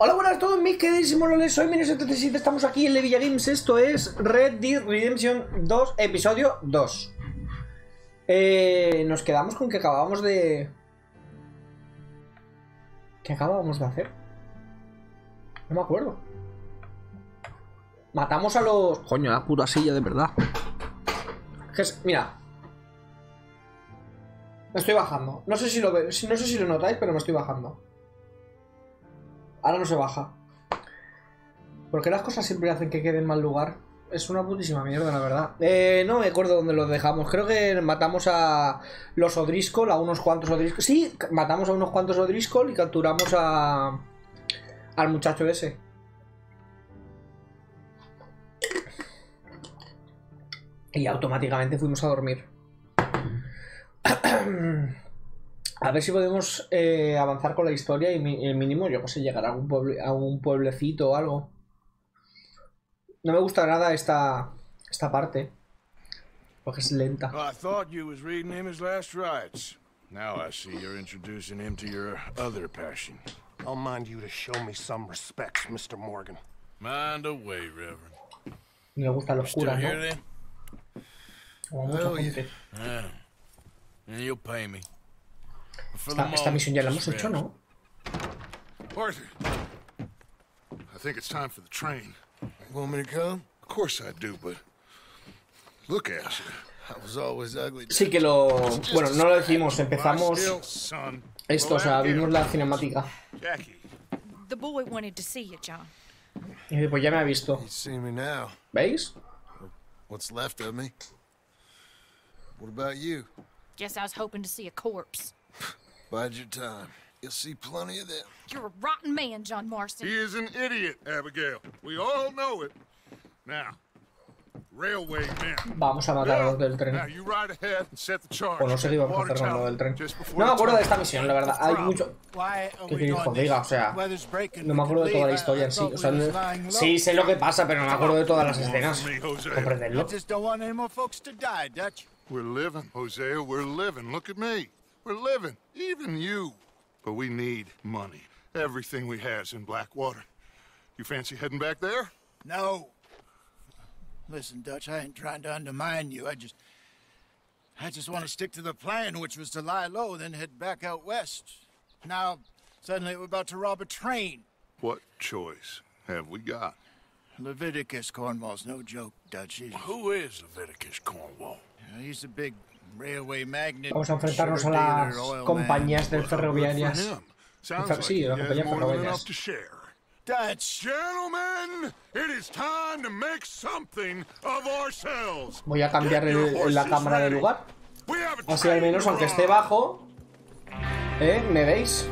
Hola, buenas a todos mis queridísimos loles, soy Mini77, estamos aquí en Levilla Games, esto es Red Dead Redemption 2, episodio 2. Nos quedamos con que acabábamos de... ¿Qué acabábamos de hacer? No me acuerdo. Matamos a los... Coño, la puta silla, de verdad. Mira. Me estoy bajando. No sé si lo veis, no sé si lo notáis, pero me estoy bajando. Ahora no se baja. ¿Por qué las cosas siempre hacen que quede en mal lugar? Es una putísima mierda, la verdad. No me acuerdo dónde los dejamos. Creo que matamos a los O'Driscoll, a unos cuantos O'Driscoll. Sí, matamos a unos cuantos O'Driscoll y capturamos al muchacho ese. Y automáticamente fuimos a dormir. A ver si podemos avanzar con la historia y el mínimo, yo no sé, llegar a algún pueblecito o algo. No me gusta nada esta parte, porque es lenta. I thought you was reading him his last rites. Now I see you're introducing him to your other passion. I'll mind you to show me some respects, Mr. Morgan. Mind away, Reverend. Me gusta la oscura, ¿no? Here, Como mucha gente. yeah. And you'll pay me. Esta misión ya la hemos hecho, ¿no? Arthur, I think it's time for the train. You want me to come? Of course I do, but look at you. I was always ugly. Sí que lo... Bueno, no lo decimos, empezamos esto, o sea, vimos la cinemática. The boy wanted to see you, John. Y pues ya me ha visto. You see me now. ¿Veis? What's left of me? What about you? Guess I was hoping to see a corpse. Bide your time. You'll see plenty of them. You're a rotten man, John Marston. He is an idiot, Abigail. We all know it. Now, railway men. Vamos a matar a los del tren. Now you ride ahead and set the charge. O no sé qué íbamos a hacer con lo del tren. No me acuerdo de esta misión, la verdad. Hay mucho... ¿Qué queréis que os diga? O sea, no me acuerdo de toda la historia en sí. O sea, sí sé lo que pasa, pero no me acuerdo de todas las escenas. Comprenderlo. We're living, Hosea, we're living. Look at me. We're living. Even you. But we need money. Everything we has in Blackwater. You fancy heading back there? No. Listen, Dutch, I ain't trying to undermine you. I just want to stick to the plan, which was to lie low, then head back out west. Now, suddenly we're about to rob a train. What choice have we got? Leviticus Cornwall's no joke, Dutch. Who is Leviticus Cornwall? He's a big railway magnate. Vamos a enfrentarnos a las compañías del ferroviarias. Sí, las compañías ferroviarias. Dutch. Gentlemen, it is time to make something of ourselves. Voy a cambiar la cámara de lugar. Así al menos, aunque esté bajo, me veis.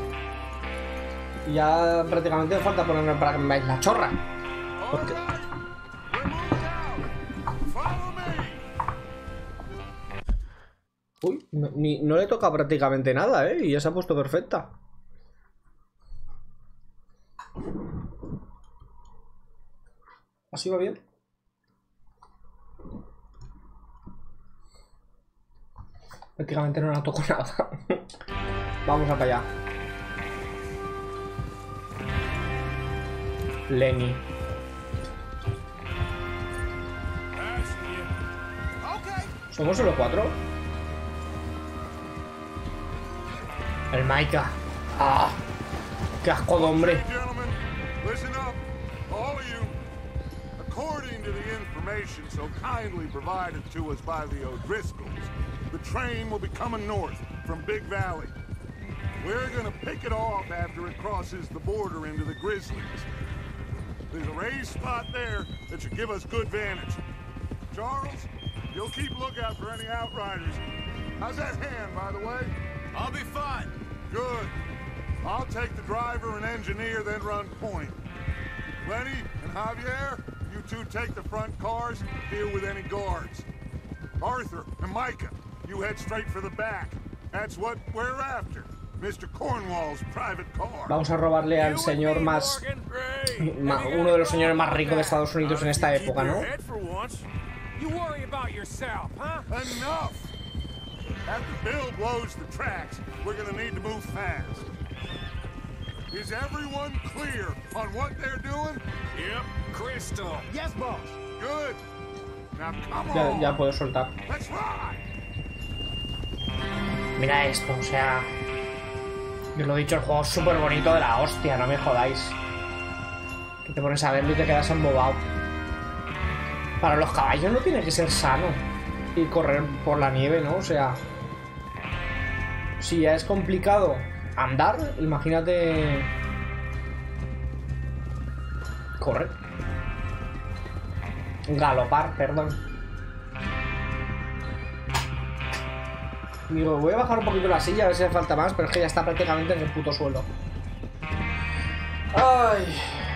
Ya prácticamente me falta ponerme para que me veáis la chorra. Porque... Uy, no le toca prácticamente nada, y ya se ha puesto perfecta. ¿Así va bien? Prácticamente no la toco nada. Vamos a para allá. Lenny. ¿Somos solo 4? El Micah. ¡Ah! ¡Qué asco de hombre! According to the information so kindly provided to us by the O'Driscolls, the train will be coming north from Big Valley. We're gonna pick it off after it crosses the border into the Grizzlies. There's a raised spot there that should give us good vantage. Charles, you'll keep lookout for any outriders. How's that hand, by the way? I'll be fine. Good. I'll take the driver and engineer, then run point. Lenny and Javier, you two take the front cars, deal with any guards. Arthur and Micah, you head straight for the back. That's what we're after. Mr. Cornwall's private car. Vamos a robarle al señor más... uno de los señores más ricos de Estados Unidos en esta época, ¿no? Enough! After Bill blows the tracks, we're gonna need to move fast. Is everyone clear on what they're doing? Yep, crystal. Yes, boss. Good. Now come on. Ya puedo soltar. Let's ride. Mira esto, o sea... Yo lo he dicho, el juego es súper bonito de la hostia, no me jodáis. Que te pones a verlo y te quedas embobado. Para los caballos no tiene que ser sano y correr por la nieve, ¿no? O sea... Si ya es complicado andar, imagínate... Correr. Galopar, perdón. Digo, voy a bajar un poquito la silla a ver si me falta más, pero es que ya está prácticamente en el puto suelo. Ay.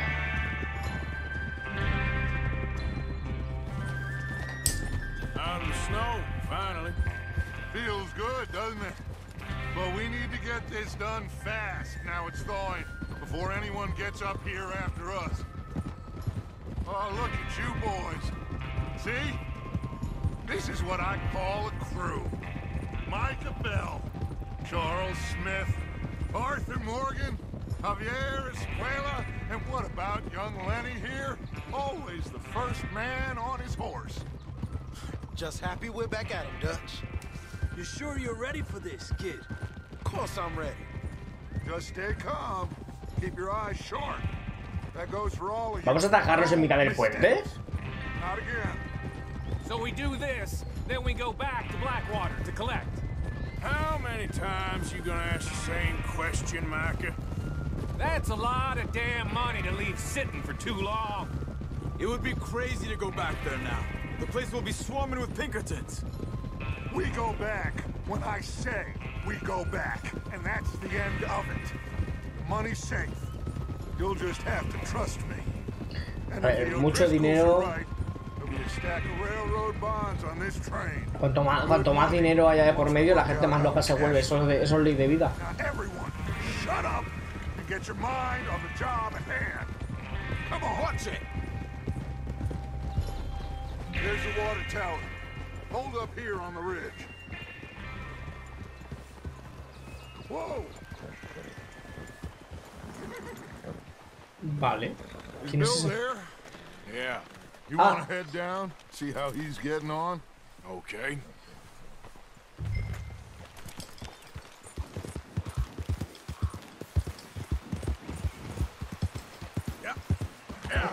Out of the snow, finally. Feels good, doesn't it? But we need to get this done fast. Now it's thawing, before anyone gets up here after us. Oh, look at you boys. See? This is what I call a crew. Micah Bell, Charles Smith, Arthur Morgan, Javier Escuela, and what about young Lenny here? Always the first man on his horse. Just happy we're back at him, Dutch. You sure you're ready for this, kid? Of course I'm ready. Just stay calm. Keep your eyes sharp. That goes for all of you. ¿Vamos a atajarnos en mitad del puente? Not again. So we do this, then we go back to Blackwater to collect. How many times you gonna ask the same question, Micah? That's a lot of damn money to leave sitting for too long. It would be crazy to go back there now. The place will be swarming with Pinkertons. We go back when I say we go back, and that's the end of it. Money's safe. You'll just have to trust me. And if the mucho O'Driscolls dinero. are right, there'll be a stack of railroad bonds on this train. Cuanto más dinero haya de por medio, la gente más loca se vuelve. Eso es ley de vida. Now everyone, shut up and get your mind on the job at hand. Come on, watch it. There's the water tower. Hold up here on the ridge. Whoa! Vale. Is ¿Quién es Bill ese? there? Yeah. You Ah. want to head down, see how he's getting on? Okay. Yeah. Yeah.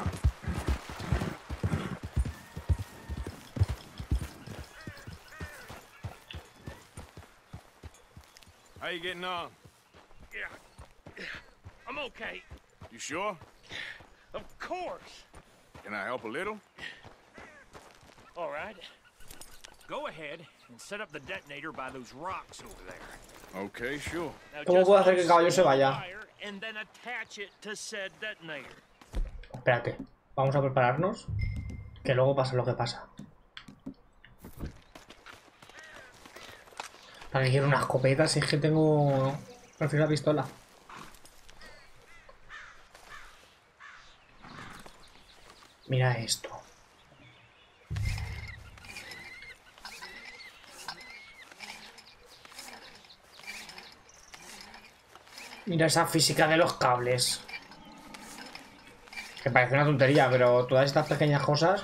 How you getting on? Yeah. I'm okay. You sure? Of course. Can I help a little? All right. Go ahead and set up the detonator by those rocks over there. Okay, sure. Now ¿Cómo just puedo hacer que el unscrew caballo se the vaya? wire and then attach it to said detonator. Espérate. Vamos a prepararnos. Que luego pasa lo que pasa. ¿Para qué quiero una escopeta si es que tengo... Prefiero la pistola. Mira esto. Mira esa física de los cables. Que parece una tontería, pero todas estas pequeñas cosas...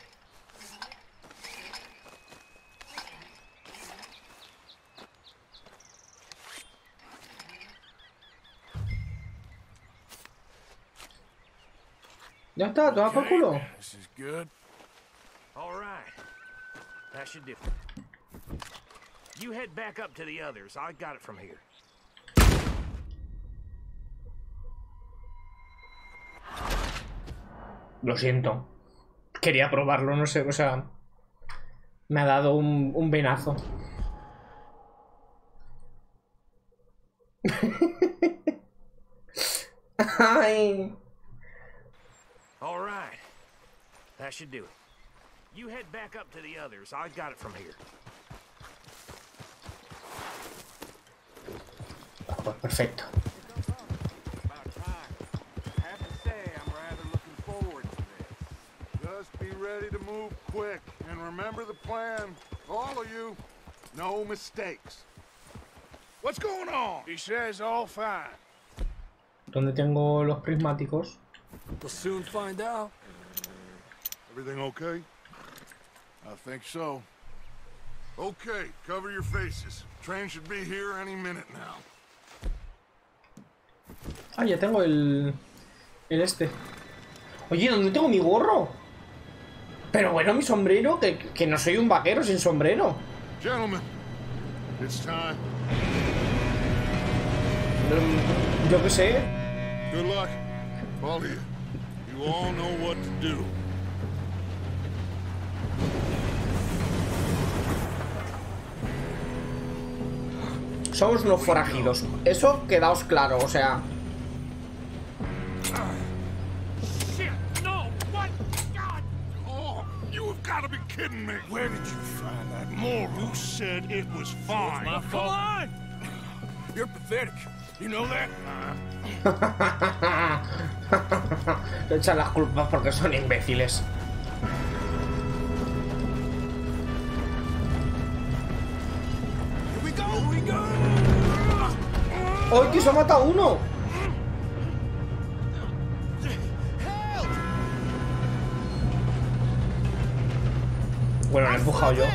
Ya está, toma por culo. This is good. All right. That should do. You head back up to the others. I got it from here. Lo siento. Quería probarlo, no sé, o sea... Me ha dado un venazo. Ay. All right. That should do it. You head back up to the others. I got it from here. Pues perfecto. About time. I have to say, I'm rather looking forward to this. Just be ready to move quick, and remember the plan. All of you, no mistakes. What's going on? He says all fine. ¿Dónde tengo los prismáticos? We'll soon find out. Everything okay? I think so. Okay, cover your faces. Train should be here any minute now. Ah, ya tengo el este. Oye, ¿dónde tengo mi gorro? Pero bueno, mi sombrero, que no soy un vaquero sin sombrero. Gentlemen, it's time. Yo qué sé. Good luck. All of you. You all know what to do. Somos unos forajidos. Eso quedaos claro, o sea. Shit, no! What? God! Oh, you have got to be kidding me. Where did you find that moral? Who said it was fine? My Come fault. on! You're pathetic. You know that? Le echan las culpas porque son imbéciles. Here we go. Here we go. ¡Ay, que se ha matado uno! Bueno, lo he empujado yo.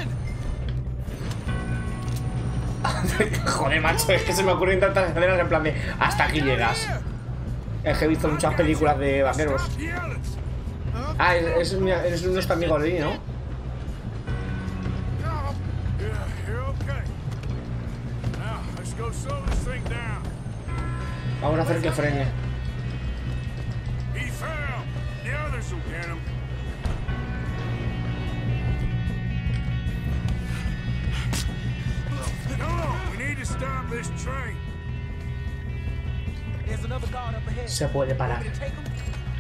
Joder, macho, es que se me ocurren tantas escenas en plan de hasta aquí llegas. Es que he visto muchas películas de vaqueros. Ah, es nuestro amigo Lee, ¿no? Yeah, you're okay. Now, let's go slow this thing down. Vamos a hacer que frene. He fell. The others will get him. Come on, we need to stop this train. There's another guard up ahead. Se puede parar. Want me to take him?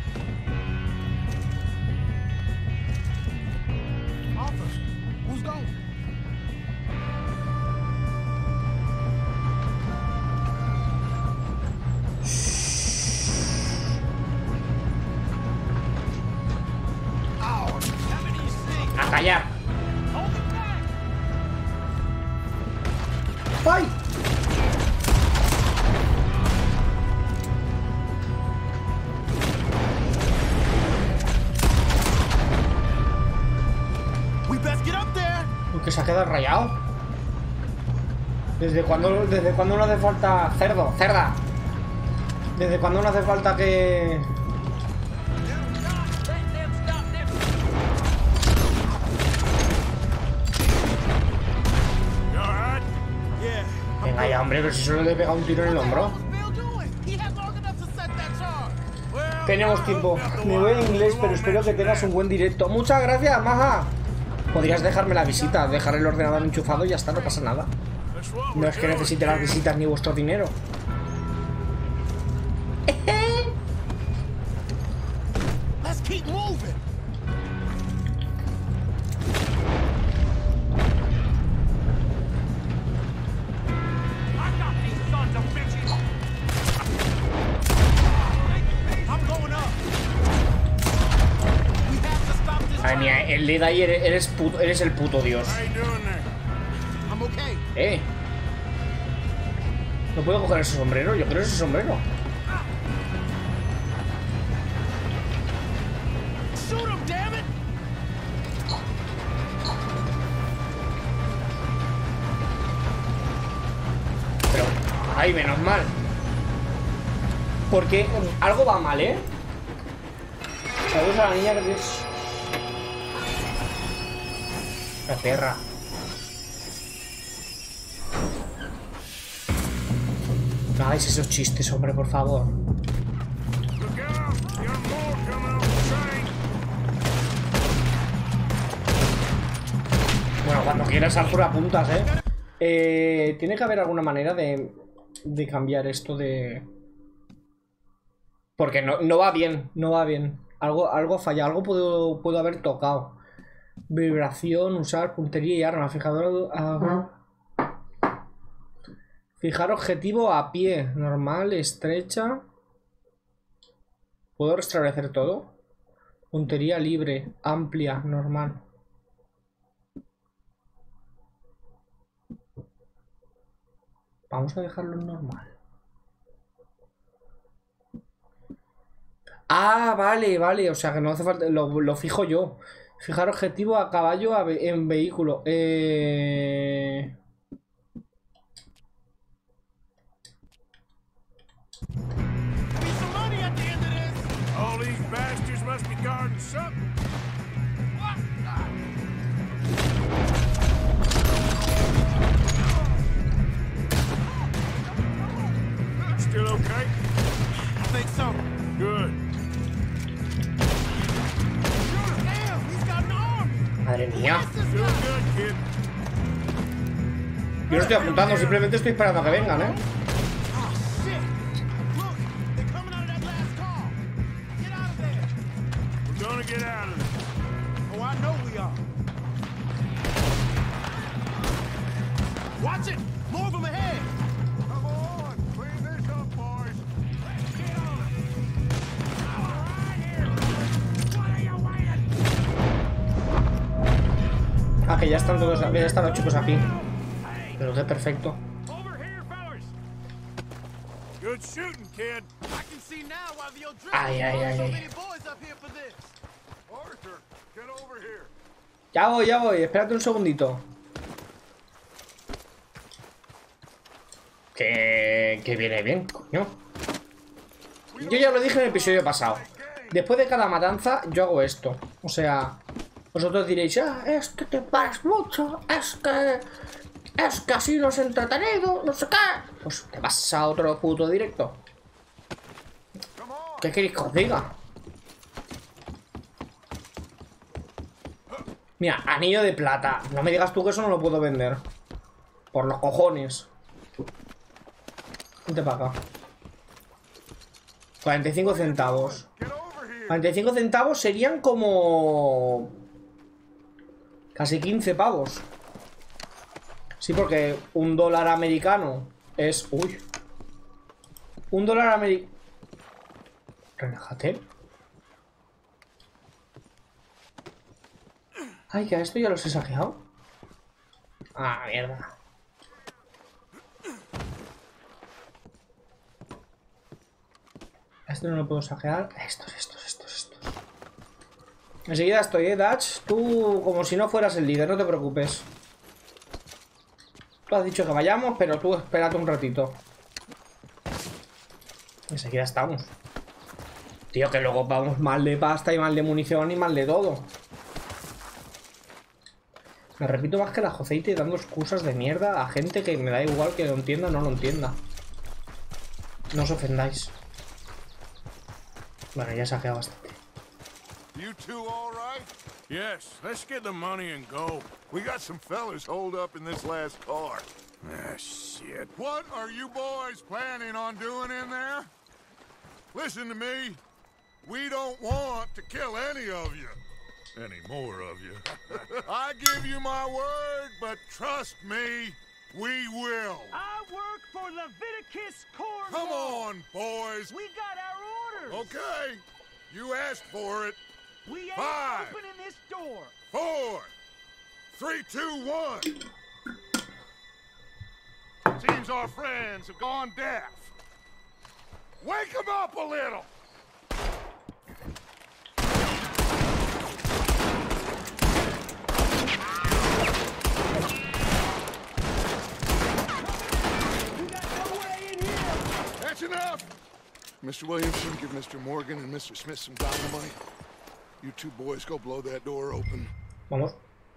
Arthur, who's going? ¡A callar! ¡Ay! We best get up there. Uy, que se ha quedado rayado. ¿Desde cuándo no hace falta cerdo? ¡Cerda! ¿Desde cuándo no hace falta que...? You all right? Yeah. Venga ya, hombre, pero si solo le he pegado un tiro en el hombro. Tenemos tiempo. Me voy en inglés, pero espero que tengas un buen directo. Muchas gracias, maja. Podrías dejarme la visita, dejar el ordenador enchufado y ya está, no pasa nada. That's what No we're es que doing. necesite las visitas ni vuestro dinero. Let's keep moving. I got these sons of bitches! I'm going up. We have to stop this Madre mía, el Led ahí eres el puto dios. How you doing there? I'm okay. No puedo coger ese sombrero, yo quiero ese sombrero. Shoot him, damn it. Pero, ay, menos mal. Porque algo va mal, ¿eh? Saludos a la niña que es... La perra. No hagáis esos chistes, hombre, por favor. Look out! You got more coming off the train. Bueno, cuando quieras Arthur apuntas, ¿eh? Tiene que haber alguna manera de cambiar esto de... Porque no va bien, no va bien. Algo falla, algo puedo haber tocado. Vibración, usar puntería y arma. Fijar objetivo a pie. Normal, estrecha. ¿Puedo restablecer todo? Puntería libre, amplia, normal. Vamos a dejarlo en normal. Ah, vale, vale. O sea que no hace falta. Lo fijo yo. Fijar objetivo a caballo en vehículo. All these bastards must be guarding something. Still okay? I think so. Good. Damn, he's got an army. Madre mía. Doing good, kid. Yo no estoy apuntando, simplemente estoy esperando a que vengan, ¿eh? Oh, shit. Look, they're coming out of that last car. Get out of there. We're gonna get out of there. Oh, I know we are. Watch it. More of them ahead. Come on, clean this up, boys. Get on it. All right here. What are you waiting? Ah, que ya están todos, ya están los chicos aquí. Pero qué perfecto. Over here, fellas. Good shooting, kid. I can see now why the O'Driscolls Ay, ay, brought ay, so ay. many boys up here for this. Arthur, get over here. Ya voy, espérate un segundito. Que viene bien, coño. Yo ya lo dije en el episodio pasado. Después de cada matanza, yo hago esto. O sea, vosotros diréis, ah, es que te paras mucho, es que así no es entretenido, no sé qué. Pues te vas a otro puto directo. ¿Qué queréis que os diga? Mira, anillo de plata. No me digas tú que eso no lo puedo vender. Por los cojones. Vente para acá. 45 centavos. 45 centavos serían como... casi 15 pavos. Sí, porque un dólar americano es... Uy. Un dólar americano... Relájate. Ay, que a esto ya los he saqueado. Ah, mierda. A este no lo puedo saquear. Estos. Enseguida estoy, Dutch. Tú como si no fueras el líder, no te preocupes. Tú has dicho que vayamos, pero tú espérate un ratito. Enseguida estamos. Tío, que luego vamos mal de pasta y mal de munición y mal de todo. Me repito más que la Joseite dando excusas de mierda a gente que me da igual que lo entienda o no lo entienda. No os ofendáis. Bueno, ya he saqueado bastante. You two all right? Yes, let's get the money and go. We got some fellas holed up in this last car. Ah, shit. What are you boys planning on doing in there? Listen to me. We don't want to kill any of you. Any more of you. I give you my word, but trust me, we will. I work for Leviticus Corps. Come on, boys. We got our orders. Okay. You asked for it. We ain't 5, opening this door. 4, 3, 2, 1. Seems our friends have gone deaf. Wake them up a little. That's enough. Mr. Williamson, give Mr. Morgan and Mr. Smith some dynamite. You two boys go blow that door open. Vamos.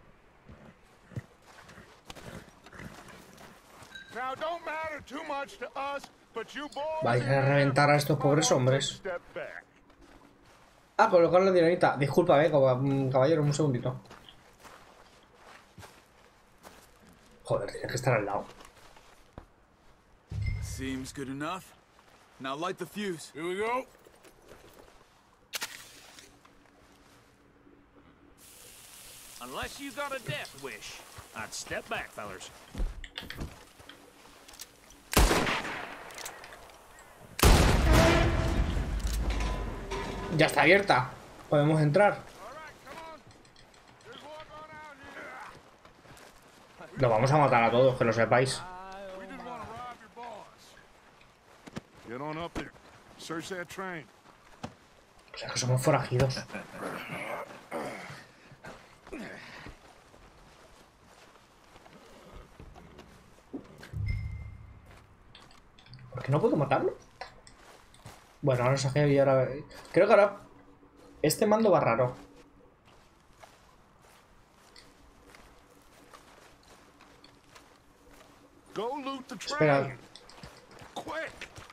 Now, don't matter too much to us, but you boys... Vais a reventar a estos pobres hombres. Ah, colocar la dinamita. Disculpa, caballero, un segundito. Joder, tienes que estar al lado. Seems good enough. Now light the fuse. Here we go. Unless you got a death wish, I'd step back, fellers. Ya está abierta. Podemos entrar. Lo vamos a matar a todos, que lo sepáis. Get on up there. Search that train. O sea que somos forajidos. ¿Por qué no puedo matarlo? Bueno, ahora saqué y ahora... Creo que ahora... Este mando va raro. Go loot the Espera. train. Quick.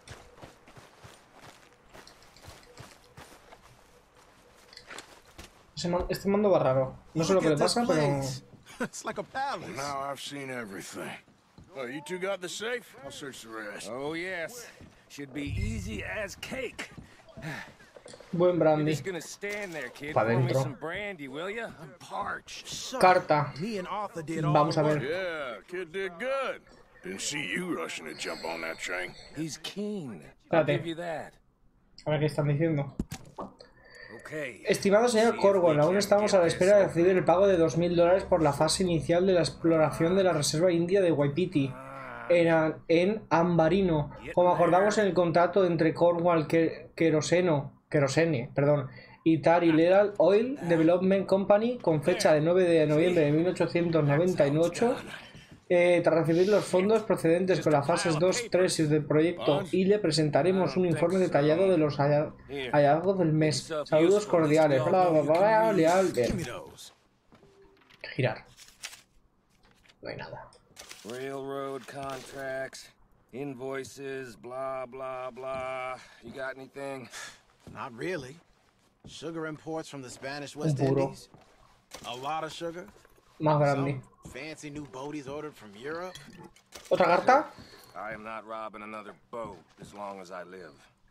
Este mando va raro. No sé lo que le pasa, pero... It's like a palace. Now I've seen everything. Oh, you two got the safe? I'll search the rest. Oh, yes. Should be easy as cake. Buen You're brandy. just gonna stand there, kid. Pa' Pour me dentro. some brandy, will ya? I'm parched. Carta. Me and Arthur did all Vamos a the ver. work. Yeah, kid did good. Didn't see you rushing to jump on that train. He's keen. I'll Espérate. give you that. A ver qué están diciendo. Okay. Estimado señor Corwell, aún estamos a la espera de recibir el pago de $2000 por la fase inicial de la exploración de la reserva india de Wapiti en Ambarino, como acordamos en el contrato entre Cornwall Kerosene, y Tari Leral Oil Development Company con fecha de 9 de noviembre de 1898. Tras recibir los fondos procedentes con las fases 2, 3 del proyecto y le presentaremos un informe detallado de los hallazgos del mes. Saludos cordiales. Bla, bla, bla, leal. Give me Bien. those. Girar. No hay nada. Railroad contracts, invoices, blah, blah, blah. You got anything? Not really. Sugar imports from the Spanish West puro. Indies. A lot of sugar. Más grande. Some fancy new boaties ordered from Europe. ¿Otra carta? I am not robbing another boat as long as I live.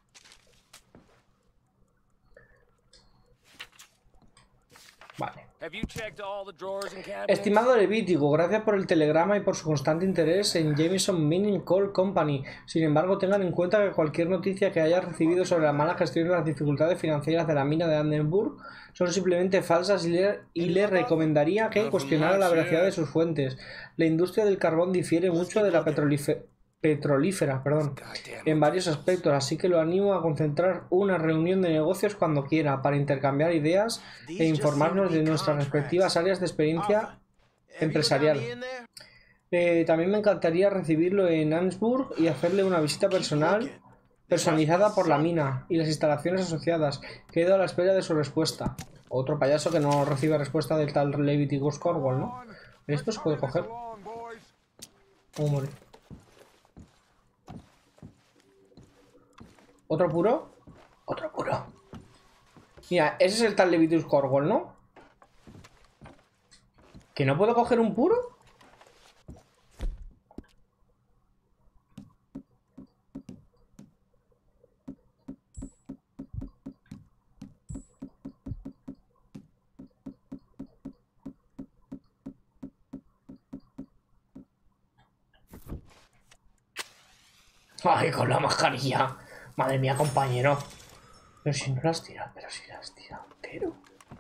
Vale. Have you checked all the drawers and cabinets? Estimado Levítico, gracias por el telegrama y por su constante interés en Jameson Mining Coal Company. Sin embargo, tengan en cuenta que cualquier noticia que hayas recibido sobre la mala gestión y las dificultades financieras de la mina de Andenburg son simplemente falsas y le recomendaría que cuestionara la veracidad de sus fuentes. La industria del carbón difiere mucho de la petrolífera, en varios aspectos, así que lo animo a concentrar una reunión de negocios cuando quiera para intercambiar ideas e informarnos de nuestras respectivas áreas de experiencia empresarial. También me encantaría recibirlo en Ansburg y hacerle una visita personalizada por la mina y las instalaciones asociadas. Quedo a la espera de su respuesta. Otro payaso que no recibe respuesta del tal Leviticus Cornwall, ¿no? ¿Esto se puede coger? ¿Cómo morir? ¿Otro puro? Otro puro. Mira, ese es el tal Leviticus Cornwall, ¿no? ¿Que no puedo coger un puro? Ay, con la mascarilla. Madre mía, compañero. Pero si no la has tirado, pero si la has tirado entero.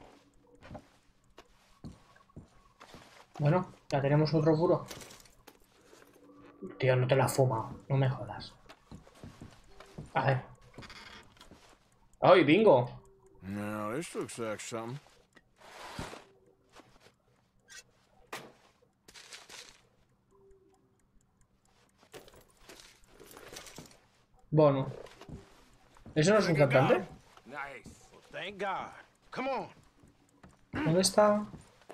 Bueno, ya tenemos otro puro. Tío, no te la has fumado. No me jodas. A ver. ¡Ay, bingo! Now, this looks like something. Bono. ¿Eso no es un cantante? Nice. Thank God. Come on. ¿Dónde está?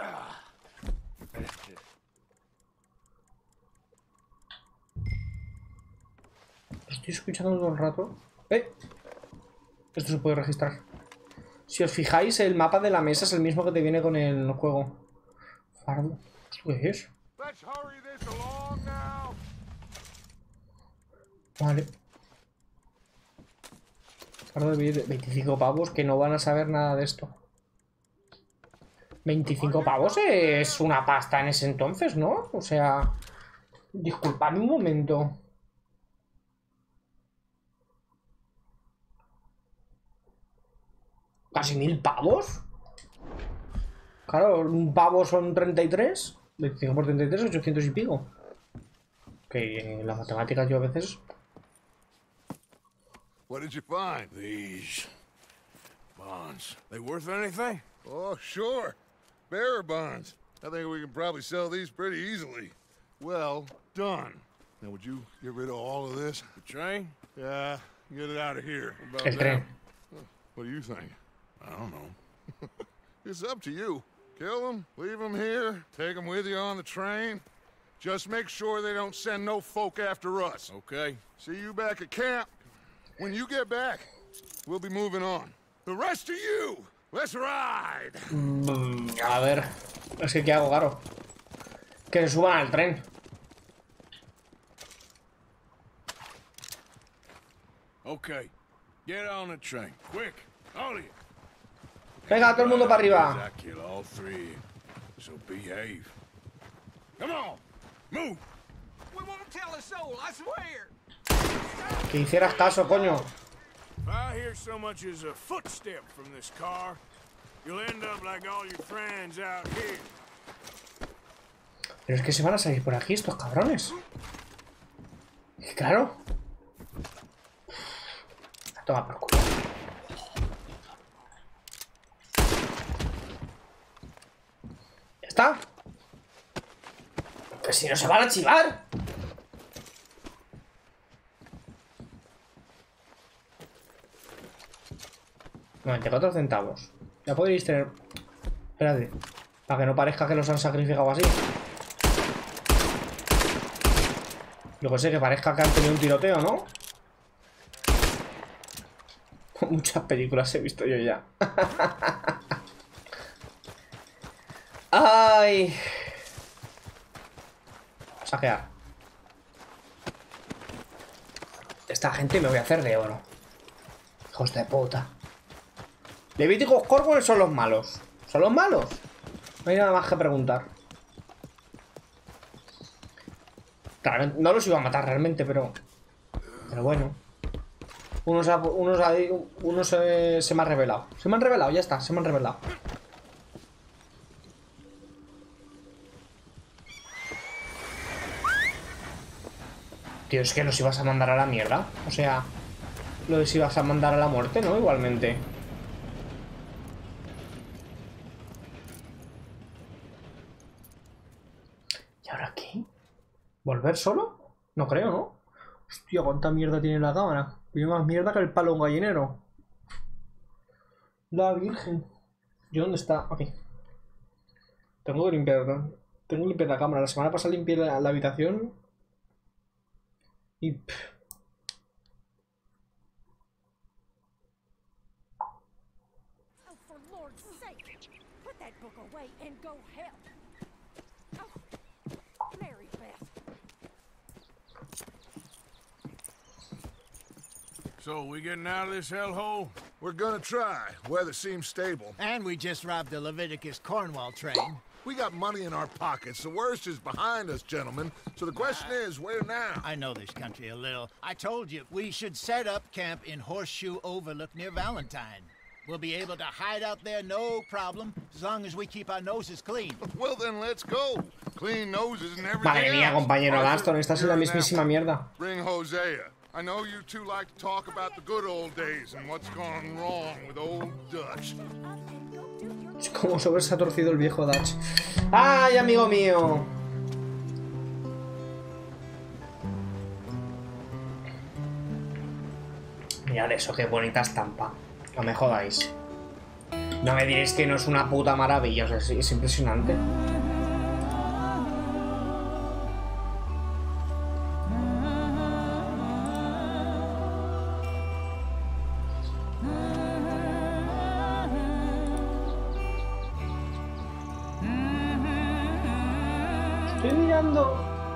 Lo estoy escuchando todo el rato. Esto se puede registrar. Si os fijáis, el mapa de la mesa es el mismo que te viene con el juego. Fardo. ¿Esto qué es? Let's hurry this along now. Vale. Fardo de 25 pavos que no van a saber nada de esto. 25 pavos es una pasta en ese entonces, ¿no? O sea... Disculpadme un momento. ¿Casi 1000 pavos? Claro, un pavo son 33. 25 por 33, 800 y pico. Que en las matemáticas yo a veces... What did you find? These bonds. They worth anything? Oh, sure. Bearer bonds. I think we can probably sell these pretty easily. Well done. Now, would you get rid of all of this? The train? Yeah, get it out of here. What El about tren. that? What do you think? I don't know. It's up to you. Kill them, leave them here, take them with you on the train. Just make sure they don't send no folk after us. Okay. See you back at camp. When you get back, we'll be moving on. The rest of you, let's ride. A ver. Es que ¿qué hago, Garo? Que se suban al tren. Okay. Get on the train. Quick. All of you. Venga, todo el mundo para arriba. I kill all three. So behave. Come on. Move. We won't tell a soul, I swear. Que hicieras caso, coño. If I hear so much as a footstep from this car, you'll end up like all your friends out here. Pero es que se van a salir por aquí estos cabrones. Claro. A tomar por culo. ¿Ya está? Que si no se van a chivar. 94 centavos. Ya podréis tener... Espérate. Para que no parezca que los han sacrificado así. Yo que sé, que parezca que han tenido un tiroteo, ¿no? Muchas películas he visto yo ya. ¡Ay! Saquear. Esta gente me voy a hacer de oro. Hijos de puta. Levíticos Corwell son los malos. ¿Son los malos? No hay nada más que preguntar. Claro, no los iba a matar realmente, pero bueno. Uno se me ha revelado. Se me han revelado, ya está, se me han revelado. Tío, es que los ibas a mandar a la mierda. O sea, los ibas a mandar a la muerte, ¿no? Igualmente. ¿Y ahora qué? ¿Volver solo? No creo, ¿no? Hostia, cuánta mierda tiene la cámara. Tiene más mierda que el palo de un gallinero. La virgen. ¿Y dónde está? Aquí. Tengo que limpiar la cámara. La semana pasada limpié la habitación. Y... Oh, for Lord's sake, put that book away and go help. Oh, Mary Beth. So, we getting out of this hellhole? We're gonna try. Weather seems stable. And we just robbed the Leviticus Cornwall train. We got money in our pockets. The worst is behind us, gentlemen. So the question is, where now? I know this country a little. I told you, we should set up camp in Horseshoe Overlook near Valentine. We'll be able to hide out there no problem, as long as we keep our noses clean. Well, then let's go. Clean noses and everything. Madre mía, compañero Gaston, esta es la mismísima mierda. Bring Hosea. I know you two like to talk about the good old days and what's gone wrong with old Dutch. Es como sobre se ha torcido el viejo Dutch. ¡Ay, amigo mío! Mirad eso, qué bonita estampa. No me jodáis. No me diréis que no es una puta maravilla. O sea, es impresionante. Estoy mirando.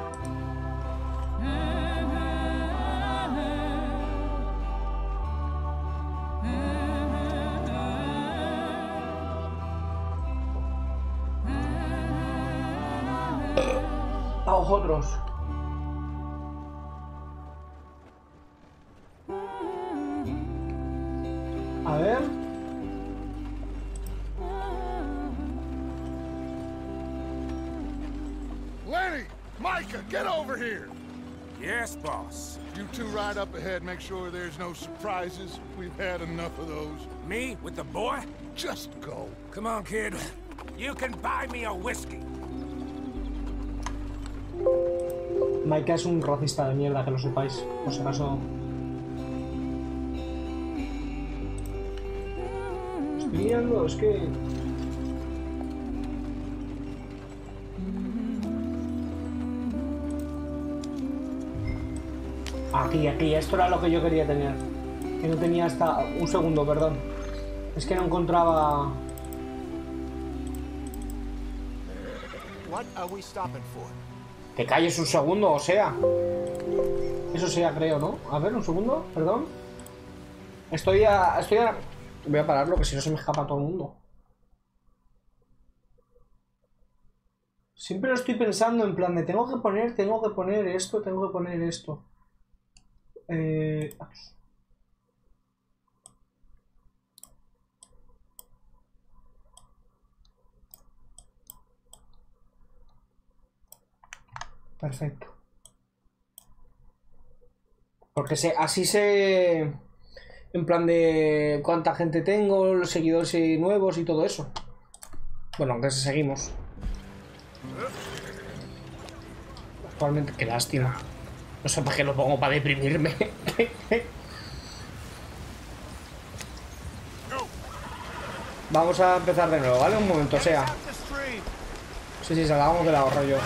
A vosotros. A ver. Lenny! Micah, get over here! Yes, boss. You two ride up ahead, make sure there's no surprises. We've had enough of those. Me with the boy? Just go. Come on, kid. You can buy me a whiskey. Mike es un racista de mierda, que lo sepáis. Por si acaso... Estoy mirando, es que... Aquí, esto era lo que yo quería tener. Que no tenía hasta... Un segundo, perdón. Es que no encontraba... What are we stopping for? Que calles un segundo, o sea. Eso sea, creo, ¿no? A ver, un segundo, perdón. Estoy a... Voy a pararlo, que si no se me escapa todo el mundo. Siempre lo estoy pensando en plan de tengo que poner esto, tengo que poner esto. Perfecto. Porque así sé en plan de cuánta gente tengo, los seguidores nuevos y todo eso. Bueno, aunque seguimos. Actualmente, qué lástima. No sé para qué lo pongo, para deprimirme. Vamos a empezar de nuevo, ¿vale? Un momento, o sea. Sí, salgamos del ahorro.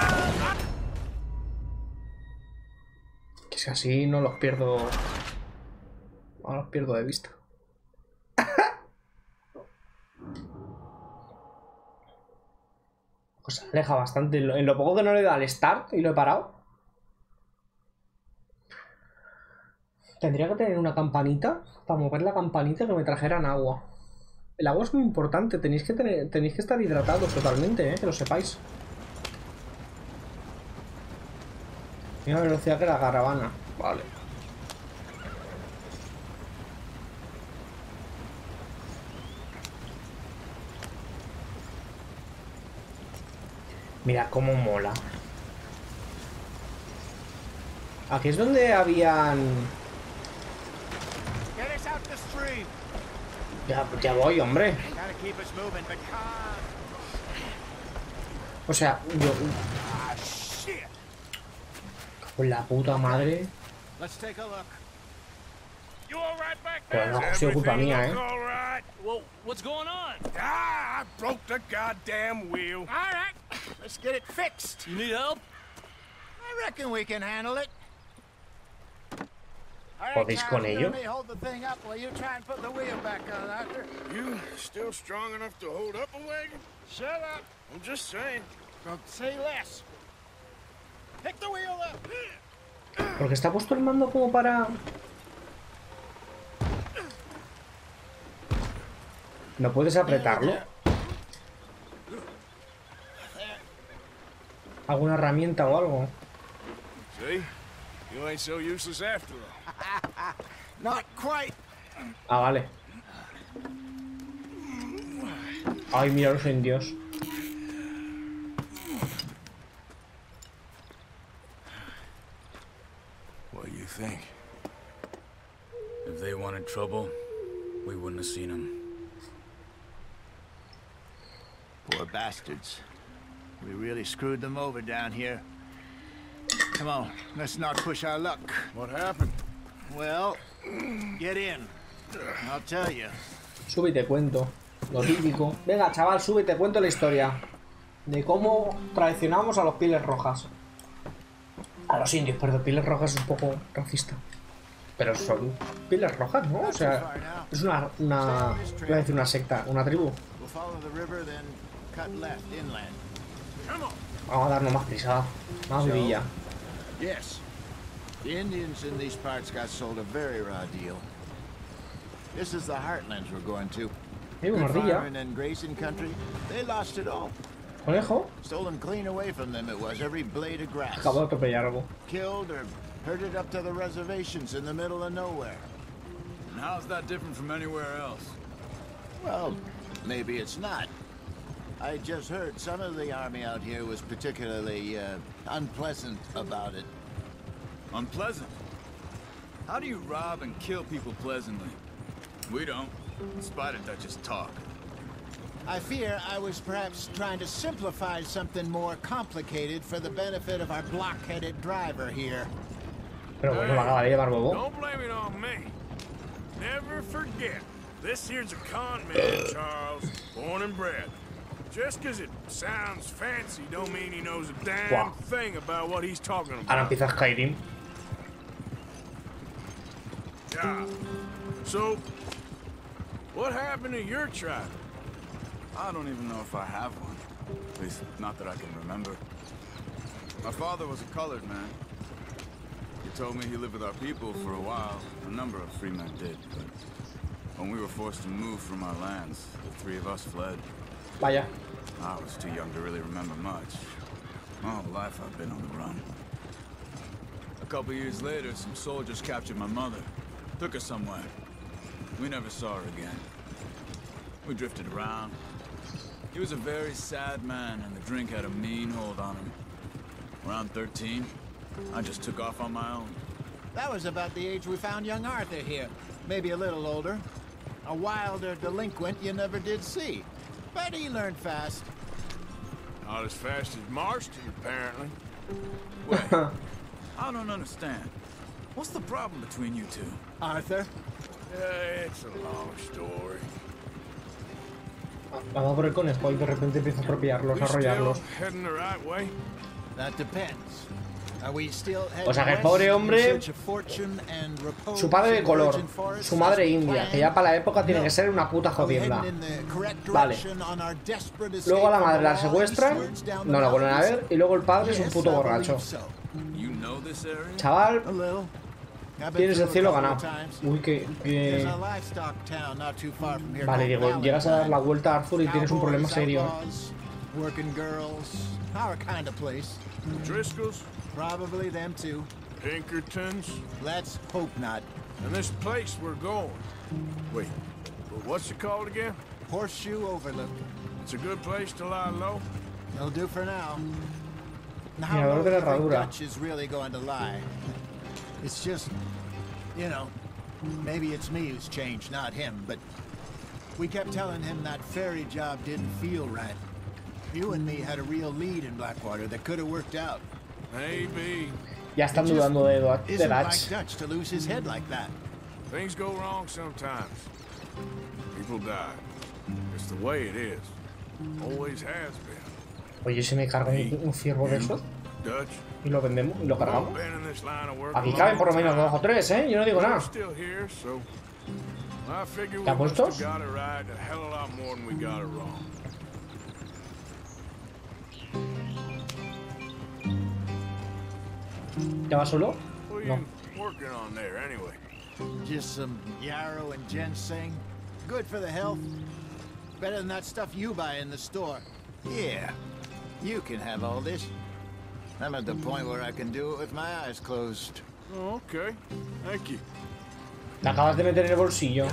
Que si así no los pierdo. No los pierdo de vista. Pues se aleja bastante. En lo poco que no le da al start y lo he parado. Tendría que tener una campanita para mover la campanita, que me trajeran agua. El agua es muy importante, tenéis que estar hidratados totalmente, que lo sepáis. Misma velocidad que la caravana. Vale. Mira cómo mola. Aquí es donde habían... Ya voy, hombre. O sea, yo... Con la puta madre. Pero no, ha sido culpa mía, Well, what's going on? I broke the goddamn wheel. All right, let's get it fixed. You need help? I reckon we can handle it. ¿Podéis con ello? You still strong enough to hold up a wagon? Shut up. I'm just saying. Don't say less. Pick the wheel up. Porque está puesto el mando como para... ¿No puedes apretarlo? ¿Alguna herramienta o algo? See? You ain't so useless after all. Not quite. Ah, vale. Ay, mira los indios. What do you think? If they wanted trouble, we wouldn't have seen them. Poor bastards. We really screwed them over down here. Come on, let's not push our luck. What happened? Well, get in. I'll tell you. Sube y te cuento. Lo típico. Venga, chaval, sube y te cuento la historia. De cómo traicionamos a los pieles rojas. A los indios, perdón, pieles rojas es un poco racista. Pero son pieles rojas, ¿no? O sea, es una voy a decir una secta, una tribu. Vamos a darnos más prisa, más vidilla. Yes. The Indians in these parts got sold a very raw deal. This is the heartlands we're going to. Una Good ardilla. farming and grazing country. They lost it all. Conejo. Stolen clean away from them it was, every blade of grass. Acabo de atropellar algo. Killed or herded up to the reservations in the middle of nowhere. And how's that different from anywhere else? Well, maybe it's not. I just heard some of the army out here was particularly unpleasant about it. Unpleasant. How do you rob and kill people pleasantly? We don't, in spite of Dutch's talk. I fear I was perhaps trying to simplify something more complicated for the benefit of our block-headed driver here. Pero bueno, la acaba de llevar huevo. Don't blame it on me. Never forget, this here's a con man, Charles, born and bred. Just because it sounds fancy don't mean he knows a damn thing about what he's talking about. Ahora empieza Skyrim. Yeah. So, what happened to your tribe? I don't even know if I have one. At least, not that I can remember. My father was a colored man. He told me he lived with our people for a while. A number of free men did, but when we were forced to move from our lands, the three of us fled. Vaya. I was too young to really remember much. My whole life I've been on the run. A couple years later, some soldiers captured my mother. Took her somewhere. We never saw her again. We drifted around. He was a very sad man, and the drink had a mean hold on him. Around 13, I just took off on my own. That was about the age we found young Arthur here. Maybe a little older. A wilder delinquent you never did see. But he learned fast. Not as fast as Marston, apparently. Wait, I don't understand. What's the problem between you two? Arthur? It's a long story. Vamos por el conejo y de repente empieza a atropellarlos, a arrollarlos. Heading the right way? That depends. Are we still O sea que el pobre hombre, su padre de color, su madre india, que ya para la época tiene que ser una puta jodienda. Vale. Luego a la madre la secuestran, no la vuelven a ver, y luego el padre es un puto borracho. Chaval, tienes el cielo ganado. Uy, que... Vale, digo, llegas a dar la vuelta a Arthur y tienes un problema serio. Driscolls? Probably them too. Pinkertons? Let's hope not. And this place we're going. Wait, what's it called again? Horseshoe Overlook. It's a good place to lie low? It'll do for now. How low do you think Dutch is really going to lie? It's just, you know, maybe it's me who's changed, not him, but we kept telling him that ferry job didn't feel right. You and me had a real lead in Blackwater that could have worked out. Maybe. Ya están dudando de Dutch. Like Dutch to lose his head like that. Things go wrong sometimes. People die. It's the way it is. Always has been. Oye, si me cargo un ciervo de esos y lo vendemos y lo cargamos. Aquí caben por lo menos 2 o 3, ¿eh? Yo no digo nada. ¿Te apuestos? ¿Ya va solo? No. Just some yarrow and ginseng. Good for the health. Better than that stuff you buy in the store. Yeah, you can have all this. I'm at the point where I can do it with my eyes closed. Oh, okay. Thank you. Te acabas de meter en el bolsillo.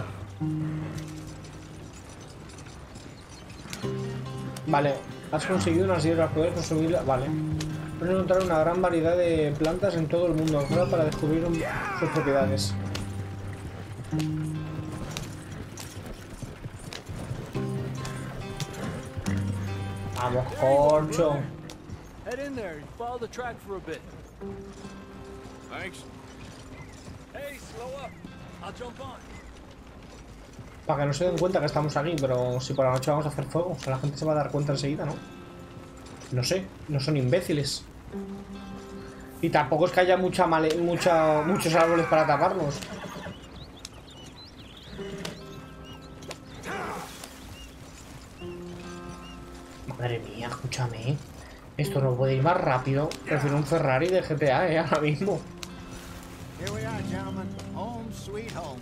Vale, has conseguido unas hierbas, puedes consumirlas. Vale. Puedes encontrar una gran variedad de plantas en todo el mundo para descubrir sus propiedades. Vamos, corcho. Head in there and follow the track for a bit. Thanks. Hey, slow up. I'll jump on. Para que no se den cuenta que estamos aquí, pero si por la noche vamos a hacer fuego, o sea, la gente se va a dar cuenta enseguida, ¿no? No sé, no son imbéciles. Y tampoco es que haya muchos árboles para taparnos. Madre mía, escúchame. Esto no puede ir más rápido. Prefiero un Ferrari de GTA, ahora mismo. Here we are, gentlemen. Home sweet home.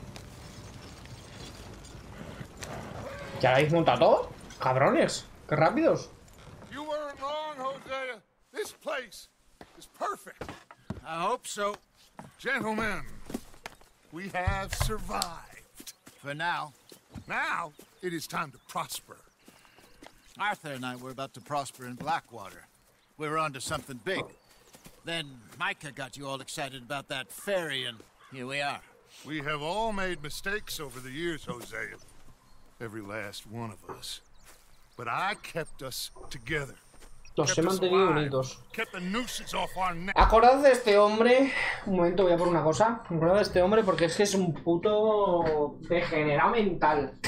¿Ya lo habéis montado todo? Cabrones, qué rápidos. You weren't wrong, Hosea. This place is perfect. I hope so. Gentlemen, we have survived. For now. Now, it is time to prosper. Arthur and I were about to prosper in Blackwater. We were onto something big. Then Micah got you all excited about that ferry, and here we are. We have all made mistakes over the years, Hosea. Every last one of us. But I kept us together. Los he mantenido unidos. Kept the nooses off our neck. Acordad de este hombre. Un momento, voy a por una cosa. Acordad de este hombre porque es que es un puto degenerado mental.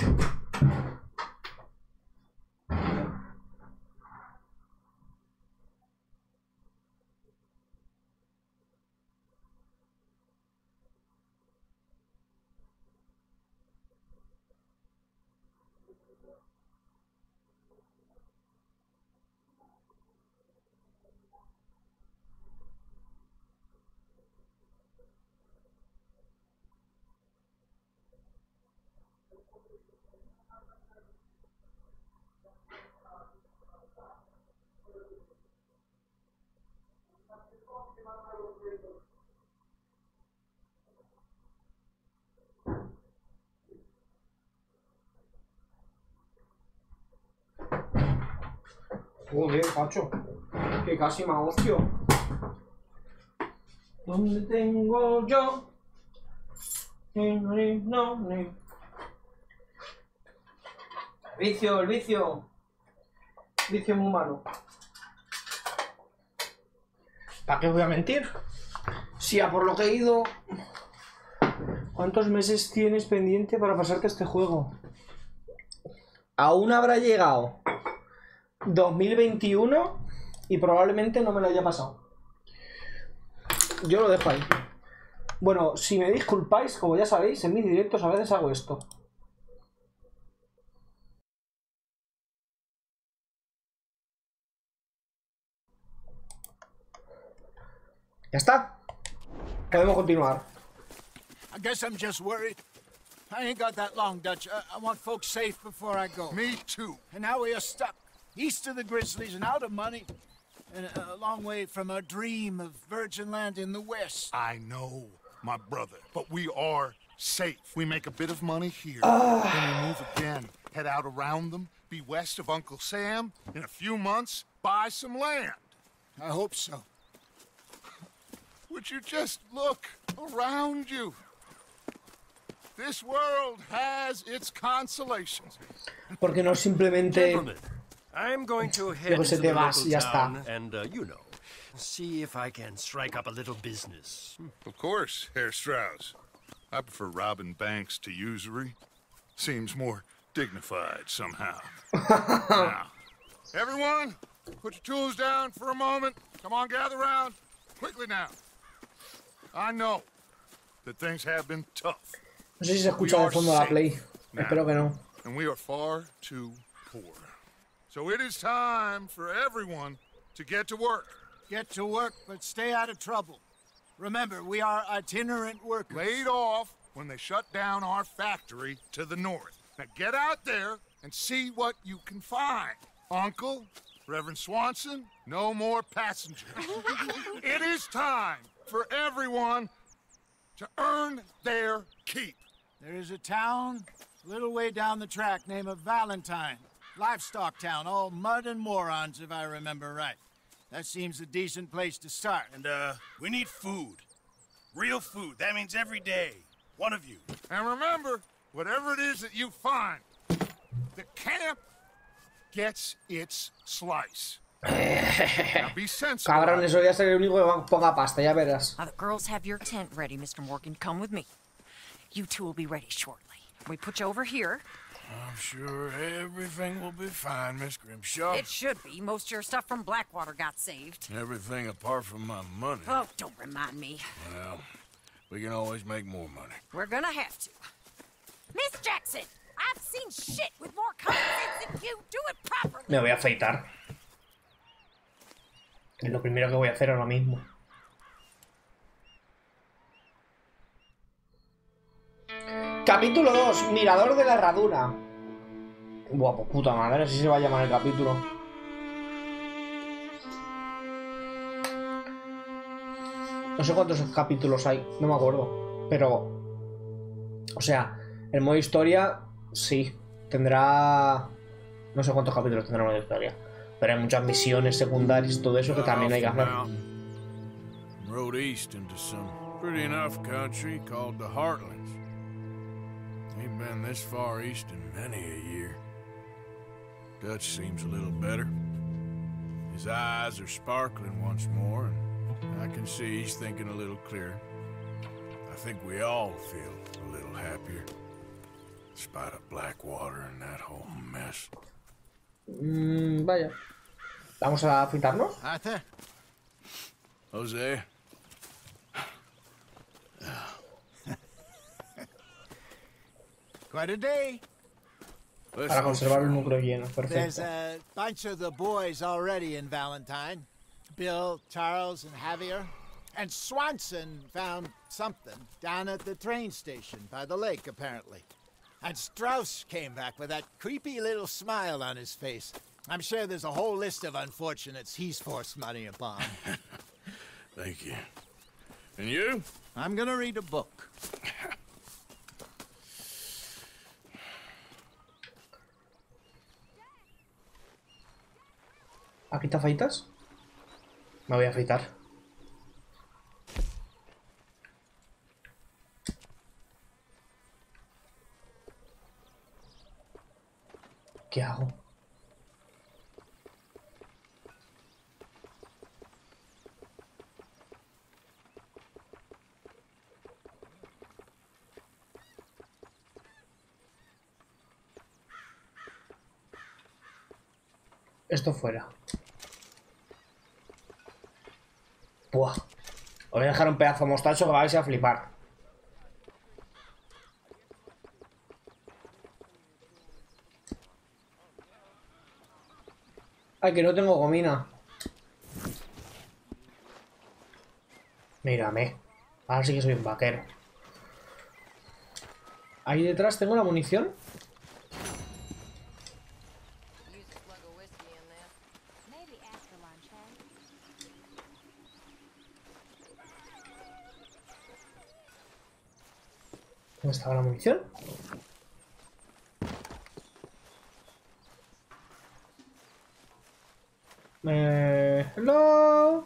Joder, Pacho. Que casi me hostio. ¿Dónde tengo yo? No. El vicio. Vicio muy malo. ¿Para qué voy a mentir? Si a por lo que he ido... ¿Cuántos meses tienes pendiente para pasarte este juego? Aún habrá llegado 2021 y probablemente no me lo haya pasado. Yo lo dejo ahí. Bueno, si me disculpáis, como ya sabéis, en mis directos a veces hago esto. Ya está. Podemos continuar. I guess I'm just worried. I ain't got that long, Dutch. I want folks safe before I go. Me too. And now we are stuck east of the Grizzlies and out of money, and a long way from our dream of virgin land in the west. I know, my brother, but we are safe. We make a bit of money here, then we move again, head out around them, be west of Uncle Sam. In a few months, buy some land. I hope so. Would you just look around you? This world has its consolations. Porque no simplemente... I'm going to head Luego to se the te vas, local ya town está. and, you know, see if I can strike up a little business. Of course, Herr Strauss. I prefer robbing banks to usury. Seems more dignified somehow. Now, everyone, put your tools down for a moment. Come on, gather round. Quickly now. I know that things have been tough. No sé si se escucha de fondo la play. Espero que no. And we are far too poor. So it is time for everyone to get to work. Get to work, but stay out of trouble. Remember, we are itinerant workers. Laid off when they shut down our factory to the north. Now get out there and see what you can find. Uncle, Reverend Swanson, no more passengers. It is time for everyone to earn their keep. There is a town a little way down the track named Valentine. Livestock town, all mud and morons, if I remember right. That seems a decent place to start. And, we need food. Real food. That means every day. One of you. And remember, whatever it is that you find, the camp gets its slice. Now be sensible. Cabrón, eso voy a ser el único que ponga pasta, ya verás. Now the girls have your tent ready, Mr. Morgan. Come with me. You two will be ready shortly. We put you over here. I'm sure everything will be fine, Miss Grimshaw. It should be. Most of your stuff from Blackwater got saved. Everything apart from my money. Oh, don't remind me. Well, we can always make more money. We're gonna have to. Miss Jackson, I've seen shit with more common sense than you. Do it properly. Me voy a afeitar. Es lo primero que voy a hacer ahora mismo. Capítulo 2, Mirador de la Herradura. Buah, pues puta madre, así se va a llamar el capítulo. No sé cuántos capítulos hay, no me acuerdo. Pero... O sea, el modo historia, sí. Tendrá... No sé cuántos capítulos tendrá el modo historia. Pero hay muchas misiones secundarias y todo eso que también hay que hacer. Rode east into some pretty enough country called the Heartlands. Ain't been this far east in many a year. Dutch seems a little better. His eyes are sparkling once more, and I can see he's thinking a little clearer. I think we all feel a little happier, despite of Blackwater and that whole mess. Vaya. ¿Vamos a afeitarnos? Arthur? Jose? Quite a day. Para conservar el núcleo lleno, There's perfecto. a bunch of the boys already in Valentine. Bill, Charles, and Javier. And Swanson found something down at the train station by the lake, apparently. And Strauss came back with that creepy little smile on his face. I'm sure there's a whole list of unfortunates he's forced money upon. Thank you. And you? I'm gonna read a book. ¿Aquí te afeitas? Me voy a afeitar. ¿Qué hago? Esto fuera. Buah. Os voy a dejar un pedazo de mostacho que vais a flipar. Ay, que no tengo gomina. Mírame. Ahora sí que soy un vaquero. Ahí detrás tengo la munición. ¿Dónde estaba la munición? Hello.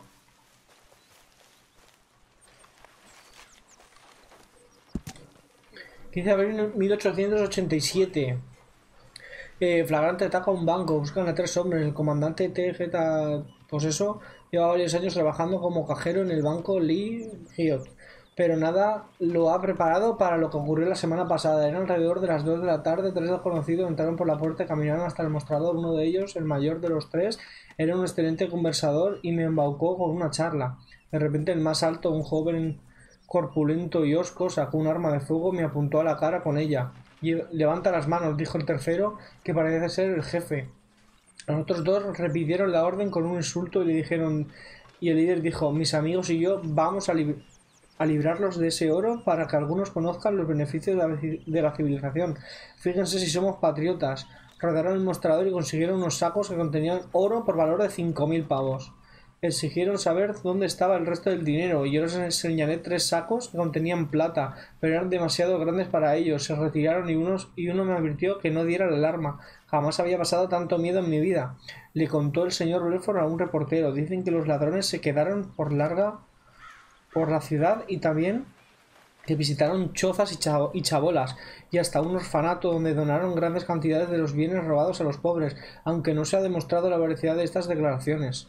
¿15 de abril de 1887. Flagrante ataca a un banco. Buscan a 3 hombres. El comandante TJ, pues eso, lleva varios años trabajando como cajero en el banco Lee Hiot. Pero nada lo ha preparado para lo que ocurrió la semana pasada. Eran alrededor de las 2 de la tarde. 3 desconocidos entraron por la puerta y caminaron hasta el mostrador. Uno de ellos, el mayor de los 3, era un excelente conversador y me embaucó con una charla. De repente el más alto, un joven corpulento y hosco, sacó un arma de fuego y me apuntó a la cara con ella. Levanta las manos, dijo el tercero, que parece ser el jefe. Los otros dos repitieron la orden con un insulto y le dijeron, y el líder dijo, mis amigos y yo vamos a librarlos de ese oro para que algunos conozcan los beneficios de la civilización. Fíjense si somos patriotas. Rodearon el mostrador y consiguieron unos sacos que contenían oro por valor de 5.000 pavos. Exigieron saber dónde estaba el resto del dinero y yo les señalé 3 sacos que contenían plata, pero eran demasiado grandes para ellos. Se retiraron y uno me advirtió que no diera la alarma. Jamás había pasado tanto miedo en mi vida. Le contó el señor Belfort a un reportero. Dicen que los ladrones se quedaron por la ciudad y también que visitaron chozas y chabolas y hasta un orfanato donde donaron grandes cantidades de los bienes robados a los pobres, aunque no se ha demostrado la veracidad de estas declaraciones.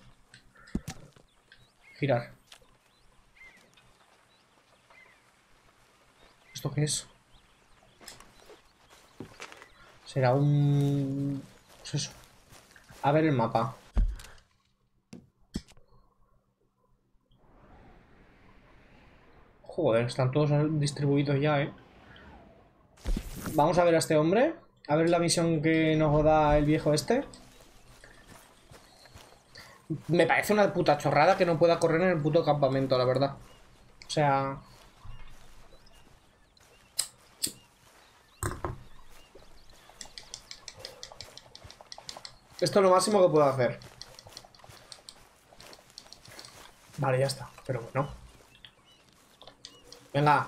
Girar. ¿Esto qué es? Será un... pues eso. A ver el mapa. Joder, están todos distribuidos ya, ¿eh? Vamos a ver a este hombre. A ver la misión que nos da el viejo este. Me parece una puta chorrada que no pueda correr en el puto campamento, la verdad. O sea... esto es lo máximo que puedo hacer. Vale, ya está. Pero bueno. Venga.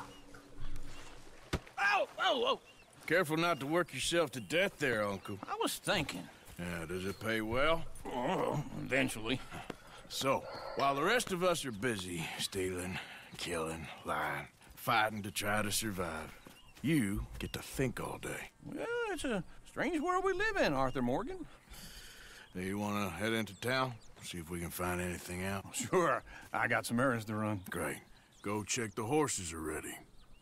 Ow, ow, ow. Careful not to work yourself to death there, Uncle. I was thinking. Yeah, does it pay well? Oh, eventually. So, while the rest of us are busy stealing, killing, lying, fighting to try to survive, you get to think all day. Well, it's a strange world we live in, Arthur Morgan. Do you want to head into town? See if we can find anything out? Sure. I got some errands to run. Great. Go check the horses are ready.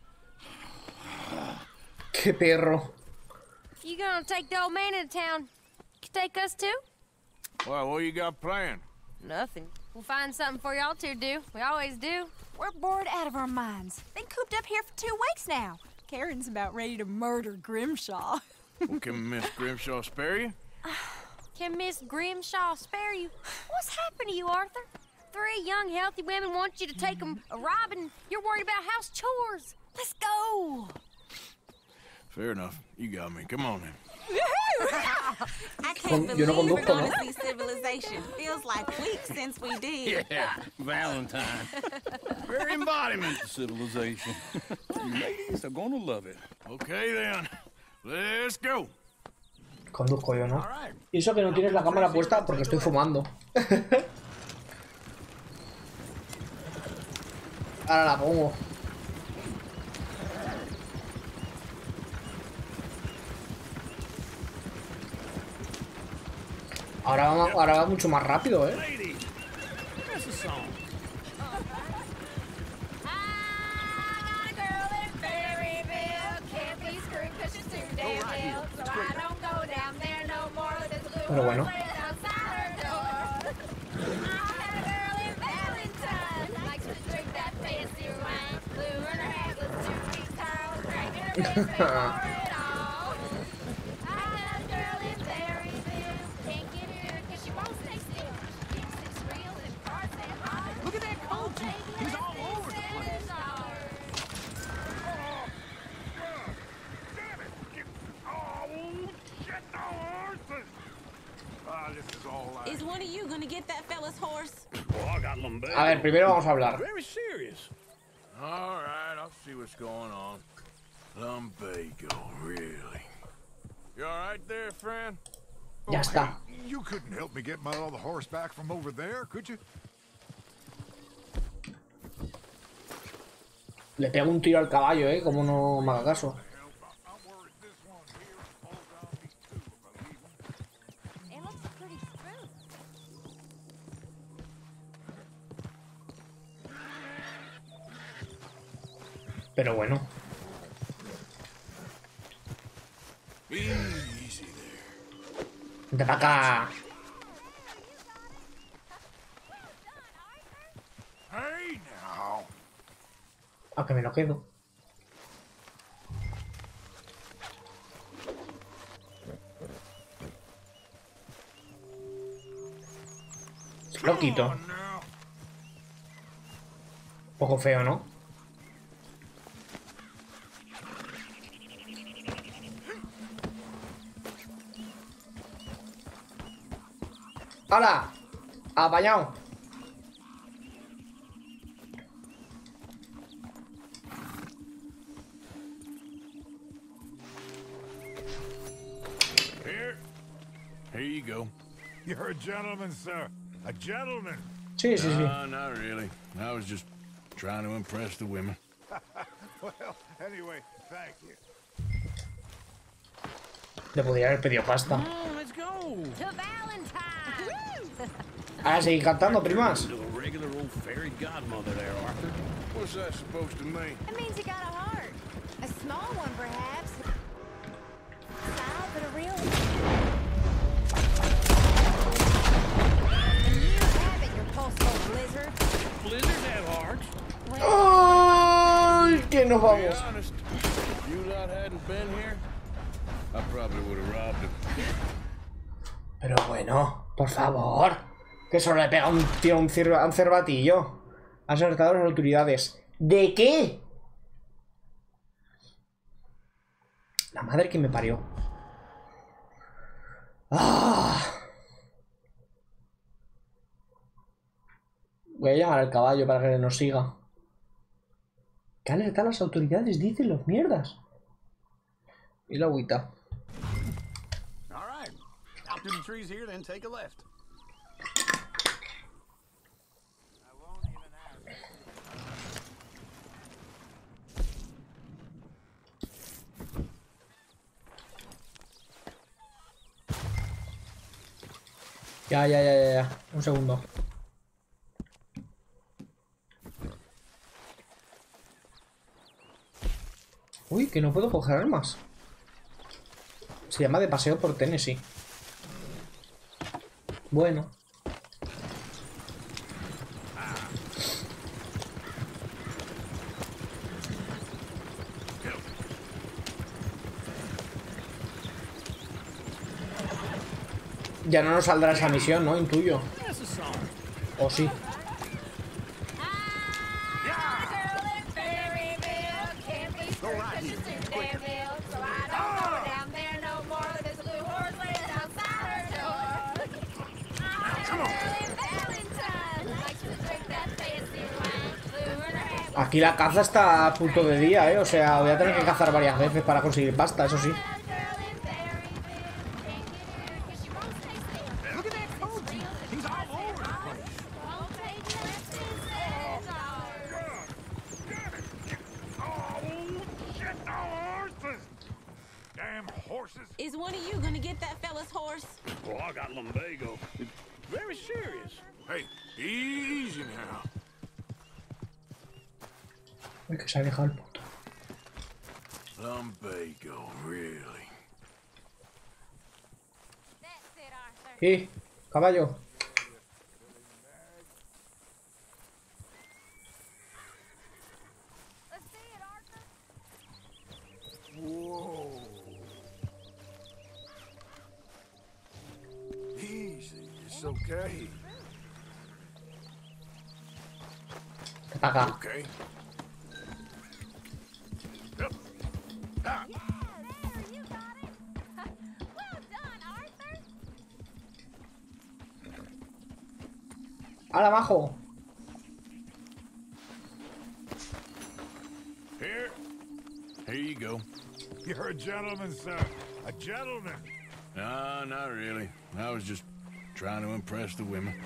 Qué perro. You gonna take the old man into town? Take us too? Well, what you got planned? Nothing. We'll find something for y'all to do. We always do. We're bored out of our minds. Been cooped up here for 2 weeks now. Karen's about ready to murder Grimshaw. Well, can Miss Grimshaw spare you? Can Miss Grimshaw spare you? What's happened to you, Arthur? 3 young, healthy women want you to take them a robbing. You're worried about house chores. Let's go. Fair enough. You got me. Come on then. I can't Yo no believe we're conduzco, going ¿no? to see civilization. Feels like weeks since we did. Yeah, Valentine. Very embodiment of civilization. You ladies are gonna love it. Okay then. Let's go. Conduzco yo, ¿no? Y eso que no tienes la cámara puesta porque estoy fumando. Ahora la pongo. Ahora va mucho más rápido, ¿eh? Pero bueno. Look at that coach. He's all over the place. Damn it! Oh, shit, no horses! Ah, this is all I... Is one of you gonna get that fella's horse? Oh, I got lumbago. A ver, primero vamos a hablar. Very serious. All right, I'll see what's going on. Lumbago, really? You all right there, friend? Ya está. You couldn't help me get my other horse back from over there, could you? Le pego un tiro al caballo, como no me haga caso. Pero bueno. Vente para acá. Hey, now. A que me lo quedo. Lo quito. Poco feo, ¿no? ¡Hala! ¡Apañado! Here you go. You're a gentleman, sir. A gentleman. Sí, sí, sí. Not really. I was just trying to impress the women. Well, anyway, thank you. Le podría haber pedido pasta. Let's go. To Valentine. Ahora seguir cantando, primas. A regular old fairy godmother there, Arthur. What's that supposed to mean? It means you got a heart. A small one, perhaps. Sour, but a real one. And you have it, your postal blizzard. Blizzards have hearts. ¡Ay! Que nos To be vamos. honest, if you lot hadn't been here, I probably would have robbed him. Pero bueno, por favor. Que solo le pega un tío a un cervatillo. Han alertado a las autoridades. ¿De qué? La madre que me parió. ¡Ah! Voy a llamar al caballo para que nos siga. ¿Qué alertar a las autoridades? Dicen los mierdas. Y la agüita. All right. Out to the trees here, then take a left. Ya. Un segundo. Uy, que no puedo coger armas. Se llama de paseo por Tennessee. Bueno. Ya no nos saldrá esa misión, ¿no? Intuyo. ¿O sí? Aquí la caza está a punto de día, ¿eh? O sea, voy a tener que cazar varias veces para conseguir pasta, eso sí. Is one of you gonna get that fella's horse? Well, I got lumbago. It's very serious. Hey, easy now. Uy, que se ha dejado el puto. Lumbago, really? Caballo. Whoa. Easy, it's okay. Acá. Okay. ¡Hala, bajo! Here you go. You're a gentleman, sir. A gentleman. No, not really. I was just trying to impress the women.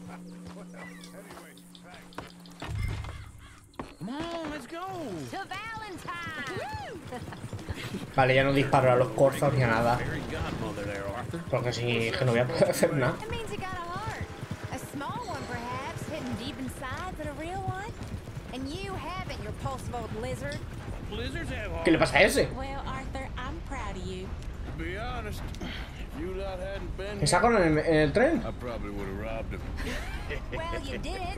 Come on, let's go. To Valentine. Vale, ya no disparo a los corzos ni a nada. Porque si que no voy a poder hacer nada. It means you got a heart. A small one, perhaps, hidden deep inside, but a real one. And you haven't, you repulsive old lizard. ¿Qué le pasa a ese? Well, Arthur, I'm proud of you. To be honest, if you lot hadn't been ¿Me sacan en el tren? I probably would have robbed him. Well, you did.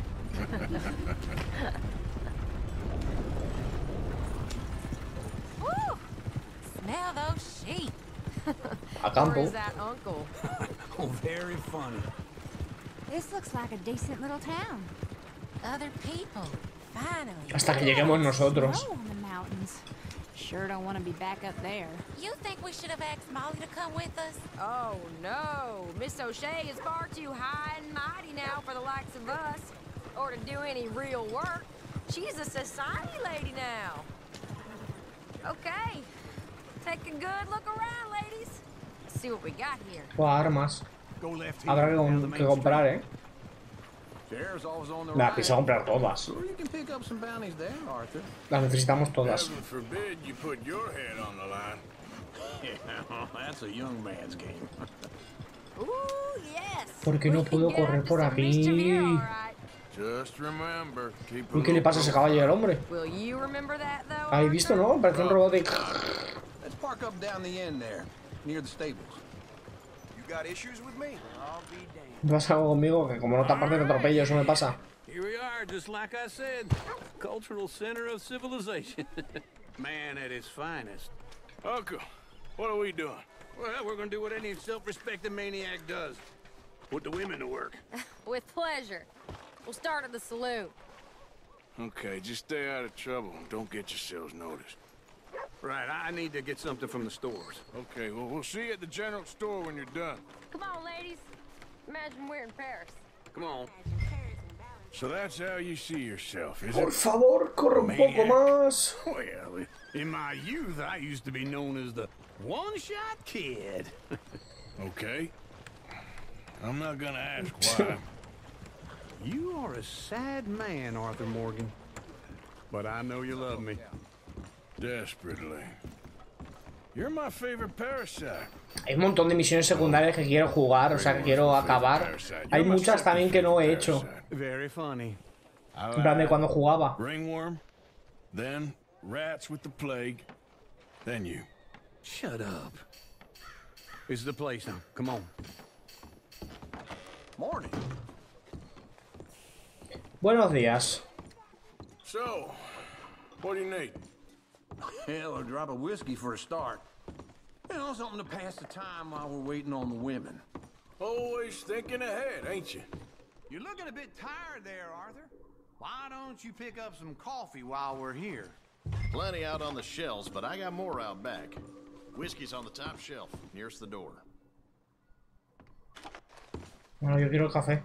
Woo! Smell those sheep. A campo. Or is that uncle? Oh, very funny. This looks like a decent little town. Other people. Finally. Hasta que lleguemos nosotros. Snow on the mountains. Sure don't want to be back up there. You think we should have asked Molly to come with us? Oh, no. Miss O'Shea is far too high and mighty now for the likes of us. Or to do any real work. She's a society lady now. Okay. Take a good look around, ladies. Let's see what we got here. Armas. Habrá que comprar, ¿eh? Me la pienso comprar todas. Las necesitamos todas. Heaven forbid you put your head on the line. Yeah, that's a young man's game. Ooh, yes. ¿Por qué no puedo correr por aquí? Just remember, keep ¿Y qué le pasa a ese caballo al hombre? Will you remember that, though? ¿Habéis visto, no? Parece un robot de... Let's park up down the end there, near the stables. You got issues with me? I'll be damned. ¿Pasa algo conmigo? Que como no te apartes te atropello, eso me pasa. Here we are, just like I said. Cultural center of civilization. Man at his finest. Uncle, what are we doing? Well, we're gonna do what any self-respecting maniac does. Put the women to work. With pleasure. We'll start at the saloon. Okay, just stay out of trouble and don't get yourselves noticed. Right, I need to get something from the stores. Okay, well, we'll see you at the general store when you're done. Come on, ladies. Imagine we're in Paris. Come on. So that's how you see yourself, is Por it? favor, corre un poco más. Well, in my youth, I used to be known as the one-shot kid. Okay. I'm not gonna ask why. You are a sad man, Arthur Morgan. But I know you love me. Desperately. You're my favorite parasite. Hay un montón de misiones secundarias que quiero jugar, o sea, que quiero acabar. Hay muchas también que no he hecho. Very funny. En plan de cuando jugaba. Ringworm, then rats with the plague, then you. Shut up. This is the place now. Come on. Morning. Buenos días. So, what do you need? Hell, a drop of whiskey for a start. You know, something to pass the time while we're waiting on the women. Always thinking ahead, ain't you? You're looking a bit tired there, Arthur. Why don't you pick up some coffee while we're here? Plenty out on the shelves, but I got more out back. Whiskey's on the top shelf, nearest the door. Bueno, yo quiero el café.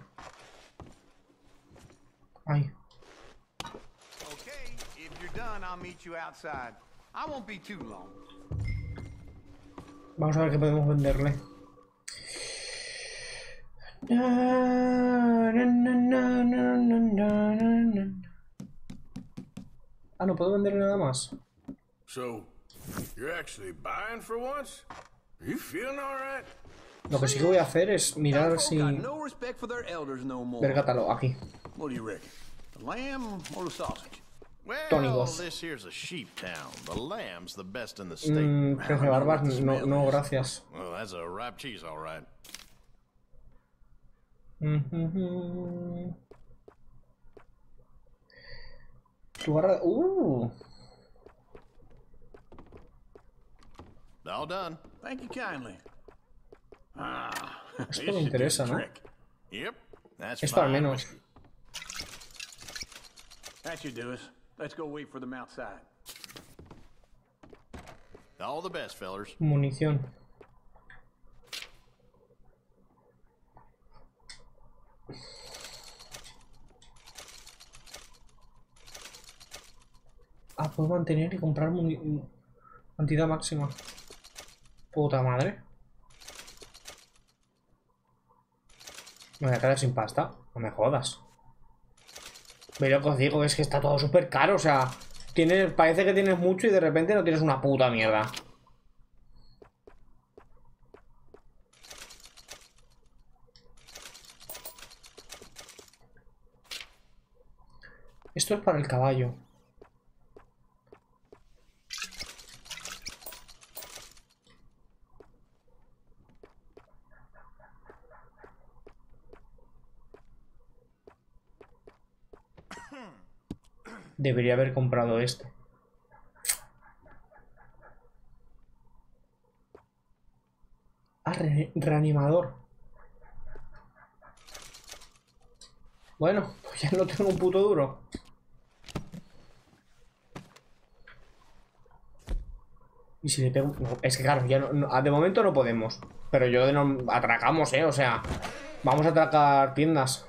Ay. Okay, if you're done, I'll meet you outside. I won't be too long. Vamos a ver qué podemos venderle. Ah, no puedo venderle nada más. So, you're actually buying for once? Are you feeling all right? Lo que sí que voy a hacer es mirar si... No respect for their elders no more. Ver catálogo, aquí. What do you reckon? The lamb or the sausage? Well, this here's a sheep town. The lamb's the best in the state. Jefe Barbas, no, gracias. Well, that's a ripe cheese, all right. Tu barra... All done. Thank you kindly. Ah, esto me interesa, ¿no? Yep, that's esto al menos. That should do us. Let's go wait for them outside. All the best, fellers. Munición. Ah, puedo mantener y comprar cantidad máxima. Puta madre. Me voy a quedar sin pasta. No me jodas. Pero lo que os digo es que está todo súper caro. O sea, parece que tienes mucho y de repente no tienes una puta mierda. Esto es para el caballo. Debería haber comprado este. Ah, reanimador. Bueno, pues ya no tengo un puto duro. Y si le pego... No, es que claro, ya no, de momento no podemos. Pero yo atracamos, o sea... Vamos a atracar tiendas.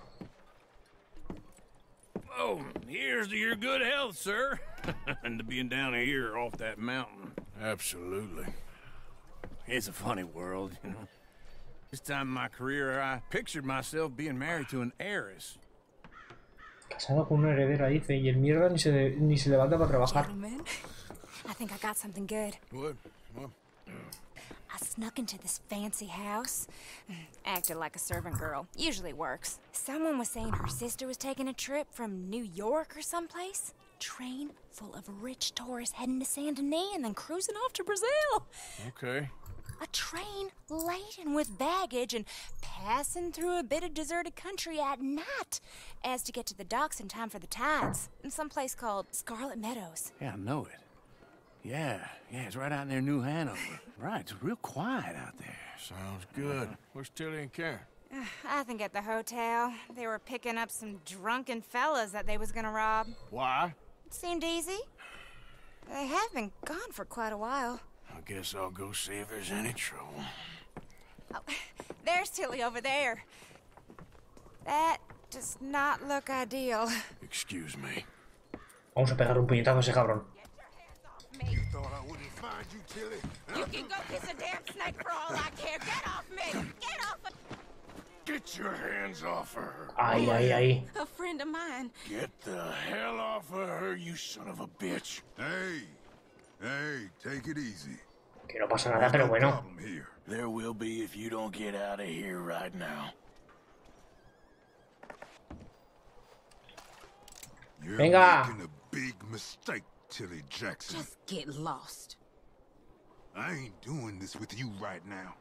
Oh, here's to your good health, sir. And to being down here off that mountain. Absolutely. It's a funny world, you know. This time in my career, I pictured myself being married to an heiress. Casado con una heredera, dice, y el mierda ni se levanta para trabajar. Gentlemen, I think I got something good. What? I snuck into this fancy house. Acted like a servant girl. Usually works. Someone was saying her sister was taking a trip from New York or someplace. Train full of rich tourists heading to Saint Denis and then cruising off to Brazil. Okay. A train laden with baggage and passing through a bit of deserted country at night as to get to the docks in time for the tides in some place called Scarlet Meadows. Yeah, I know it. Yeah, it's right out near New Hanover. Right, it's real quiet out there. Sounds good. Where's Tilly and Karen? I think at the hotel. They were picking up some drunken fellas that they was gonna rob. Why? It seemed easy. They have been gone for quite a while. I guess I'll go see if there's any trouble. Oh, there's Tilly over there. That does not look ideal. Excuse me. Vamos a pegar un puñetazo a ese cabrón. You thought I wouldn't find you, Tilly? You can go kiss a damn snake for all I care. Get off me! Get off of... Get your hands off her. Ay. A friend of mine. Get the hell off of her, you son of a bitch. Hey, take it easy. Que no pasa nada, pero bueno. There will be if you don't get out of here right now. You're Venga. making a big mistake, Tilly Jackson. Just get lost. I ain't doing this with you right now.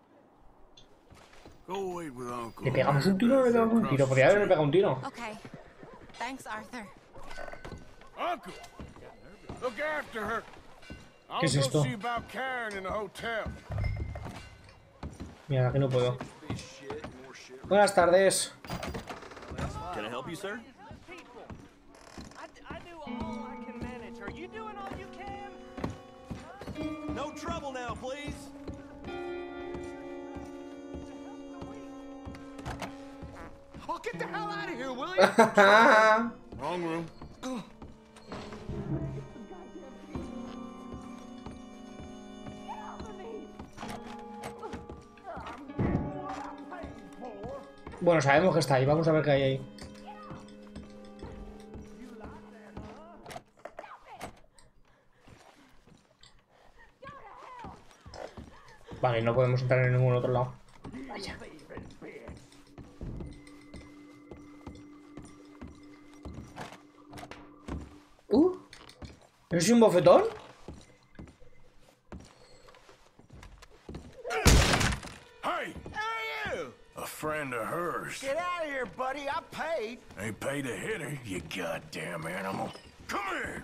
Go wait with Uncle. ¿Le pegamos un tiro o no le pegamos un tiro? Podría haberle pegado un tiro. Okay. Thanks, Arthur. Uncle, look after her. ¿Qué es I'll esto? go see about Karen in the hotel. Mira, aquí no puedo. Buenas tardes. Can I help you, sir? I do all I can manage. Are you doing all you can? No trouble now, please. Oh, get the hell out of here, will you? Wrong room. Bueno, sabemos que está ahí. Vamos a ver qué hay ahí. Vale, no podemos entrar en ningún otro lado. Vaya. ¿Es un bofetón? Hey! A friend of hers. Get out of here, buddy. I paid. Ain't paid to hit her, you goddamn animal. Come here!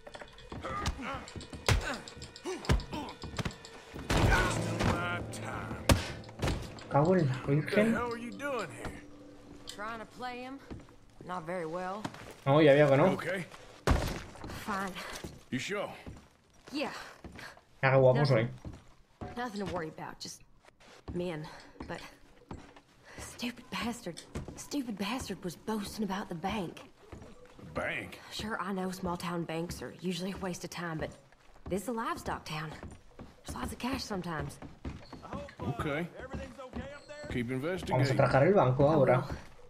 Wasting my time. Cago en la What the virgen. hell are you doing here? Trying to play him. Not very well. No, ya veo que no. Okay? Fine. You sure? Yeah, Mira qué guapo soy. nothing to worry about. Just men. But stupid bastard was boasting about the bank. The bank? Sure, I know small town banks are usually a waste of time, but this is a livestock town. There's lots of cash sometimes. Okay. Keep Vamos a investigating. trajar el banco ahora.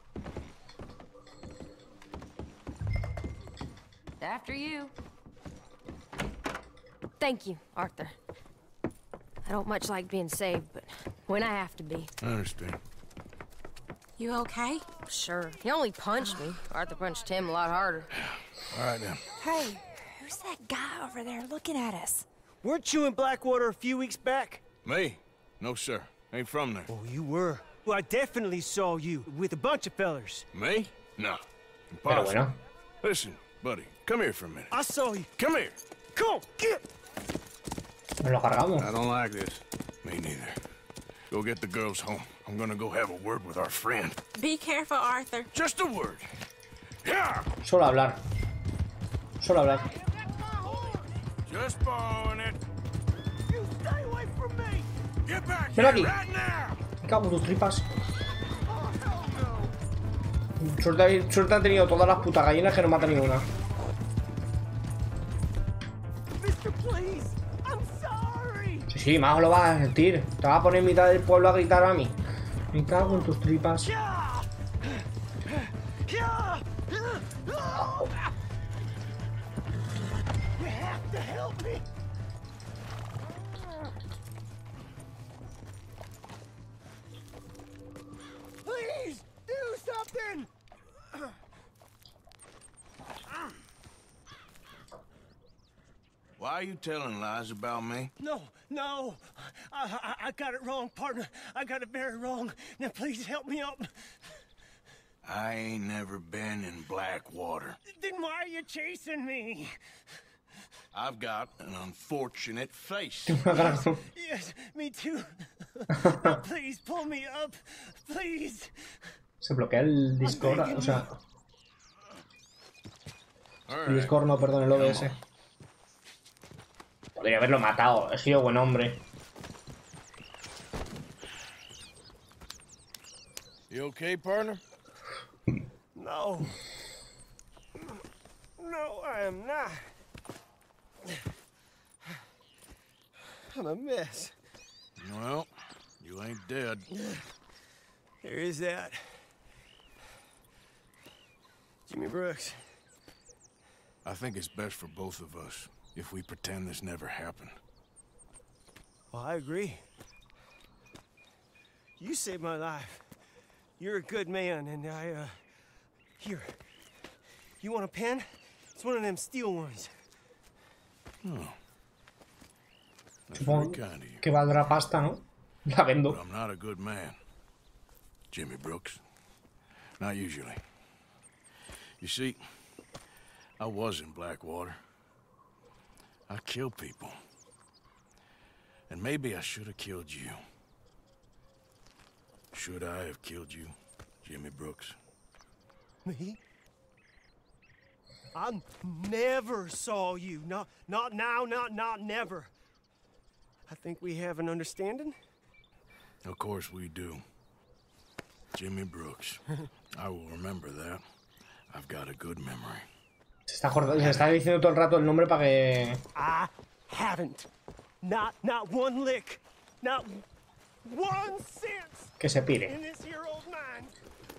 After you. Thank you, Arthur. I don't much like being saved, but when I have to be. I understand. You okay? Sure. He only punched me. Arthur punched him a lot harder. All right, now. Hey, who's that guy over there looking at us? Weren't you in Blackwater a few weeks back? Me? No, sir. Ain't from there. Oh, you were. Well, I definitely saw you with a bunch of fellers. Me? No. Pero Impossible. bueno. Listen, buddy, come here for a minute. I saw you. Come here. Come on, get. Nos lo cargamos. I don't like this. Me neither. Go get the girls home. I'm gonna go have a word with our friend. Be careful, Arthur. Just a word. Yeah. Solo hablar. Solo hablar. Just borrowing it. You stay away from me. Get back Ven here aquí. right now. Me cago en tus tripas. Suerte han tenido todas las putas gallinas que no mata ni una. Mister, please. I'm sorry. Sí, más lo vas a sentir. Te vas a poner en mitad del pueblo a gritar a mí. Me cago en tus tripas. You have to help me. Please do something. Why are you telling lies about me? No. I got it wrong, partner. I got it very wrong. Now please help me up. I ain't never been in Blackwater. Then why are you chasing me? I've got an unfortunate face. Yes, me too. Now please pull me up. Please. Se bloquea el Discord, o sea... El Discord no, perdón, el OBS. Podría haberlo matado, he sido buen hombre. You okay, partner? No. No, I am not. I'm a mess. Well, you ain't dead. There is that. Jimmy Brooks. I think it's best for both of us if we pretend this never happened. Well, I agree. You saved my life. You're a good man, and here. You want a pen? It's one of them steel ones. Oh. Supongo que valdrá pasta, ¿no? La vendo. But I'm not a good man, Jimmy Brooks. Not usually. You see, I was in Blackwater. I killed people. And maybe I should have killed you. Should I have killed you, Jimmy Brooks? Me? I never saw you. Not now, not never. I think we have an understanding. Of course we do. Jimmy Brooks. I will remember that. I've got a good memory. Se está diciendo todo el rato el nombre para que... I haven't. Not one lick. Not one cent. Que se pire. In this here old mine.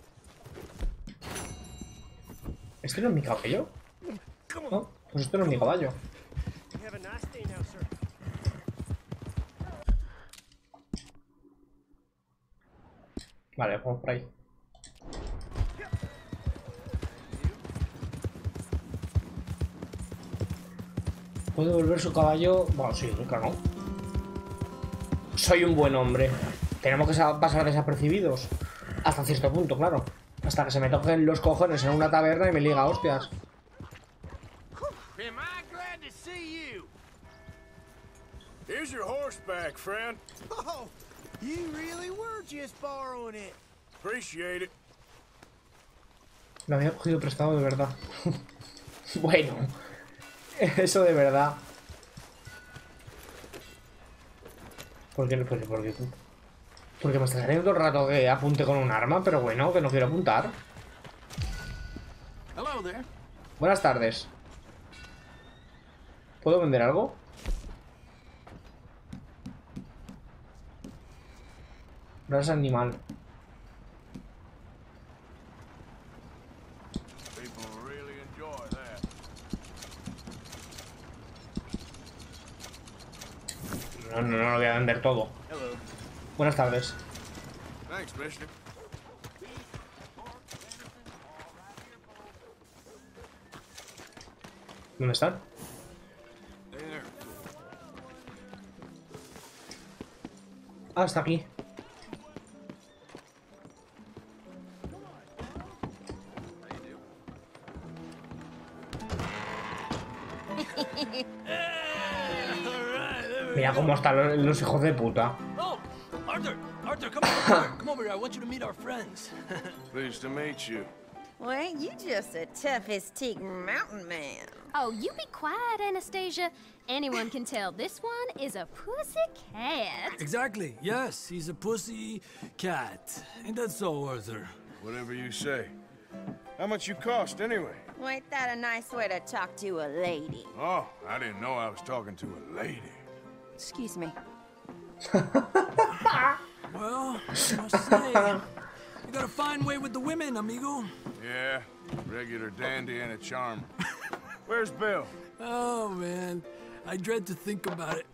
¿Esto no es mi caballo? No, pues esto no es mi caballo. Have a nice day now, sir. Vale, vamos por ahí. ¿Puede volver su caballo? Bueno, sí, claro. Soy un buen hombre. Tenemos que pasar desapercibidos. Hasta cierto punto, claro. Hasta que se me toquen los cojones en una taberna y me liga hostias. Am I glad to see you? Here's your horseback, friend. Oh, you really were just borrowing it. Appreciate it. Lo había cogido prestado de verdad. Bueno, eso de verdad. ¿Por qué? Porque me está saliendo todo el rato que apunte con un arma, pero bueno, que no quiero apuntar. Hello there. Buenas tardes. ¿Puedo vender algo? Grasa animal. No lo voy a vender todo. Buenas tardes. Thanks, mister. ¿Dónde están? Ah, está aquí. Mira cómo están los hijos de puta. Oh, Arthur, come over here. I want you to meet our friends. Pleased to meet you. Well, ain't you just the toughest teak mountain man? Oh, you be quiet, Anastasia. Anyone can tell this one is a pussy cat. Exactly. Yes, he's a pussy cat. Ain't that so, Arthur? Whatever you say. How much you cost, anyway? Well, ain't that a nice way to talk to a lady? Oh, I didn't know I was talking to a lady. Excuse me. Well, I must say, you got a fine way with the women, amigo. Yeah, regular dandy and a charmer. Where's Bill? Oh, man. I dread to think about it.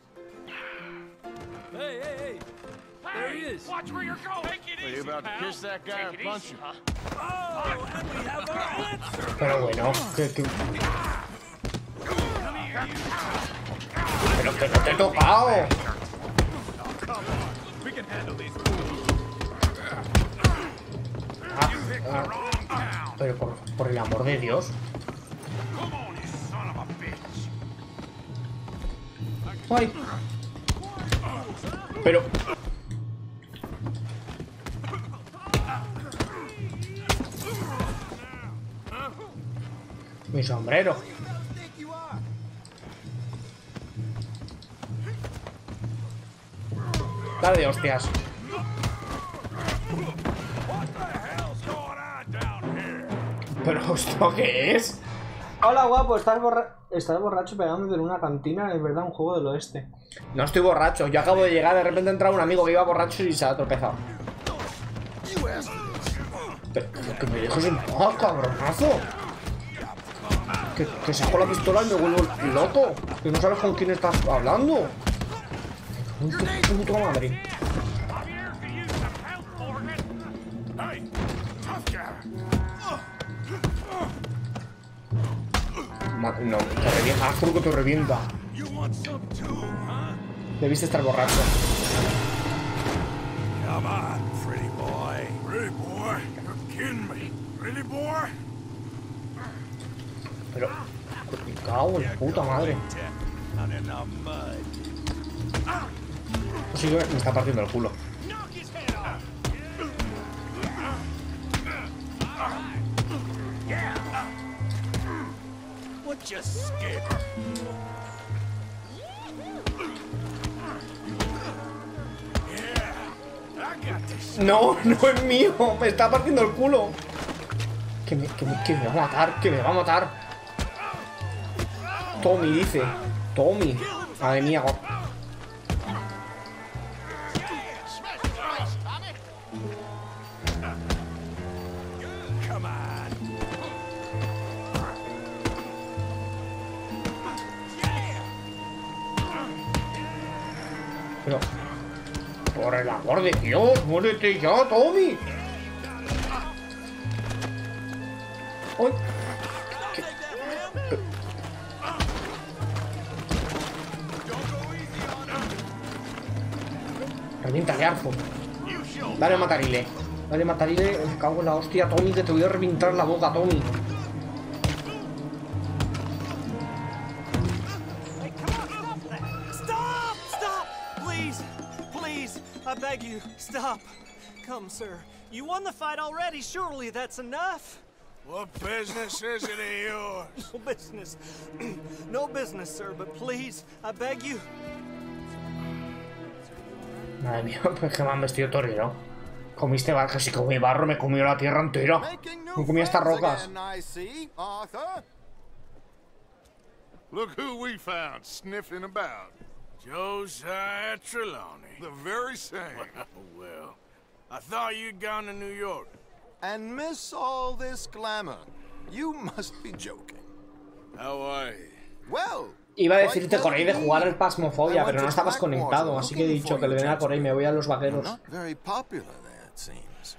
Hey! There he is. Watch where you're going. Take it easy, Are you about to kiss that guy or punch him? Oh, and we have our answer. Pero bueno, Pero que no te he tocado. Pero por el amor de Dios. Ay. Pero mi sombrero. Dale de hostias. ¿Pero esto qué es? Hola guapo, estás borracho pegándote en una cantina, es verdad, un juego del oeste. No estoy borracho, yo acabo de llegar, de repente ha entrado un amigo que iba borracho y se ha tropezado. Pero que me dejes en paz, cabronazo. Que saco la pistola y me vuelvo loco. Que no sabes con quién estás hablando. Puta madre. No, te revienta. Juro que te revienta. Debiste estar borracho. Come on, pretty boy. Pretty boy? You're kidding me. Pretty boy? Pero... me cago en la puta madre. Sí que me está partiendo el culo. No, no es mío. Me está partiendo el culo. Que me va a matar. Que me va a matar. Tommy dice. Tommy. Madre mía. Pero... por el amor de Dios, muérete ya, Tommy. ¡Ay! Reviéntale, Arthur. Dale, matarile. Dale, matarile. Me cago en la hostia, Tommy, que te voy a reventar la boca, Tommy. I beg you, stop. Come, sir. You won the fight already. Surely that's enough. What business is it of yours? No business. No business, sir, but please, I beg you. Madre mía, pues que me han vestido torero. Comiste barro, si comí barro, me comió la tierra entera. Me comí estas rocas. Look who we found sniffing about. Josiah Trelawney. The very same. Well, I thought you'd gone to New York. And miss all this glamour. You must be joking. How are you? Well, iba a decirte Corey de jugar al Phasmophobia, pero no estabas conectado, así que he dicho que le den a Corey y me voy a los vaqueros. Not very popular there, it seems.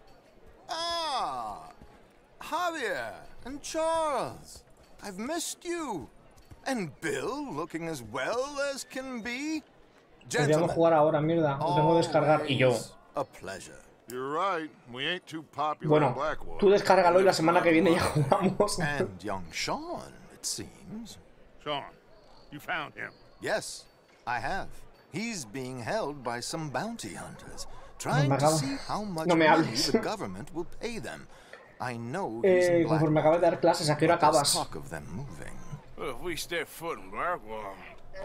Ah, Javier and Charles. I've missed you. And Bill looking as well as can be. Podríamos jugar ahora, mierda. Lo tengo que descargar y yo. A pleasure. You're right. We ain't too popular Bueno, in Blackwater. tú descárgalo y la semana que viene ya jugamos. And young Sean, it seems. Sean, you found him. Yes, I have. He's being held by some bounty hunters, trying to see how much money the government will pay them. I know he's in Blackwater. Conforme acabas de dar clases, ¿a qué hora acabas? Talk of them moving. Well, if we step foot in Blackwater...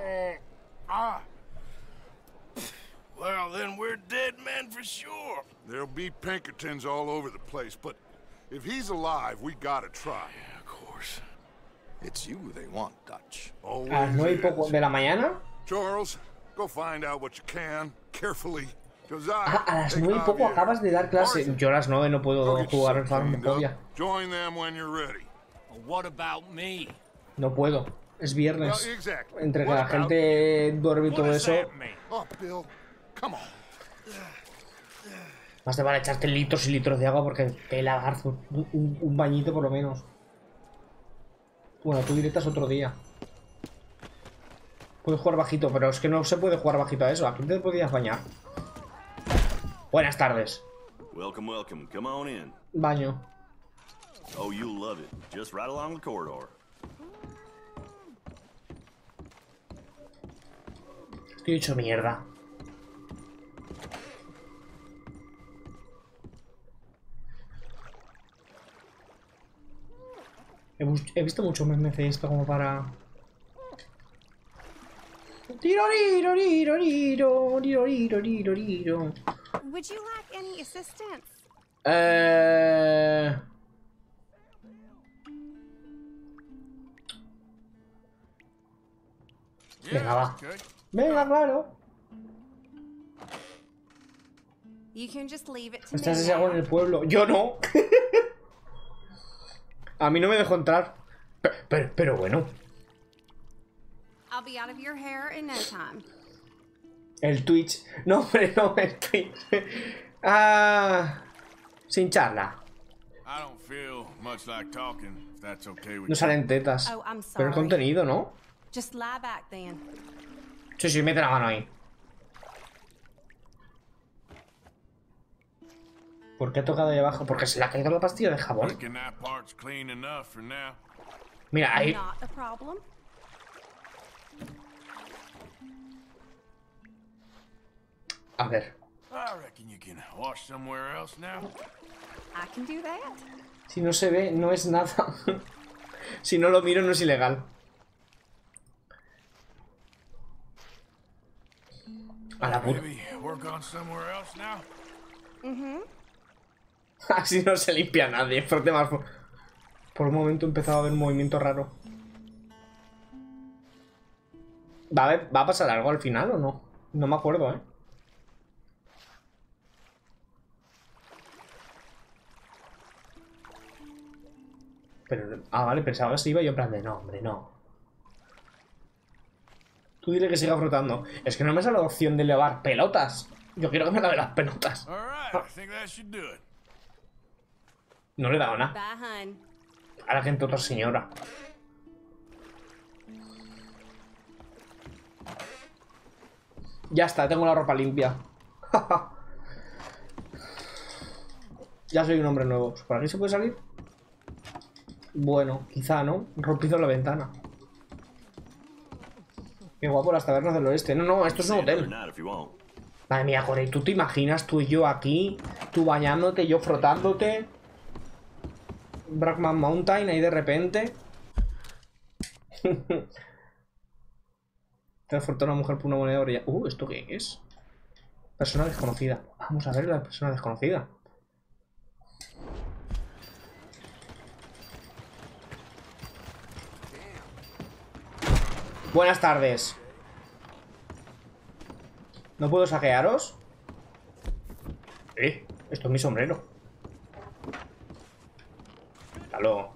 Well, then we're dead men for sure. There'll be Pinkertons all over the place, but if he's alive, we gotta try. Yeah, of course. It's you they want, Dutch. A las 9:00 de la mañana. Charles, go find out what you can, carefully. Ah, a las 9:00 acabas de dar clase. Yo a las 9 no puedo jugar en Phasmophobia. Join them when you're ready. What about me? No puedo. Es viernes. Entre que la gente duerme y todo eso. Más te vale echarte litros y litros de agua porque te lagar un bañito por lo menos. Bueno, tú directas otro día. Puedes jugar bajito, pero es que no se puede jugar bajito a eso. Aquí te podías bañar. Buenas tardes. Welcome, welcome. Come on in. Baño. Oh, you'll love it. Just right along the corridor. Estoy hecho mierda. He visto mucho memes de esto como para... Would you lack any assistance? Venga, va. Venga, claro. You can just leave it to Estás me. ese agua en el pueblo. Yo no. A mí no me dejó entrar. Pero bueno. I'll be out of your hair in no time. El Twitch. No, hombre, no, el Twitch. Ah, sin charla. No salen tetas. Pero el contenido, ¿no? Sí, sí, mete la mano ahí. ¿Por qué ha tocado ahí abajo? Porque se le ha caído la pastilla de jabón. Mira, ahí. A ver. Si no se ve, no es nada. Si no lo miro, no es ilegal. A la puta. Así no se limpia nadie. Por un momento empezaba a haber un movimiento raro. ¿Va a pasar algo al final o no? No me acuerdo, ¿eh? Pero, vale, pensaba que se iba y yo en plan de no, hombre, no. Tú dile que siga frotando. Es que no me sale la opción de elevar pelotas. Yo quiero que me lave las pelotas. No le he dado nada. A la gente otra señora. Ya está, tengo la ropa limpia. Ya soy un hombre nuevo. ¿Por aquí se puede salir? Bueno, quizá, ¿no? Rompido la ventana. Qué guapo las tabernas del oeste. No, no, esto es un hotel. Madre mía, Corey, ¿tú te imaginas tú y yo aquí? Tú bañándote, yo frotándote. Brackman Mountain ahí de repente. Transportó a una mujer por una moneda de oro. ¿Esto qué es? Persona desconocida. Vamos a ver la persona desconocida. Buenas tardes. ¿No puedo saquearos? Esto es mi sombrero. Hasta luego.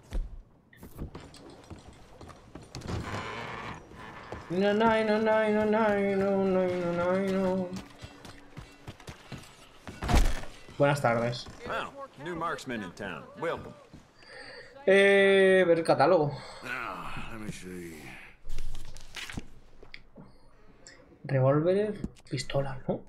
No, no, no, no, no, no, no, no. Buenas tardes. New marksman in town. Welcome. Ver el catálogo. Revólver, pistola, ¿no?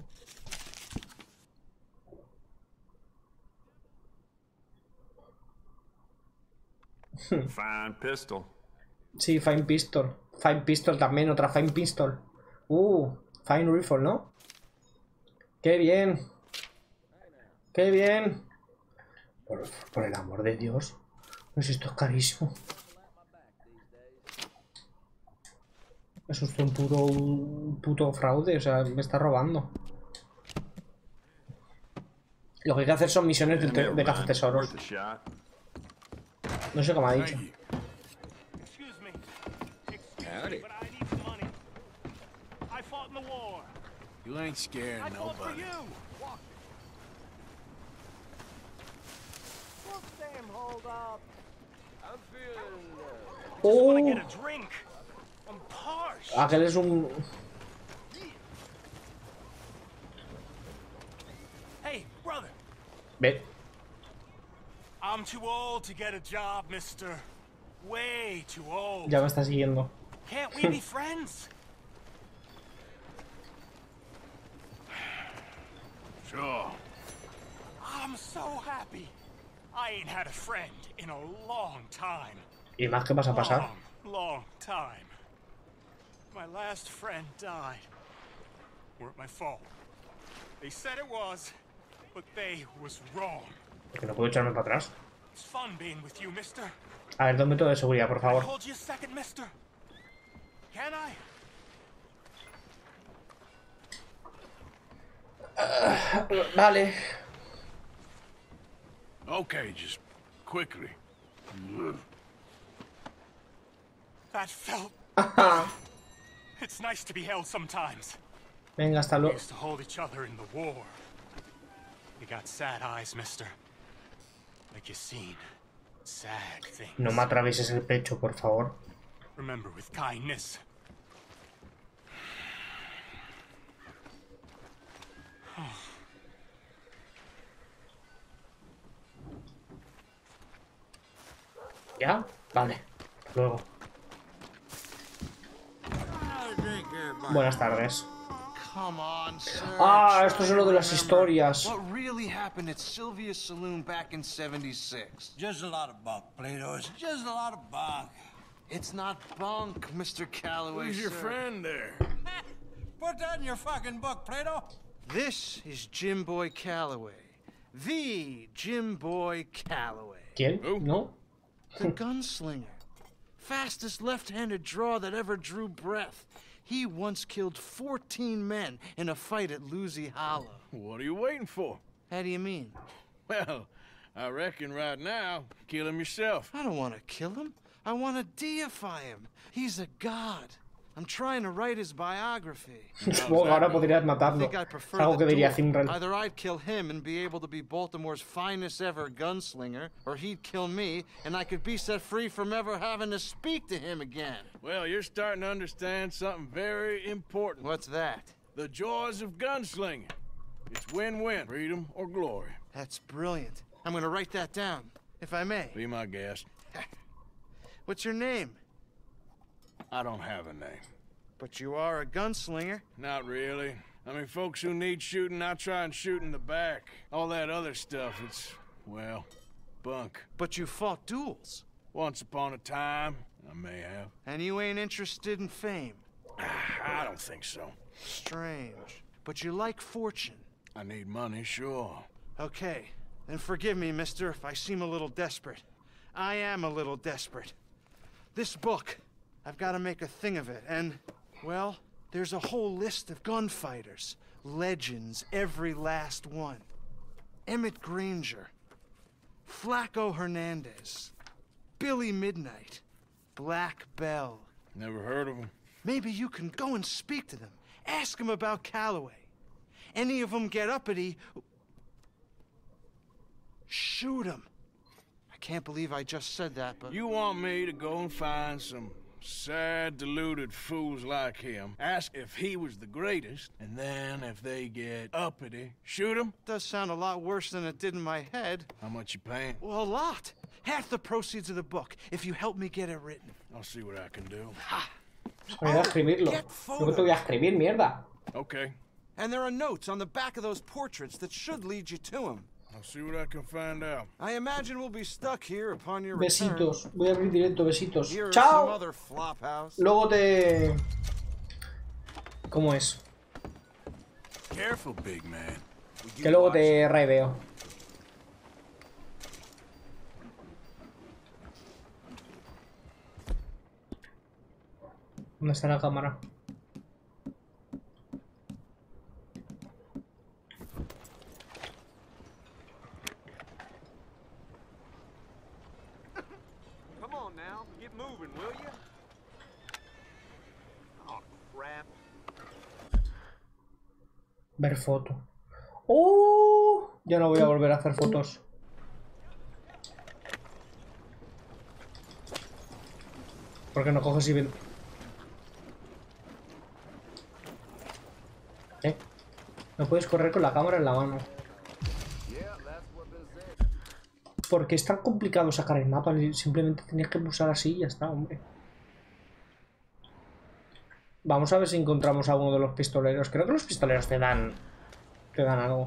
Fine pistol. Sí, fine pistol. Fine pistol también, otra fine pistol. Fine rifle, ¿no? ¡Qué bien! ¡Qué bien! Por el amor de Dios. Pues esto es carísimo. Eso es un puto fraude, o sea, me está robando. Lo que hay que hacer son misiones de cazatesoros. No sé cómo ha dicho. You ain't scared nobody. Aquel es un... Hey, brother. Ve. I'm too old to get a job, mister. Way too old. Ya me está siguiendo. Can't we be friends? Sure. I'm so happy. I ain't had a friend in a long time. ¿Y más qué vas a pasar? Long time. My last friend died. Weren't my fault. They said it was, but they was wrong. Porque no puedo echarme para atrás. It's fun being with you, mister. A ver, dame todo de seguridad, por favor. Hold you a second, mister. Can I? Vale. Okay, just quickly. That felt. It's nice to be held sometimes. Venga, hasta luego. We used to hold each other in the war. You got sad eyes, mister. Like you've seen sad things. No me atravieses el pecho, por favor. Remember with kindness. ¿Ya? Vale. Luego. Buenas tardes. Ah, esto es uno de las historias. What really happened at Sylvia's Saloon back in 76? Just a lot of bunk, Plato. It's just a lot of bunk. It's not bunk, Mr. Calloway. Who's your sir. friend there? Put that in your fucking book, Plato. This is Jim Boy Calloway. The Jim Boy Calloway. ¿Quién? No. The gunslinger. Fastest left-handed draw that ever drew breath. He once killed 14 men in a fight at Lucy Hollow. What are you waiting for? How do you mean? Well, I reckon right now, kill him yourself. I don't want to kill him. I want to deify him. He's a god. I'm trying to write his biography. Supongo que ahora podrías matarlo. Es algo que diría Zimran. Either I'd kill him and be able to be Baltimore's finest ever gunslinger, or he'd kill me and I could be set free from ever having to speak to him again. Well, you're starting to understand something very important. What's that? The joys of gunslinging. It's win-win, freedom or glory. That's brilliant. I'm gonna write that down, if I may. Be my guest. What's your name? I don't have a name. But you are a gunslinger. Not really. I mean, folks who need shooting, I try and shoot in the back. All that other stuff, it's, well, bunk. But you fought duels. Once upon a time, I may have. And you ain't interested in fame. I don't think so. Strange. But you like fortune. I need money, sure. Okay. Then forgive me, mister, if I seem a little desperate. I am a little desperate. This book, I've got to make a thing of it, and, well, there's a whole list of gunfighters. Legends, every last one. Emmett Granger. Flaco Hernandez. Billy Midnight. Black Bell. Never heard of them. Maybe you can go and speak to them. Ask them about Calloway. Any of them get uppity, shoot them. I can't believe I just said that, but... You want me to go and find some sad, deluded fools like him, ask if he was the greatest, and then if they get uppity, shoot him? Does sound a lot worse than it did in my head. How much you paying? Well, a lot. Half the proceeds of the book, if you help me get it written. I'll see what I can do. Voy a escribirlo. Luego te voy a escribir, mierda. Okay. And there are notes on the back of those portraits that should lead you to him. I'll see what I can find out. I imagine we'll be stuck here upon your return. Besitos. Voy a abrir directo, besitos. ¡Chao! Luego te... ¿Cómo es? Careful, big man. Que luego te raideo. ¿Dónde está la cámara? Ver foto. ¡Oh! Ya no voy a volver a hacer fotos. ¿Por qué no coges y ven? No puedes correr con la cámara en la mano. ¿Por qué es tan complicado sacar el mapa? Simplemente tenías que pulsar así y ya está, hombre. Vamos a ver si encontramos a uno de los pistoleros. Creo que los pistoleros te dan algo.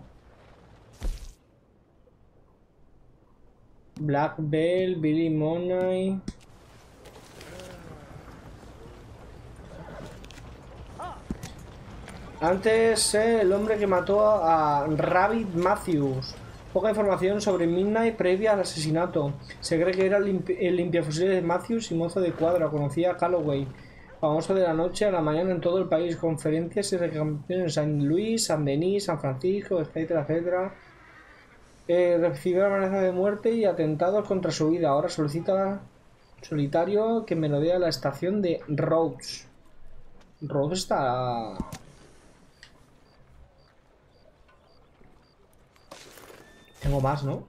Black Bell, Billy Money. Antes, el hombre que mató a Rabbit Matthews. Poca información sobre Midnight previa al asesinato. Se cree que era el limpiafusiles de Matthews y mozo de cuadra. Conocía a Calloway. Famoso de la noche a la mañana en todo el país. Conferencias y reclamaciones en San Luis, San Denis, San Francisco, etcétera, etcétera. Recibió amenaza de muerte y atentados contra su vida. Ahora solicita solitario que merodea la estación de Rhodes. Rhodes está... Tengo más, ¿no?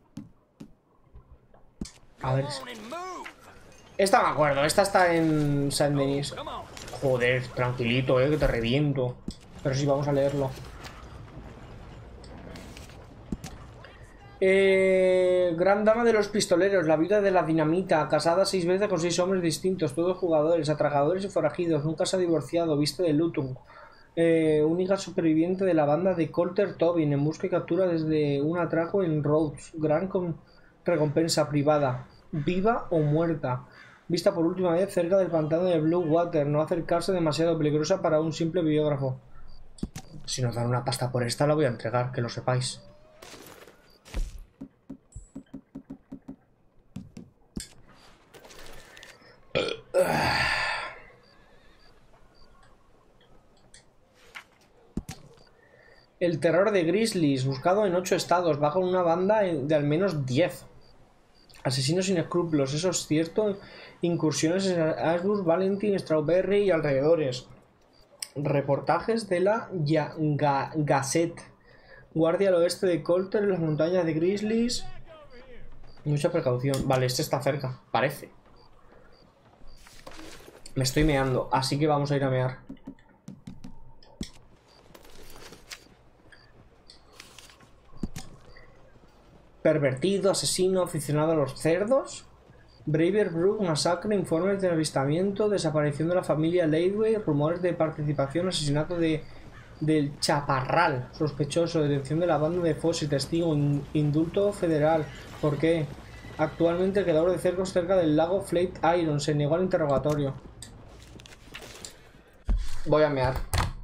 A ver. Esta me acuerdo, esta está en Saint Denis. Joder, tranquilito, que te reviento. Pero sí, vamos a leerlo. Gran dama de los pistoleros, la viuda de la dinamita, casada 6 veces con 6 hombres distintos, todos jugadores, atragadores y forajidos, nunca se ha divorciado, viste de Luton. Única superviviente de la banda de Colter Tobin, en busca y captura desde un atraco en Rhodes. Gran recompensa privada, viva o muerta. Vista por última vez cerca del pantano de Blue Water, no acercarse, demasiado peligrosa para un simple biógrafo. Si nos dan una pasta por esta, la voy a entregar, que lo sepáis. El terror de Grizzlies, buscado en 8 estados, bajo una banda de al menos 10. Asesinos sin escrúpulos, eso es cierto. Incursiones en Ashburn, Valentine, Strawberry y alrededores. Reportajes de la Gazette. Guardia al oeste de Colter, en las montañas de Grizzlies. Mucha precaución. Vale, este está cerca, parece. Me estoy meando, así que vamos a ir a mear. Pervertido, asesino, aficionado a los cerdos. Braverbrook, masacre, informes de avistamiento, desaparición de la familia Leadway, rumores de participación, asesinato del Chaparral, sospechoso, detención de la banda de Foss y testigo, indulto federal. ¿Por qué? Actualmente el criador de cerdos cerca del lago Flatiron se negó al interrogatorio. Voy a mear.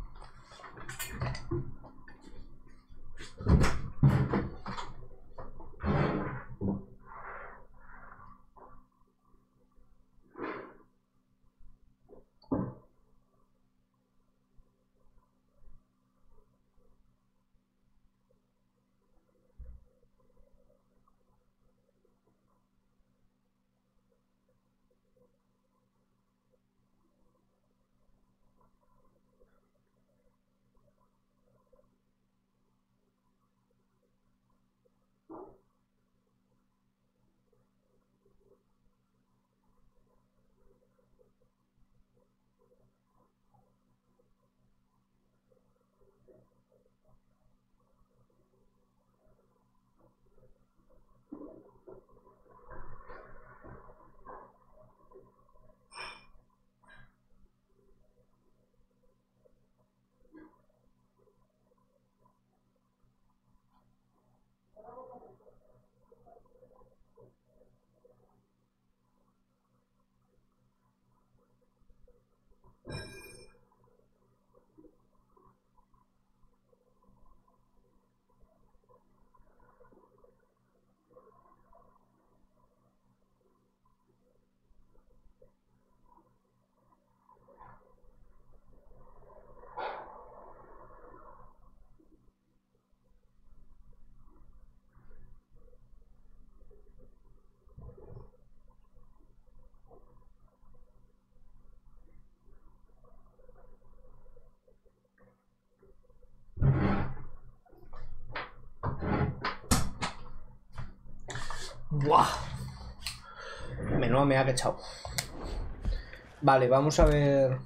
¡Buah! Menuda me ha echado. Vale, vamos a ver.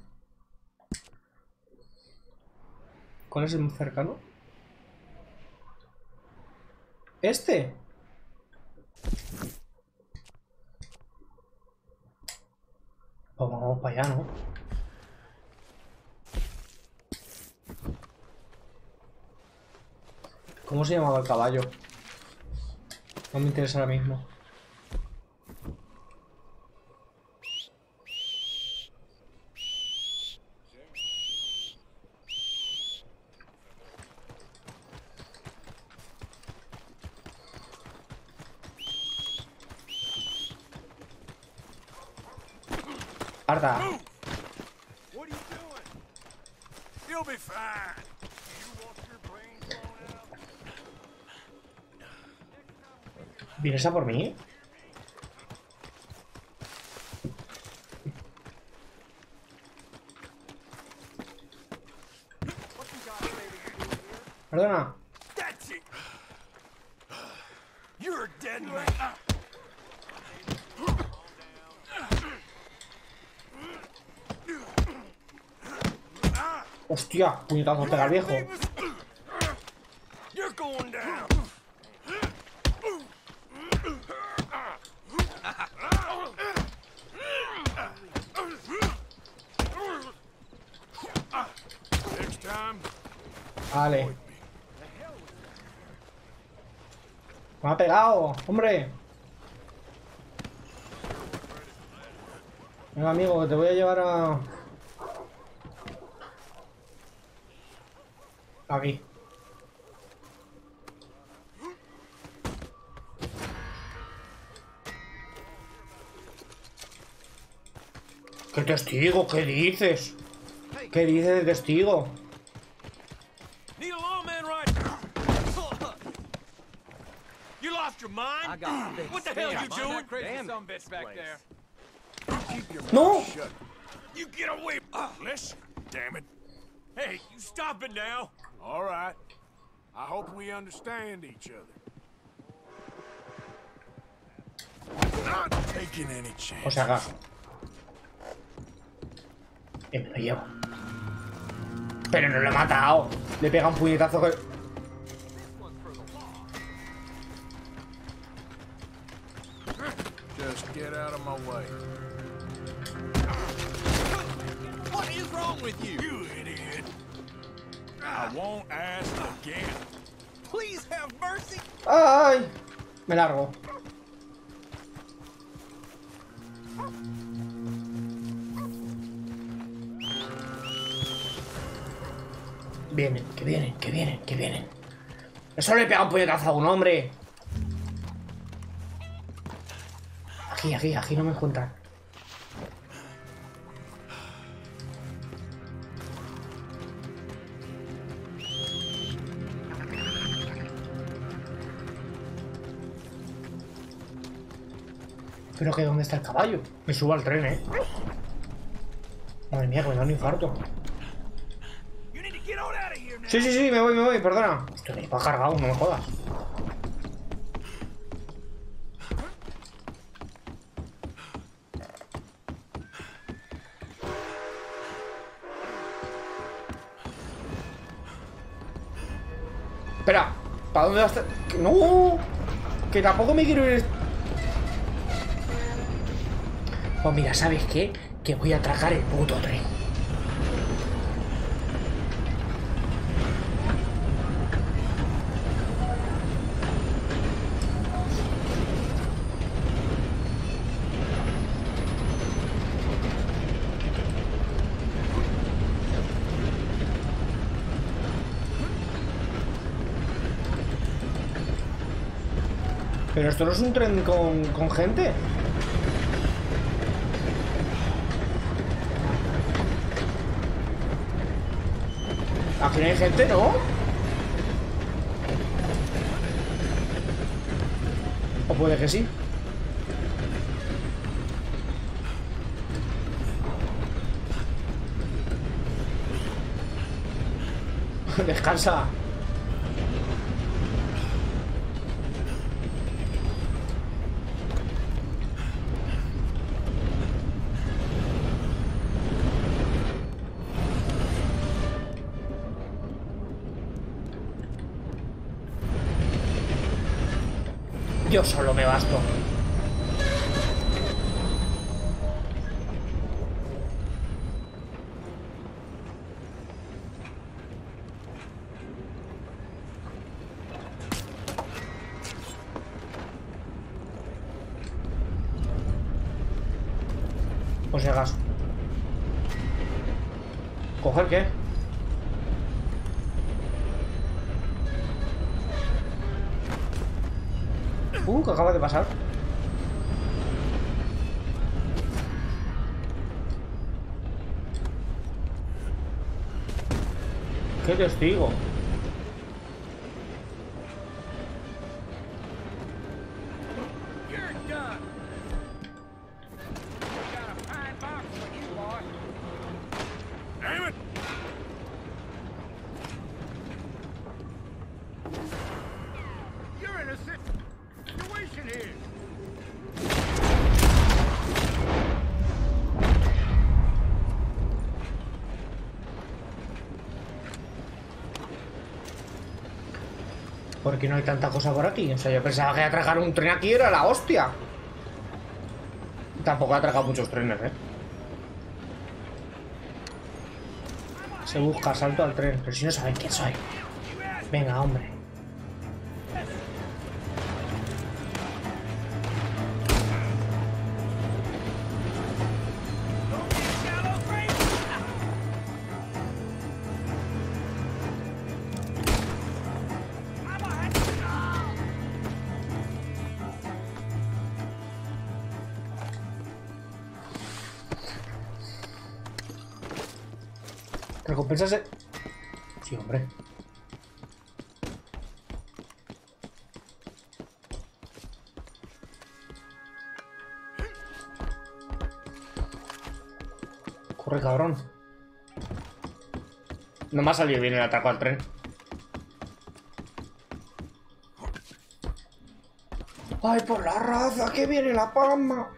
¿Cuál es el más cercano? ¿Este? Pues vamos para allá, ¿no? ¿Cómo se llamaba el caballo? No me interesa ahora mismo. Arda. ¿Vienes a por mí? Perdona. Hostia, puñetazo pega al viejo. Vale. Me ha pegado, hombre. Venga, amigo, que te voy a llevar a... Aquí. ¿Qué testigo? ¿Qué dices? ¿Qué dices de testigo? Need a lawman right. You lost your mind? What the hell you doing? Damn some bitch back there. No. You get away, Lish. Damn it. Hey, you stop it now. All right. I hope we understand each other. Not taking any chance. O sea, acaso. Me lo llevo. Pero no lo he matado. Le pega un puñetazo que... Just get out of my way. What is wrong with you? You idiot. I won't ask again. Please have mercy. ¡Ay! Me largo. Vienen, que vienen, que vienen, que vienen. Eso le pega un puñetazo a un hombre. Aquí no me encuentran. Pero que ¿dónde está el caballo? Me subo al tren, ¿eh? Madre mía, que me da un infarto. Sí, me voy, perdona. Hostia, me va cargado, no me jodas. Espera, ¿para dónde vas? ¡No! Que tampoco me quiero ir. Pues mira, ¿sabes qué? Que voy a atracar el puto tren. Pero esto no es un tren con gente. Aquí no hay gente, ¿no? O puede que sí. Descansa. Yo solo me basto. Por si acaso. ¿Coger qué? ¿Qué acaba de pasar? ¿Qué testigo? ¿Por qué no hay tanta cosa por aquí? O sea, yo pensaba que atracar un tren aquí era la hostia. Tampoco ha atracado muchos trenes, ¿eh? Se busca asalto al tren, pero si no saben quién soy. Venga, hombre. Recompensas. Sí, hombre. Corre, cabrón. No me ha salido bien el atraco al tren. ¡Ay, por la raza! ¡Que viene la palma!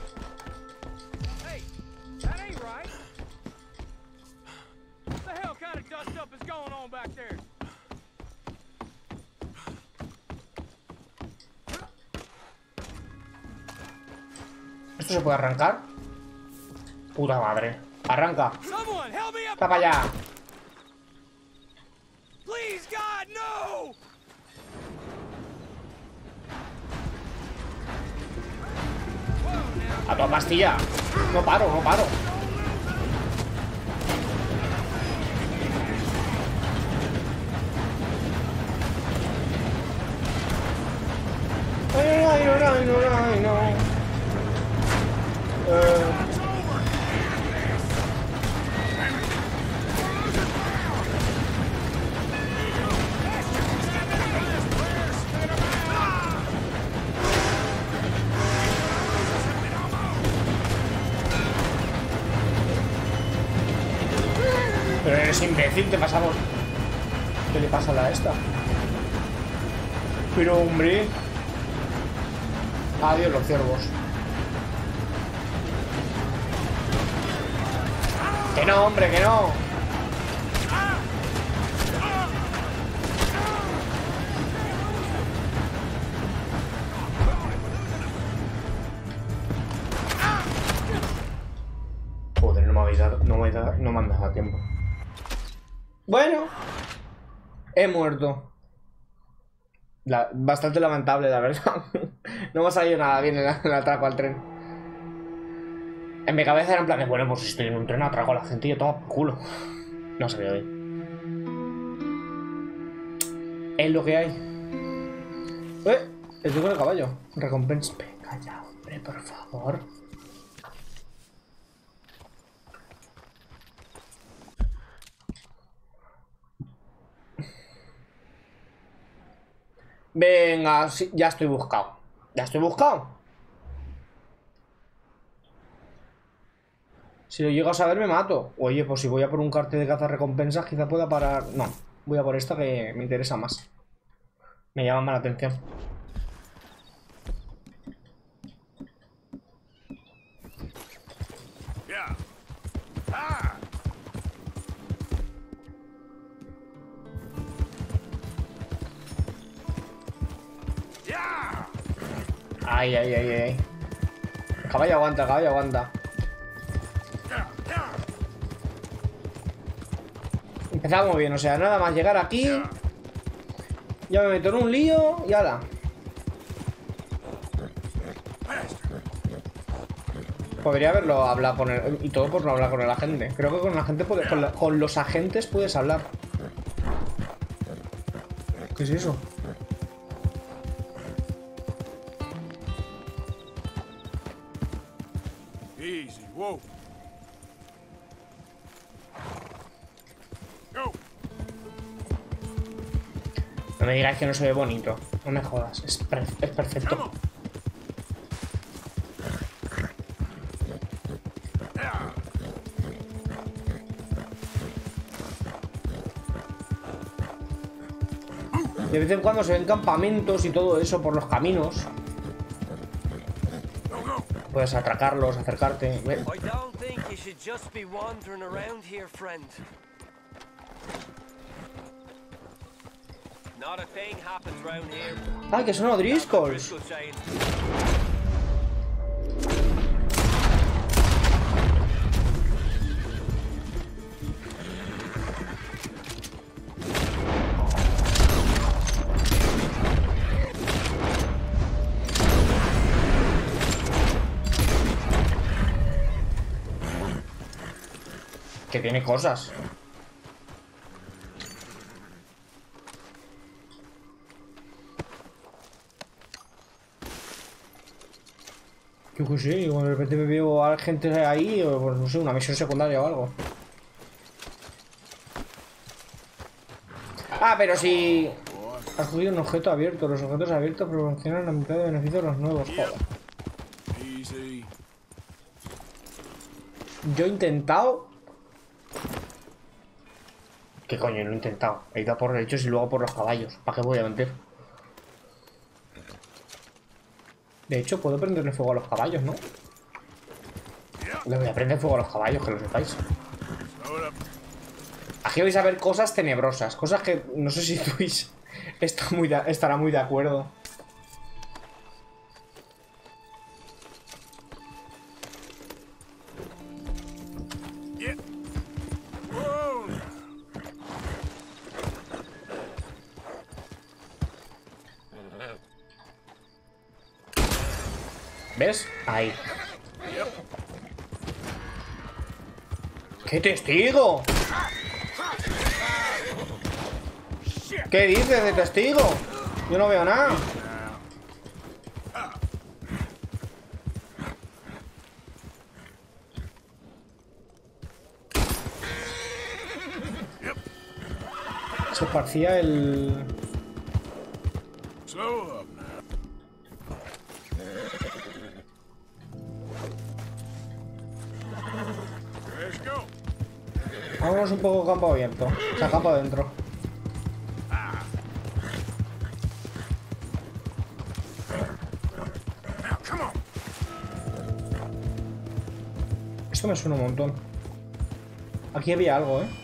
¿Esto se puede arrancar? Puta madre. Arranca. Está para allá. A toda pastilla. No paro, no paro. Ay, no. Pero eres imbécil, te pasamos. ¿Qué le pasa a la esta? Pero hombre. Adiós los ciervos. Que no, hombre, que no. Joder, no me habéis dado, no me han dado tiempo. Bueno, he muerto. Bastante lamentable, la verdad. No me ha salido nada bien el atraco al tren. En mi cabeza era en plan de, bueno, pues si estoy en un tren atraco a la gente y yo tomo por culo. No se ve bien. Es lo que hay. El truco del caballo. Recompensa. Venga ya, hombre, por favor. Venga, sí, ya estoy buscado. Ya estoy buscado. Si lo llego a saber me mato. Oye, pues si voy a por un cartel de caza recompensas, quizá pueda parar. No, voy a por esta que me interesa más. Me llama más la atención. Ay, ay, ay, ay. El caballo aguanta, el caballo aguanta. Empezamos bien, o sea, nada más llegar aquí. Ya me meto en un lío y ala. Podría haberlo hablado con él. Y todo por no hablar con el agente. Creo que con el agente puedes. Con los agentes puedes hablar. ¿Qué es eso? Easy, whoa. No me digas que no se ve bonito. No me jodas. Es perfecto. De vez en cuando se ven campamentos y todo eso por los caminos. Puedes atracarlos, acercarte. ¡Ay, que son O'Driscolls! que tiene cosas. Yo qué sé, de repente me veo a gente ahí, o pues, no sé, una misión secundaria o algo. Ah, pero si has cogido un objeto abierto, los objetos abiertos proporcionan la mitad de beneficios a los nuevos. Joder. Yo he intentado. ¿Qué coño? No he intentado. He ido a por derechos y luego por los caballos. ¿Para qué voy a mentir? De hecho, puedo prenderle fuego a los caballos, ¿no? Le voy a prender fuego a los caballos, que lo sepáis. Aquí vais a ver cosas tenebrosas. Cosas que no sé si Twitch estará muy de acuerdo. ¿Ves? Ahí. ¡Qué testigo! ¿Qué dices de testigo? Yo no veo nada. Se esparcía el... Vámonos un poco campo abierto. O sea, campo adentro. Esto me suena un montón. Aquí había algo, ¿eh?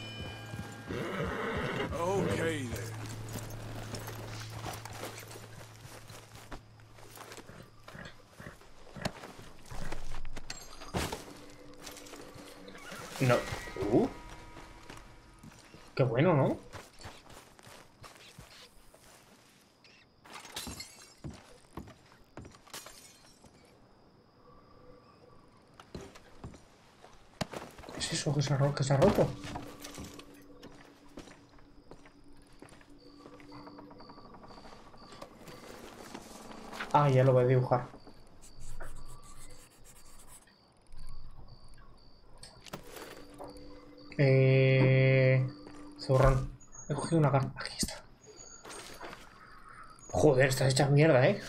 No. Qué bueno, ¿no? ¿Qué es eso que se ha roto? Ah, ya lo voy a dibujar. Zurrón. He cogido una carta. Aquí está. Joder, estás hecha mierda, ¿eh?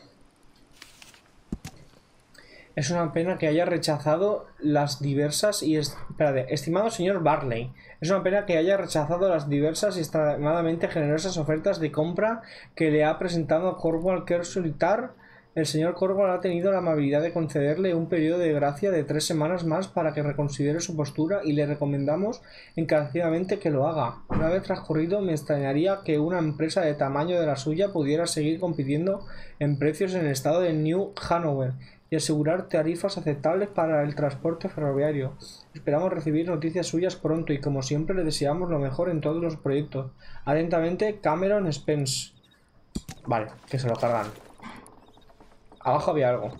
Es una pena que haya rechazado las diversas y... Espérate, estimado señor Barley. Es una pena que haya rechazado las diversas y extremadamente generosas ofertas de compra que le ha presentado Cornwall Kersolitar. El señor Cornwall ha tenido la amabilidad de concederle un periodo de gracia de 3 semanas más para que reconsidere su postura y le recomendamos encarecidamente que lo haga. Una vez transcurrido, me extrañaría que una empresa de tamaño de la suya pudiera seguir compitiendo en precios en el estado de New Hanover y asegurar tarifas aceptables para el transporte ferroviario. Esperamos recibir noticias suyas pronto y, como siempre, le deseamos lo mejor en todos los proyectos. Atentamente, Cameron Spence. Vale, que se lo cargan. Abajo había algo.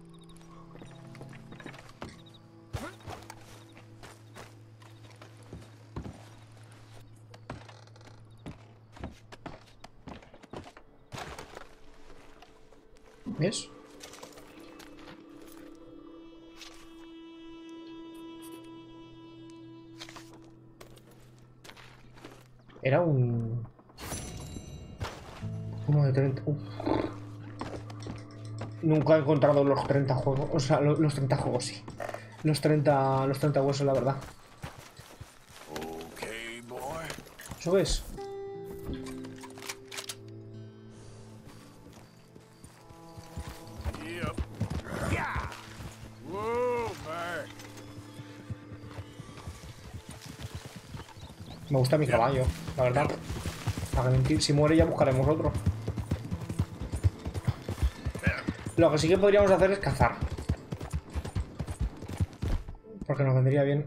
¿Ves? Era un... Uno de 30... Nunca he encontrado los 30 juegos. O sea, los 30 juegos, sí. Los 30 huesos, la verdad. ¿Eso ves? Me gusta mi caballo, la verdad. Para mentir, si muere ya buscaremos otro. Lo que sí que podríamos hacer es cazar. Porque nos vendría bien.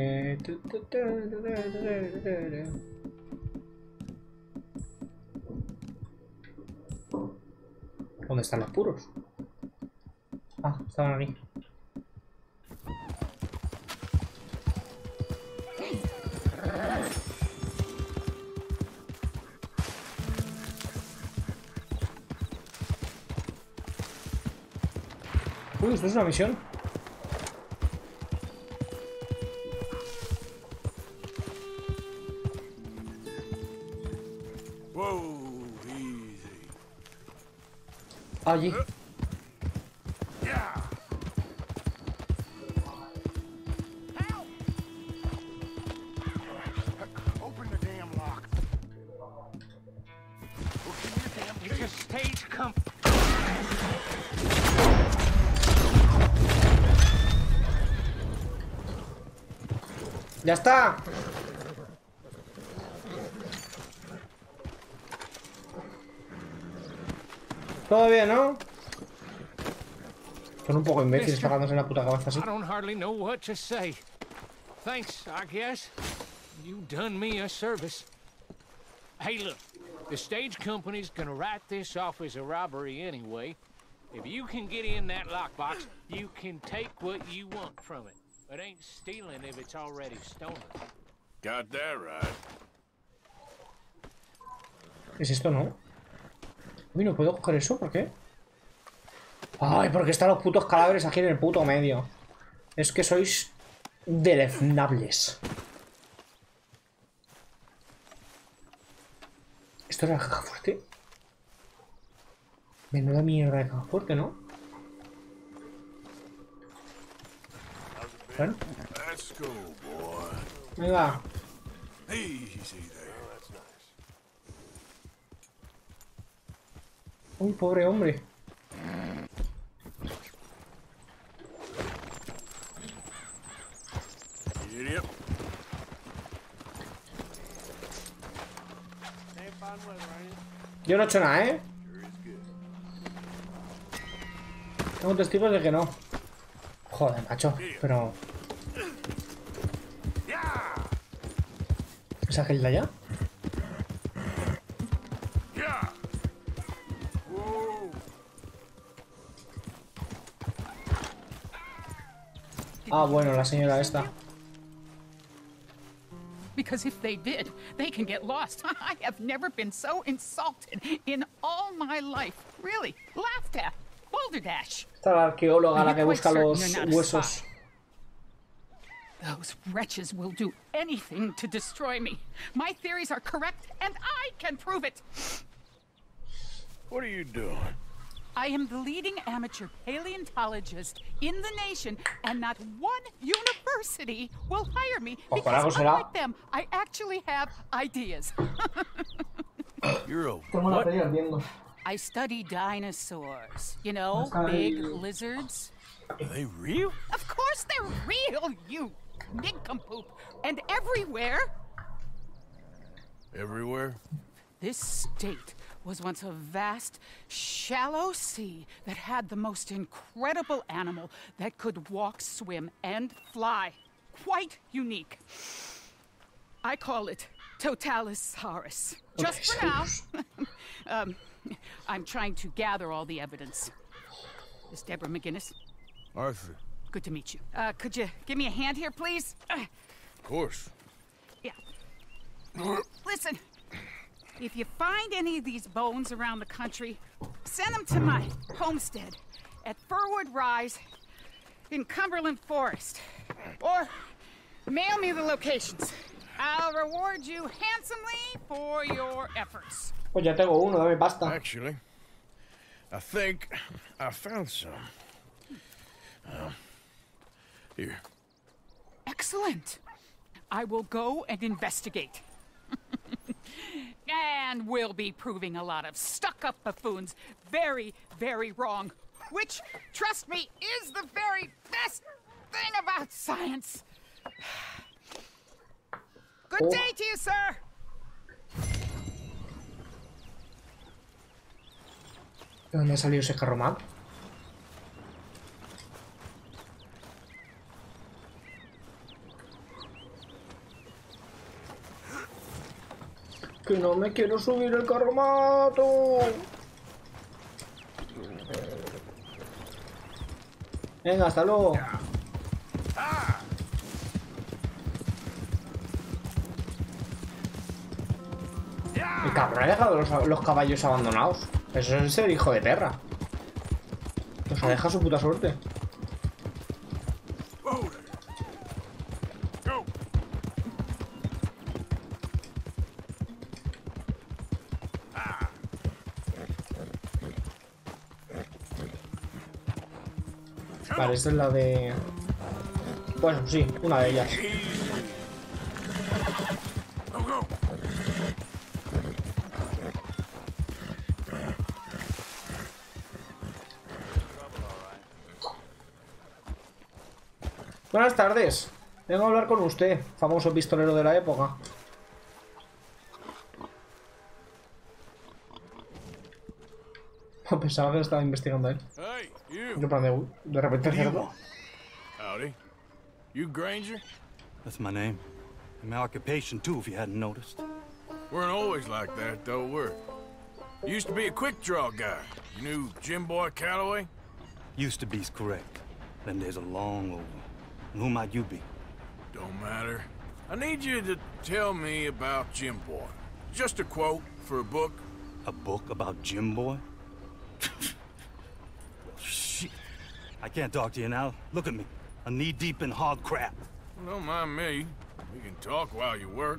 ¿Dónde están los puros? Ah, estaban aquí. Uy, esto es una misión. Whoa, easy. Allí. Yeah. Open the damn lock. It's a stage come. ¡Ya está! Todo bien, ¿no? Son un poco imbéciles pagándose en la puta cabeza así. I don't hardly know what to say. Thanks, I guess. You done me a service. Hey, look. The stage company's gonna write this off as a robbery anyway. If you can get in that lockbox, you can take what you want from it. It ain't stealing if it's already stolen. Got that right. ¿Qué es esto, no? Uy, no puedo coger eso, ¿por qué? Ay, porque están los putos cadáveres aquí en el puto medio. Es que sois deleznables. ¿Esto era la caja fuerte? Menuda mierda de caja fuerte, ¿no? Bueno. Let's go, boy. Venga. Easy there. Uy, pobre hombre. Idiot. Yo no he hecho nada, ¿eh? Tengo testigos de que no. Joder, macho, pero... ¿Es aquel de allá? Ah, bueno, la señora esta. Because if they did, they can get lost. I have never been so insulted in all my life. Really, laughed at. Balderdash. Esta es la arqueóloga la que busca los huesos. Those wretches will do anything to destroy me. My theories are correct, and I can prove it. What are you doing? I am the leading amateur paleontologist in the nation, and not one university will hire me because, unlike them, I actually have ideas. You're a what? I study dinosaurs. You know, big lizards. Are they real? Of course they're real, you nincompoop. And everywhere. Everywhere? This state was once a vast, shallow sea that had the most incredible animal that could walk, swim, and fly. Quite unique. I call it Totalisaurus. Just for now. I'm trying to gather all the evidence. Miss Deborah McGinnis. Arthur. Good to meet you. Could you give me a hand here, please? Of course. Yeah. Listen, if you find any of these bones around the country, send them to my homestead at Furwood Rise in Cumberland Forest. Or mail me the locations. I'll reward you handsomely for your efforts. Pues ya tengo uno, dame pasta. Actually, I think I found some. Here. Excellent. I will go and investigate. And we'll be proving a lot of stuck-up buffoons very, very wrong. Which, trust me, is the very best thing about science. Good day to you, sir. ¿De dónde ha salido ese carromat? Que no me quiero subir el carromato. Venga, hasta luego. El cabrón ha dejado los caballos abandonados. Eso es ser hijo de perra. Pues deja su puta suerte. Vale, esta es la de... Bueno, sí, una de ellas. Buenas tardes. Vengo a hablar con usted, famoso pistolero de la época. Pensaba que estaba investigando él. De repente cerdo. Howdy. You Granger? That's my name. And my occupation, too, if you hadn't noticed. Weren't always like that, though, were you? Used to be a quick draw guy. You knew Jim Boy Calloway? Used to be's correct. Them days are long over. And who might you be? Don't matter. I need you to tell me about Jim Boy. Just a quote for a book. A book about Jim Boy? Shit. I can't talk to you now. Look at me. I'm knee-deep in hog crap. Don't mind me. We can talk while you work.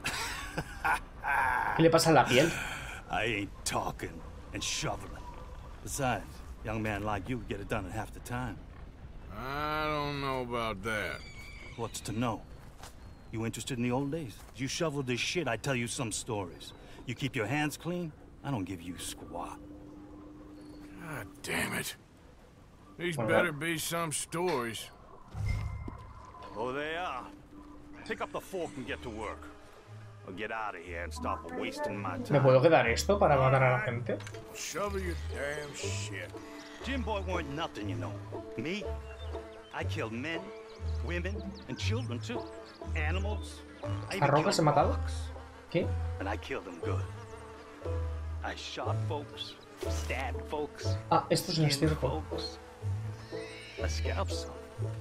¿Qué le pasa a la piel? I ain't talking and shoveling. Besides, young man like you get it done in half the time. I don't know about that. What's to know? You interested in the old days? You shovel this shit, I tell you some stories. You keep your hands clean, I don't give you squat. God damn it. These better be some stories. Oh, they are. Pick up the fork and get to work. Or get out of here and stop wasting my time. ¿Me puedo quedar esto para matar a la gente? Shovel your damn shit. Jim Boy weren't nothing, you know. Me? I killed men, women, and children, too. Animals. ¿A Roca se ha matado? ¿Qué? And I killed them good. I shot folks, stabbed folks. Ah, esto es un estirco. I scalped some.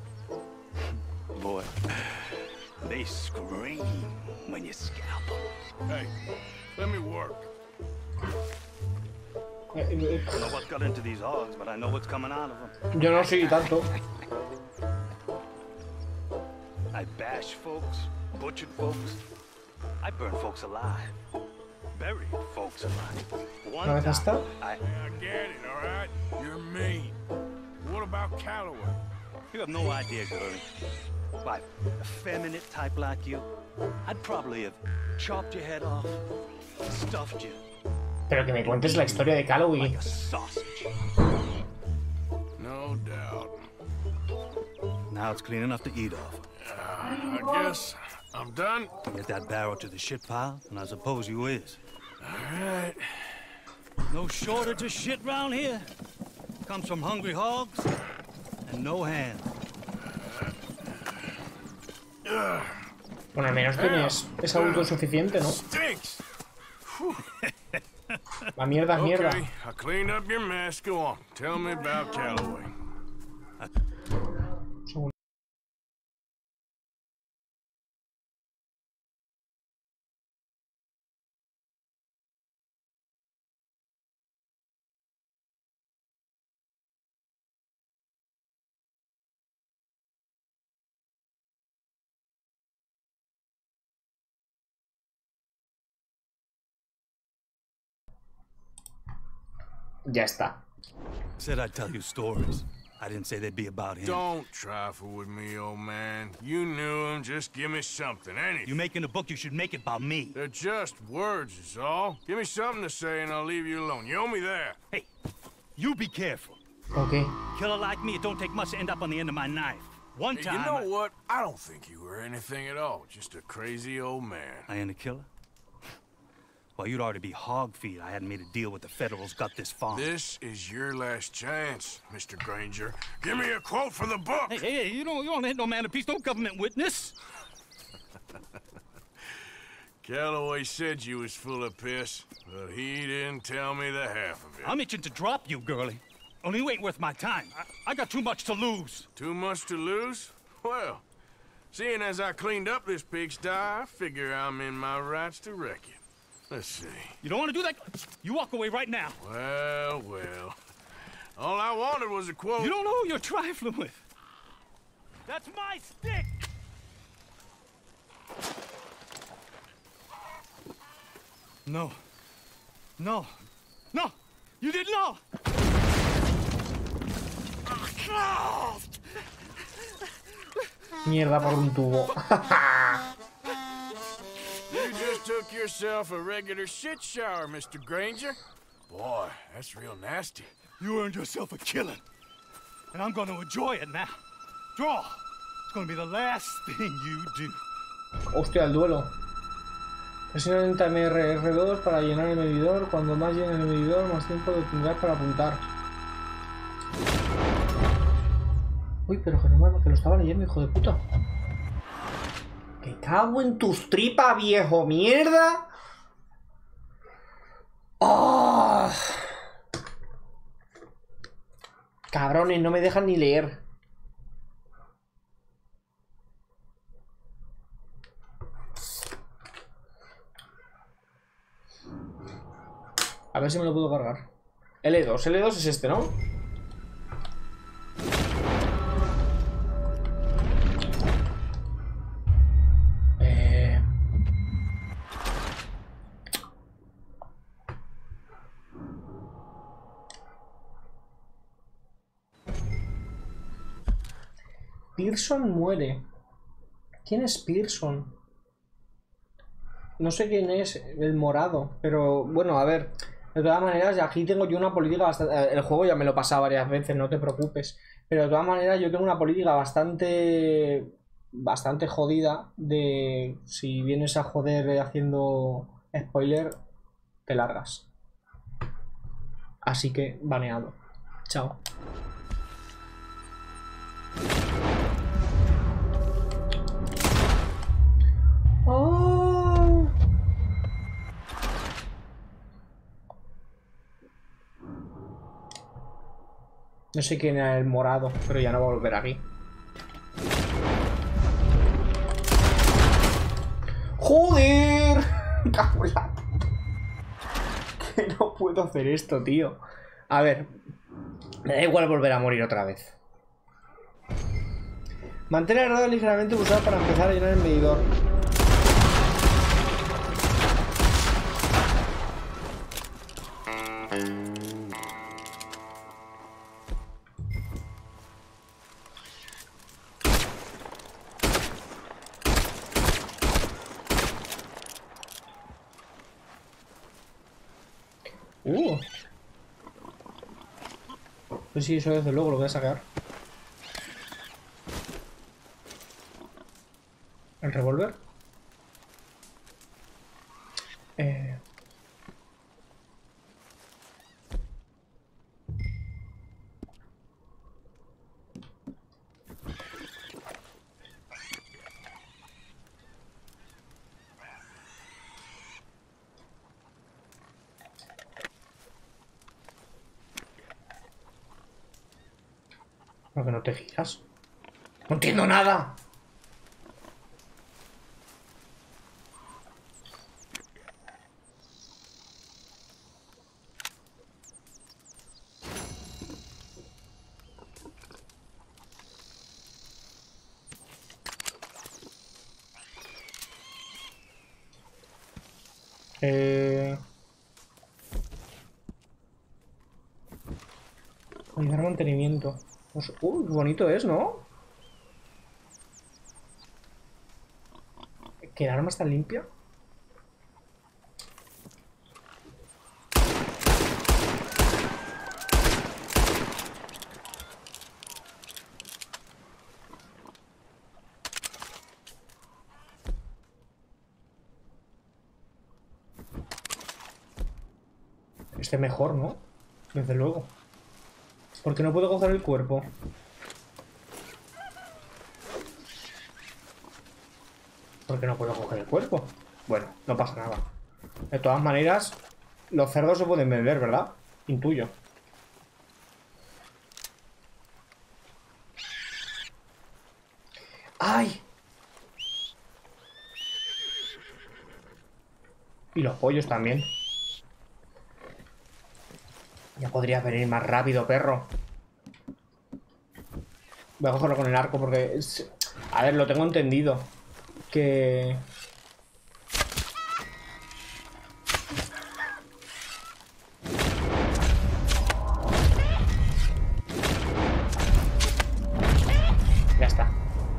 Boy, they scream when you scalp them. Hey, let me work. I don't know what got into these hogs, but I know what's coming out of them. Yo no soy tanto. I bashed folks, butchered folks. I burned folks alive. Buried folks alive. One time, I get it, all right? You're mean. What about Calloway? You have no idea, girlie. By a feminine type like you, I'd probably have chopped your head off, stuffed you. Pero que me cuentes la historia de Calloway. Like a sausage. No doubt. Now it's clean enough to eat off. I guess I'm done. Get that barrel to the shit pile, and I suppose you is. All right. No shortage of shit round here. Comes from hungry hogs and no hands. Bueno, al menos tienes... Es autosuficiente, ¿no? La mierda es mierda. Okay, I cleaned up your mess. Go on. Tell me about Calloway. Ya está. Said I'd tell you stories. I didn't say they'd be about him. Don't trifle with me, old man. You knew him. Just give me something, anything. You making a book, you should make it about me. They're just words, is all. Give me something to say and I'll leave you alone. You owe me that. Hey, you be careful. Okay. Killer like me, it don't take much to end up on the end of my knife. One time... You know what? I don't think you were anything at all. Just a crazy old man. I ain't a killer? Well, you'd already be hog feed. I hadn't made a deal with the Federals, got this farm. This is your last chance, Mr. Granger. Give me a quote for the book! Hey, you don't hit no man of peace, no government witness. Calloway said you was full of piss, but he didn't tell me the half of it. I'm itching to drop you, girlie. Only you ain't worth my time. I got too much to lose. Too much to lose? Well, seeing as I cleaned up this pigsty, I figure I'm in my rights to wreck it. Let's see. You don't want to do that? You walk away right now. Well, well. All I wanted was a quote. You don't know who you're trifling with. That's my stick! No. No. No! You didn't know! Mierda por un tubo. You just took yourself a regular shit shower, Mr. Granger. Boy, that's real nasty. You earned yourself a killing. And I'm gonna enjoy it now. Draw! It's gonna be the last thing you do. Hostia, el duelo. Presiona lentamente R2 para llenar el medidor. Cuando más llene el medidor, más tiempo tendrás para apuntar. Uy, pero que no, que lo estaba leyendo, hijo de puta. ¡Que cago en tus tripas, viejo mierda! ¡Oh! Cabrones, no me dejan ni leer. A ver si me lo puedo cargar. L2, L2 es este, ¿no? Pearson muere. ¿Quién es Pearson? No sé quién es el morado, pero bueno, a ver. De todas maneras, aquí tengo yo una política bastante... El juego ya me lo he pasado varias veces, no te preocupes. Pero de todas maneras yo tengo una política bastante jodida de... Si vienes a joder haciendo spoiler, te largas. Así que, baneado. Chao. Oh. No sé quién era el morado, pero ya no va a volver aquí. ¡Joder! ¡Cago en la puta! Que no puedo hacer esto, tío. A ver. Me da igual volver a morir otra vez. Mantén el radar ligeramente pulsado para empezar a llenar el medidor. Pues sí, eso desde luego lo voy a sacar. ¿El revólver? ¿Por qué no te giras? ¡No entiendo nada! Ayudar mantenimiento. Pues, bonito es, ¿no? ¿Que el arma está limpia? Este mejor, ¿no? Desde luego. ¿Por qué no puedo coger el cuerpo? ¿Por qué no puedo coger el cuerpo? Bueno, no pasa nada. De todas maneras, los cerdos se pueden vender, ¿verdad? Intuyo. ¡Ay! Y los pollos también. Ya podría venir más rápido, perro. Voy a cogerlo con el arco porque... A ver, lo tengo entendido. Que... Ya está.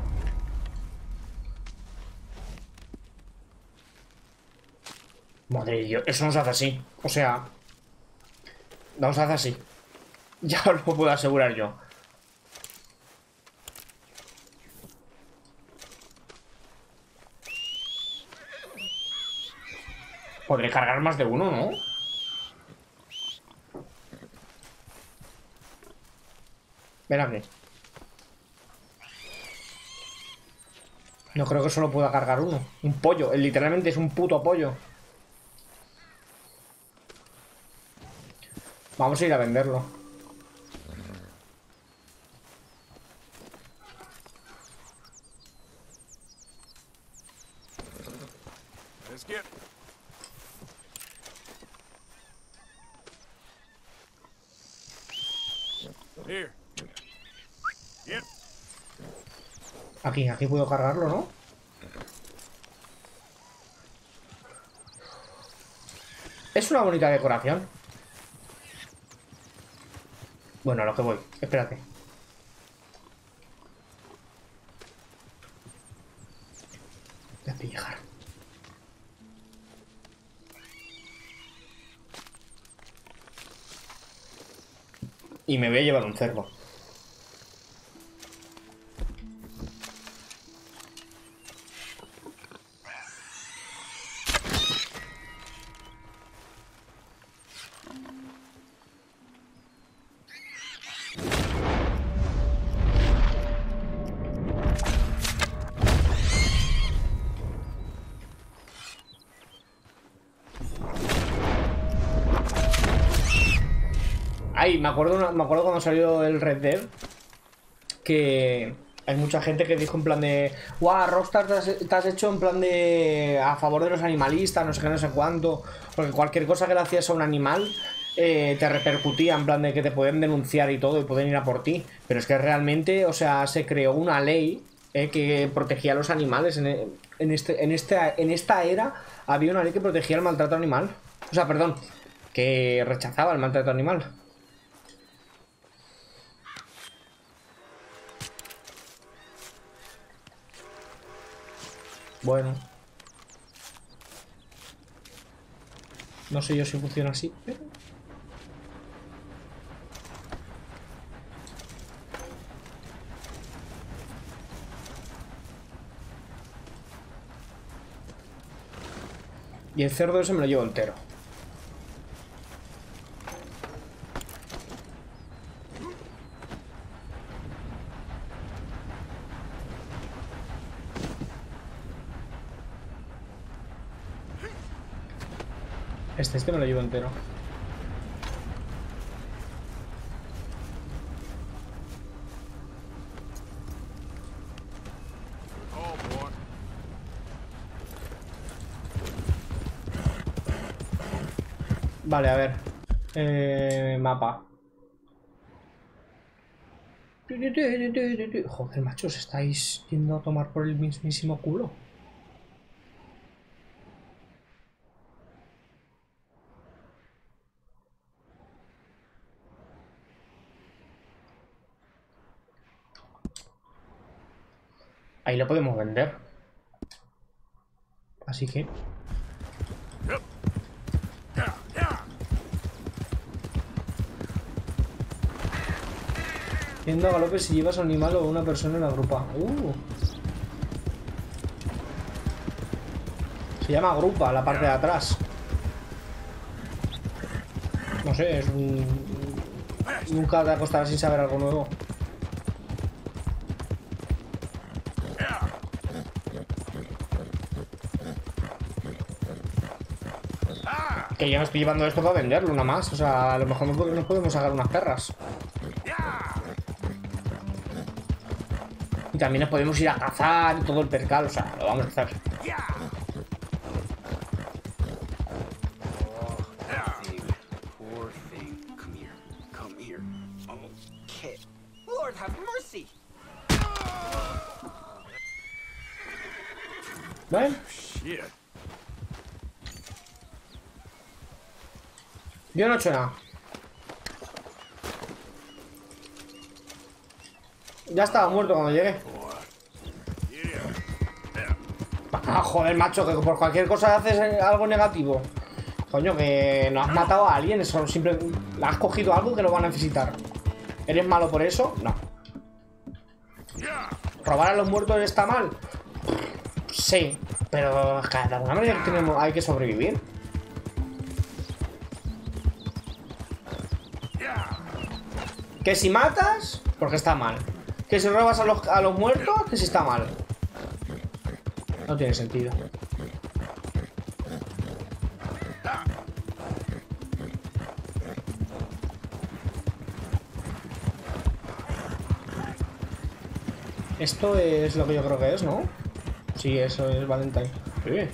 Madre de Dios, eso no se hace así. O sea... No se hace así. Ya os lo puedo asegurar yo. Podré cargar más de uno, ¿no? Ven aquí. No creo que solo pueda cargar uno. Un pollo, literalmente es un puto pollo. Vamos a ir a venderlo. Let's get... Here. Yep. Aquí puedo cargarlo, ¿no? Es una bonita decoración. Bueno, a lo que voy. Espérate. Voy a pillejar. Y me voy a llevar un cerdo. Ay, me acuerdo cuando salió el Red Dead, que hay mucha gente que dijo en plan de guau, Rockstar te has hecho en plan de a favor de los animalistas, no sé qué, no sé cuánto, porque cualquier cosa que le hacías a un animal te repercutía en plan de que te pueden denunciar y todo y pueden ir a por ti, pero es que realmente, o sea, se creó una ley que protegía a los animales. En esta era había una ley que protegía el maltrato animal, o sea, perdón, que rechazaba el maltrato animal. Bueno. No sé yo si funciona así, pero... Y el cerdo ese me lo llevo entero. Este me lo llevo entero. Vale, a ver. Mapa. Joder, machos, estáis yendo a tomar por el mismísimo culo. Ahí lo podemos vender. Así que... Yendo a galope si llevas a un animal o una persona en la grupa. Se llama grupa, la parte de atrás. No sé, es un... Nunca te acostarás sin saber algo nuevo. Que yo no estoy llevando esto para venderlo, una más. O sea, a lo mejor nos podemos sacar unas perras. Y también nos podemos ir a cazar y todo el percal. O sea, lo vamos a hacer. Okay. Lord have mercy. ¿Ven? Shit. Yo no he hecho nada. Ya estaba muerto cuando llegué. Ah, joder, macho, que por cualquier cosa haces algo negativo. Coño, que no has matado a alguien, eso siempre has cogido algo que no va a necesitar. ¿Eres malo por eso? No. ¿Robar a los muertos está mal? Sí, pero de alguna manera hay que sobrevivir. Que si matas, porque está mal. Que si robas a los muertos, que si está mal. No tiene sentido. Esto es lo que yo creo que es, ¿no? Sí, eso es Valentine. Sí.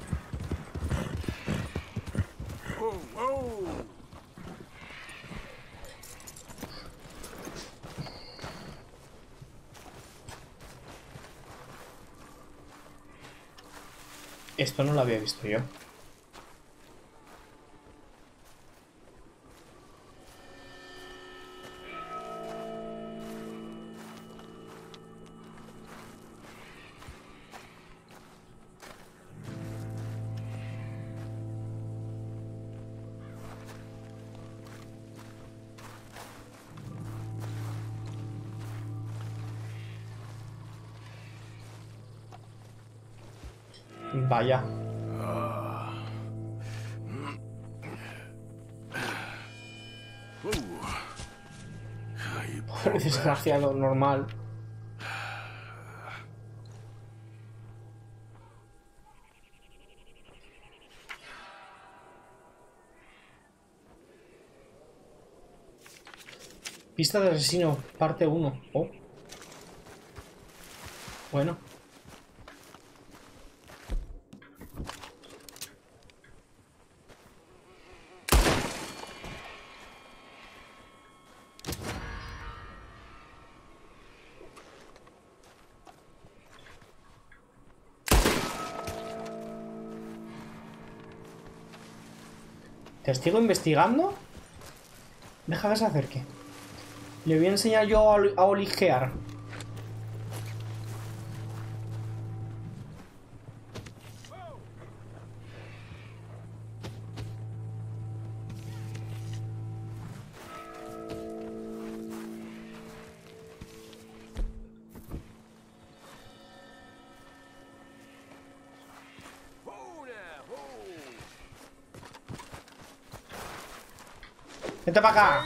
Esto no lo había visto yo. Vaya. Pobre desgraciado, normal. Pista de asesino, parte 1. Oh. Bueno. ¿Testigo investigando? Deja que se acerque. Le voy a enseñar yo a oligear. Vente para acá.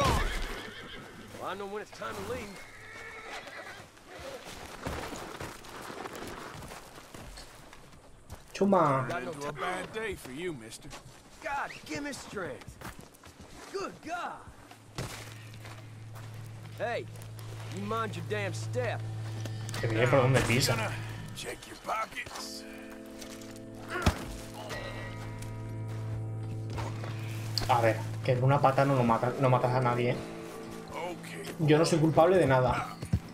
Chuma. A bad day for you, mister. God, give me strength. Good God. Hey, you mind your damn step. Que viene por donde pisa. Check your pockets. A ver, que de una pata no matas a nadie. Yo no soy culpable de nada.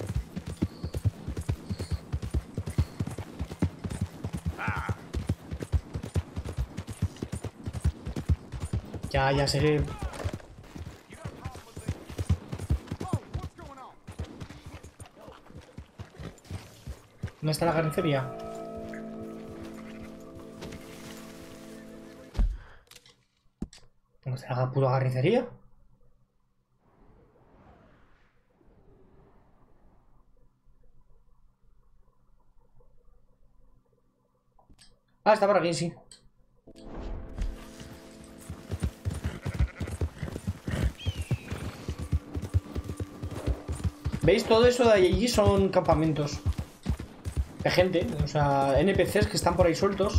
Ya sé que... ¿Dónde está la carnicería? ¿Dónde está la puta carnicería? Ah, está por aquí, sí. ¿Veis? Todo eso de allí son campamentos de gente, o sea, NPCs que están por ahí sueltos.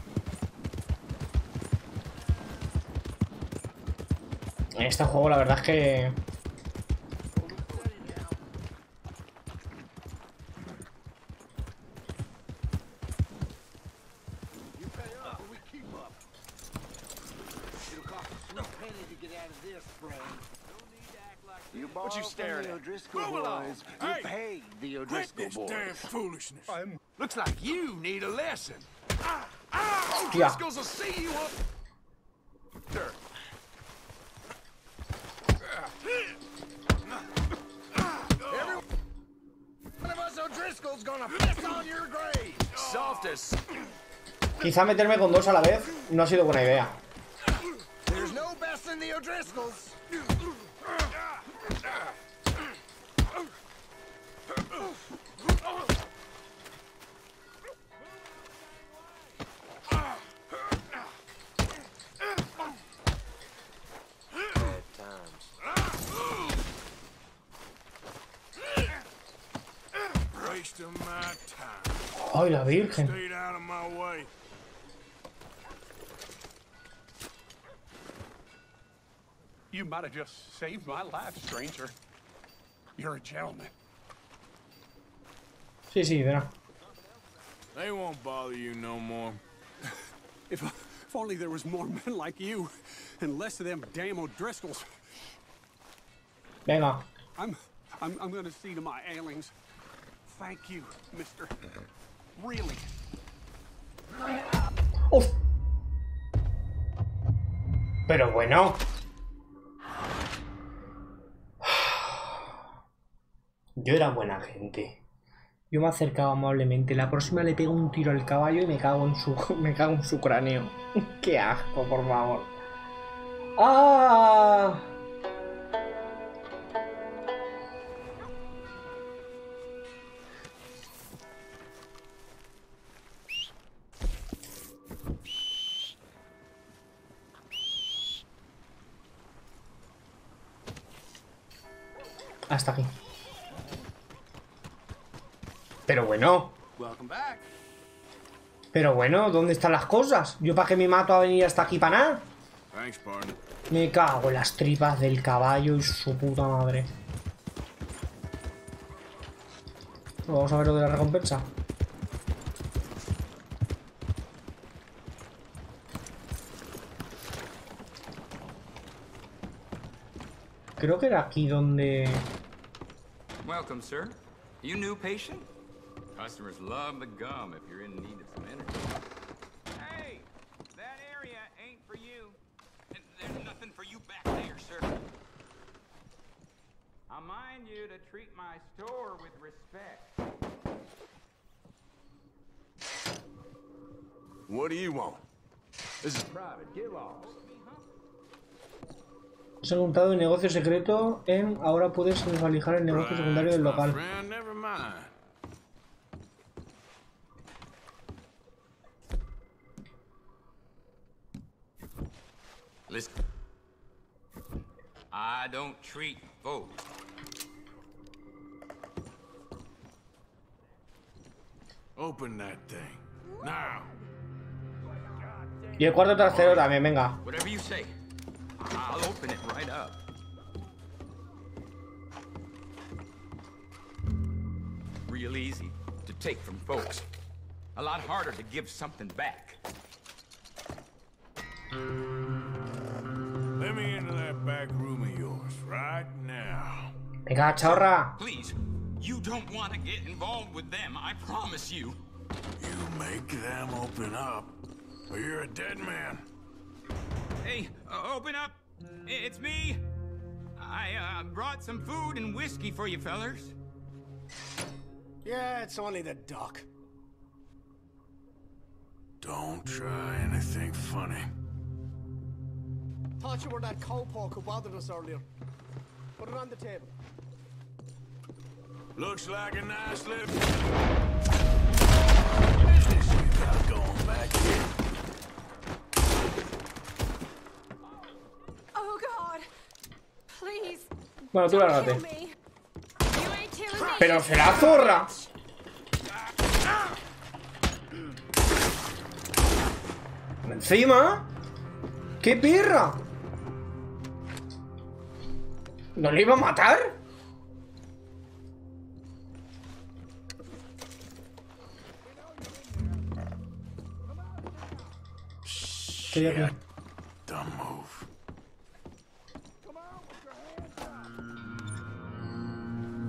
En este juego la verdad es que... What you staring at? Move along. Hey, quit this damn foolishness. Looks like you need a lesson. O'Driscolls will see you up. Every one of us O'Driscoll's gonna piss on your grave. Softest. Quizá meterme con dos a la vez no ha sido buena idea. There's no best in the O'Driscolls. Ay, la Virgen. You might have just saved my life, stranger. You're a gentleman. Sí, sí, verá. They won't bother you no more. If only there was more men like you, and less of them damn O'Driscolls. Venga. I'm gonna see to my ailings. Thank you, mister. Really. Uf. Pero bueno. Yo era buena gente. Yo me acercaba amablemente. La próxima le pego un tiro al caballo y me cago en su cráneo. Qué asco, por favor. ¡Ah! Hasta aquí. Pero bueno. Pero bueno, ¿dónde están las cosas? ¿Yo para qué me mato a venir hasta aquí para nada? Me cago en las tripas del caballo y su puta madre. Vamos a ver lo de la recompensa. Creo que era aquí donde... Welcome, sir. You new patient? Customers love the gum if you're in need of some energy. Hey, that area ain't for you. And there's nothing for you back there, sir. I mind you to treat my store with respect. What do you want? This is private. Get lost. Se ha montado el negocio secreto en... Ahora puedes desvalijar el negocio secundario del local. Listen. I don't treat folks. Open that thing. Now. Y el cuarto trasero también, venga. Whatever you say. I'll open it right up. Real easy to take from folks. A lot harder to give something back. Let me into that back room of yours right now. Venga, chorra. Please, you don't want to get involved with them, I promise you. You make them open up, or you're a dead man. Hey, open up. It's me. I brought some food and whiskey for you fellers. Yeah, it's only the doc. Don't try anything funny. Thought you were that cowpoke who bothered us earlier. Put it on the table. Looks like a nice little business you got going back here. Oh God! Please. Bueno, tú lárgate. Pero será zorra. Encima. ¡Qué perra! ¿No le iba a matar? ¿Qué aquí?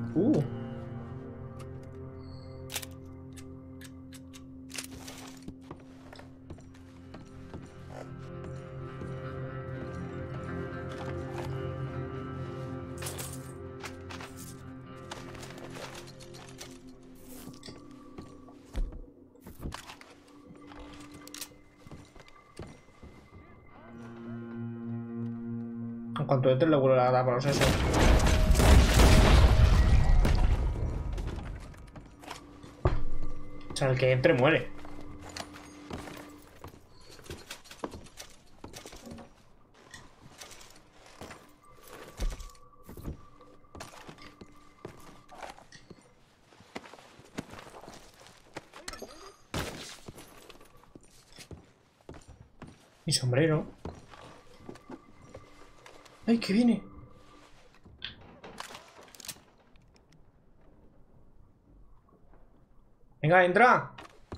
En cuanto entre le vuelvo a dar por los sesos. O sea, el que entre muere. Mi sombrero. ¡Ay, que viene! Venga, entra.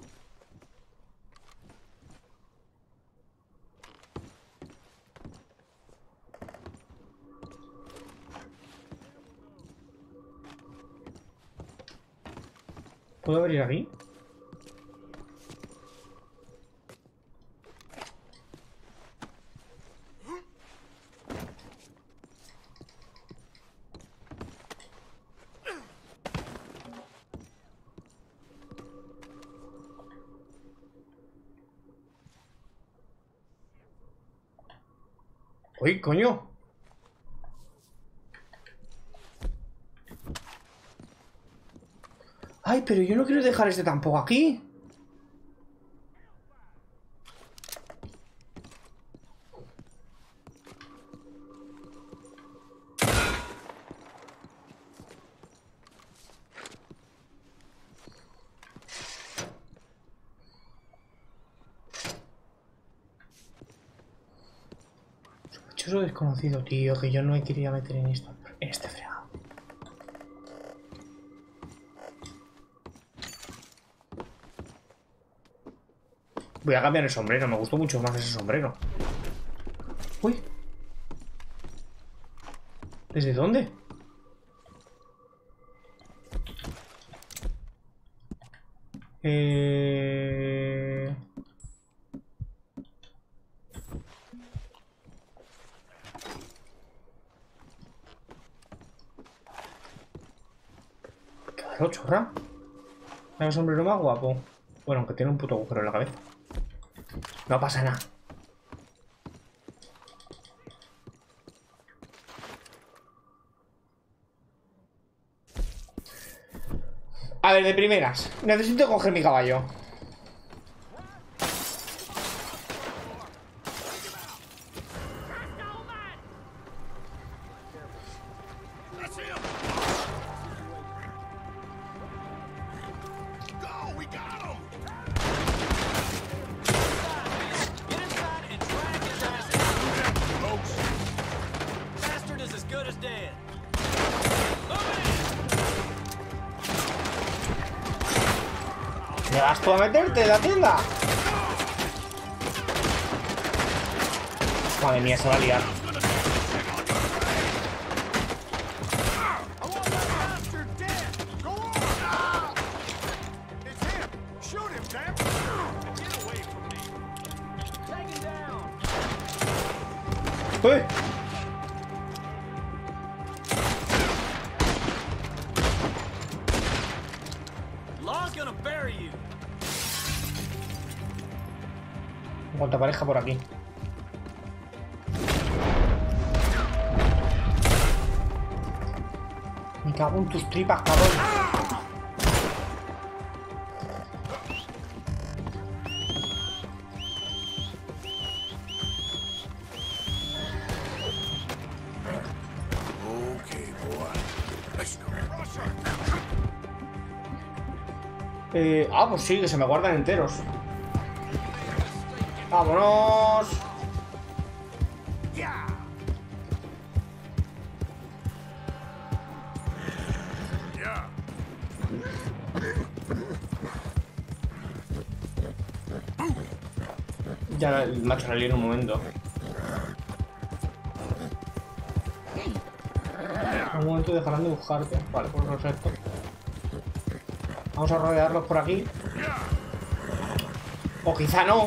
¿Puedo abrir aquí? ¡Uy, coño! ¡Ay, pero yo no quiero dejar este tampoco aquí! Sospechoso desconocido, tío, que yo no me quería meter en esto, en este fregado. Voy a cambiar el sombrero, me gustó mucho más ese sombrero. Uy. ¿Desde dónde? Claro, chorra. Hay un sombrero más guapo. Bueno, aunque tiene un puto agujero en la cabeza. No pasa nada. A ver, de primeras. Necesito coger mi caballo. ¿Me vas tú a meterte en la tienda? Madre mía, se va a liar. ¡Uy! En cuanto aparezca por aquí. Me cago en tus tripas, cabrón. Pues sí, que se me guardan enteros. ¡Vámonos! Ya el macho salió en un momento. un momento dejarán de buscarte. Vale, pues perfecto. Vamos a rodearlos por aquí. O quizá no.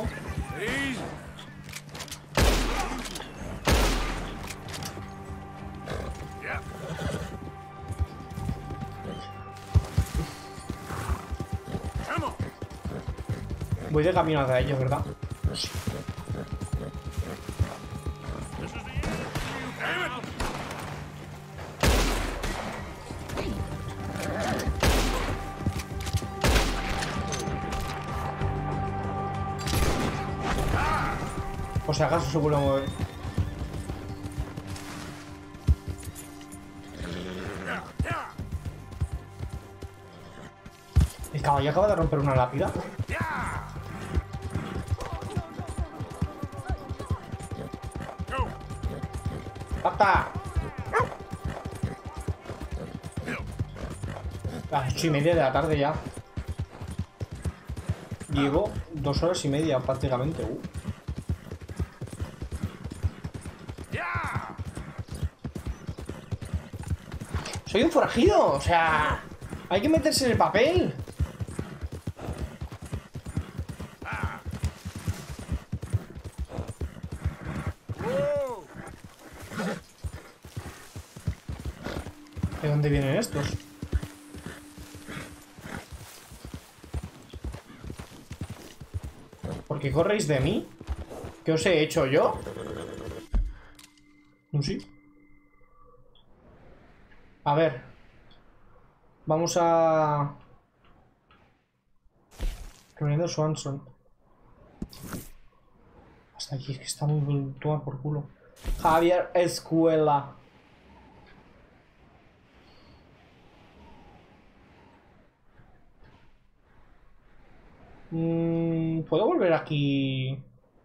Voy de camino hacia ellos, ¿verdad? Sí. Por si acaso se vuelve a mover. El caballo acaba de romper una lápida. ¡Basta! Las 8:30 de la tarde ya. Llevo 2 horas y media prácticamente. Soy un forajido, o sea, hay que meterse en el papel. ¿De dónde vienen estos? ¿Por qué corréis de mí? ¿Qué os he hecho yo? No sé. A ver. Vamos a... Reuniendo Swanson. Hasta aquí, es que está muy... Toma por culo. Javier Escuela. ¿Puedo volver aquí?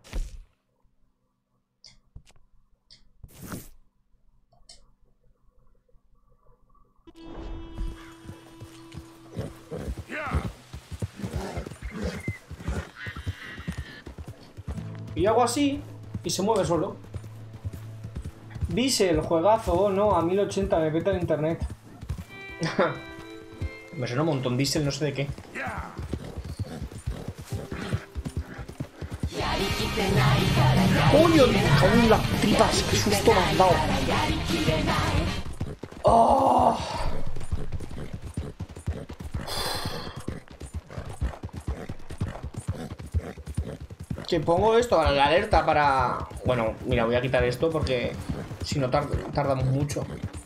Y hago así y se mueve solo. Diesel, juegazo, no, a 1080 me peta el internet. Me suena un montón Diesel, no sé de qué. ¡Coño! ¡Caen las tripas! ¡Qué susto me han dado! ¡Oh! Que pongo esto a la alerta para... Bueno, mira, voy a quitar esto porque si no tardamos mucho.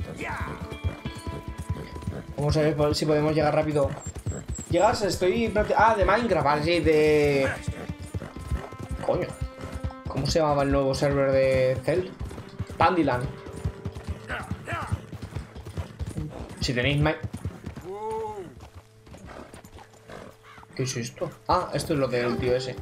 Vamos a ver si podemos llegar rápido. Llegas, estoy... Ah, de Minecraft, vale, de... Coño. ¿Cómo se llamaba el nuevo server de Cell? Pandyland. Si tenéis ¿Qué es esto? Ah, esto es lo del tío ese.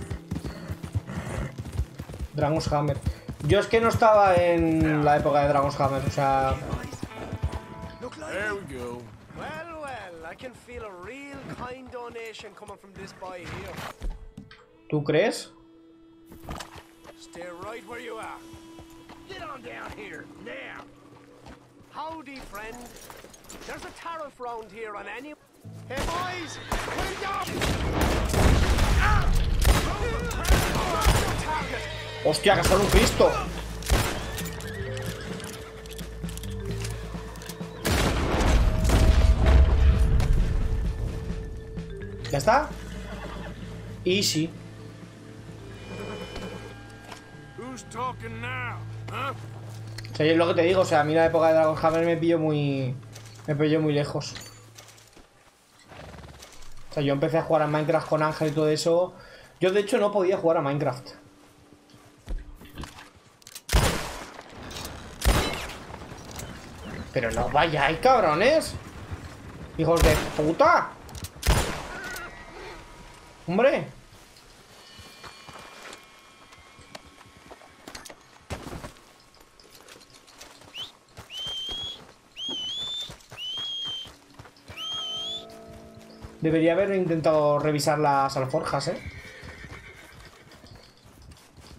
Dragon's Hammer. Yo es que no estaba en la época de Dragon's Hammer, o sea... There we go. Well, well, I can feel a real kind donation coming from this boy here. ¿Tú crees? Stay right where you are. Get on down here, now. Howdy, friend. There's a tariff round here on any... Hey, boys! Put it down! Ah! ¡Hostia, gastar un Cristo! ¿Ya está? Easy. O sea, es lo que te digo, o sea, a mí la época de Dragon's Hammer me pilló muy lejos. O sea, yo empecé a jugar a Minecraft con Ángel y todo eso. Yo de hecho no podía jugar a Minecraft. Pero no vayáis, cabrones. Hijos de puta. Hombre. Debería haber intentado revisar las alforjas, ¿eh?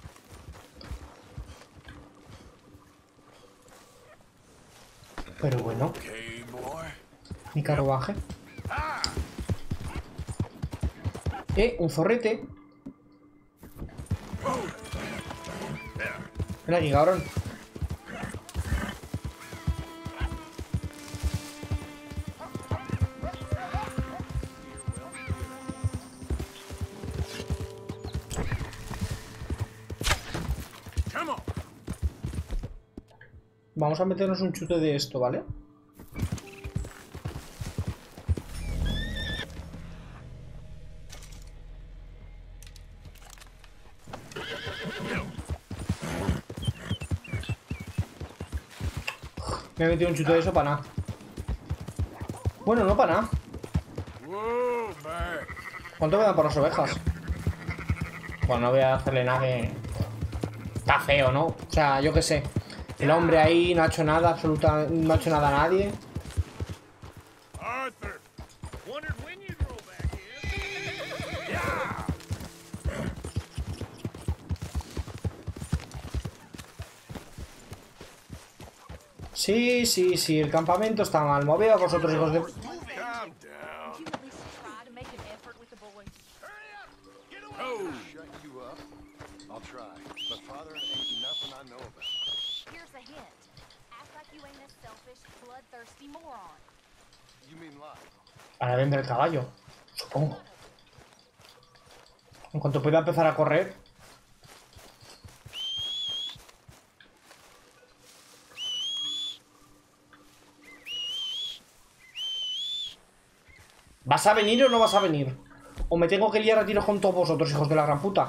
Pero bueno. Bueno. Mi carruaje. Un zorrete. Ven aquí, cabrón. Vamos a meternos un chute de esto, ¿vale? Me he metido un chute de eso para nada. Bueno, no para nada. ¿Cuánto me dan por las ovejas? Bueno, no voy a hacerle nada que... Está feo, ¿no? O sea, yo qué sé. El hombre ahí no ha hecho nada, absolutamente no ha hecho nada a nadie. Sí, sí, sí, el campamento está mal. Movido a vosotros, hijos de... Ahora vendrá el caballo, supongo. En cuanto pueda empezar a correr. ¿Vas a venir o no vas a venir? O me tengo que liar a tiros con todos vosotros, hijos de la gran puta.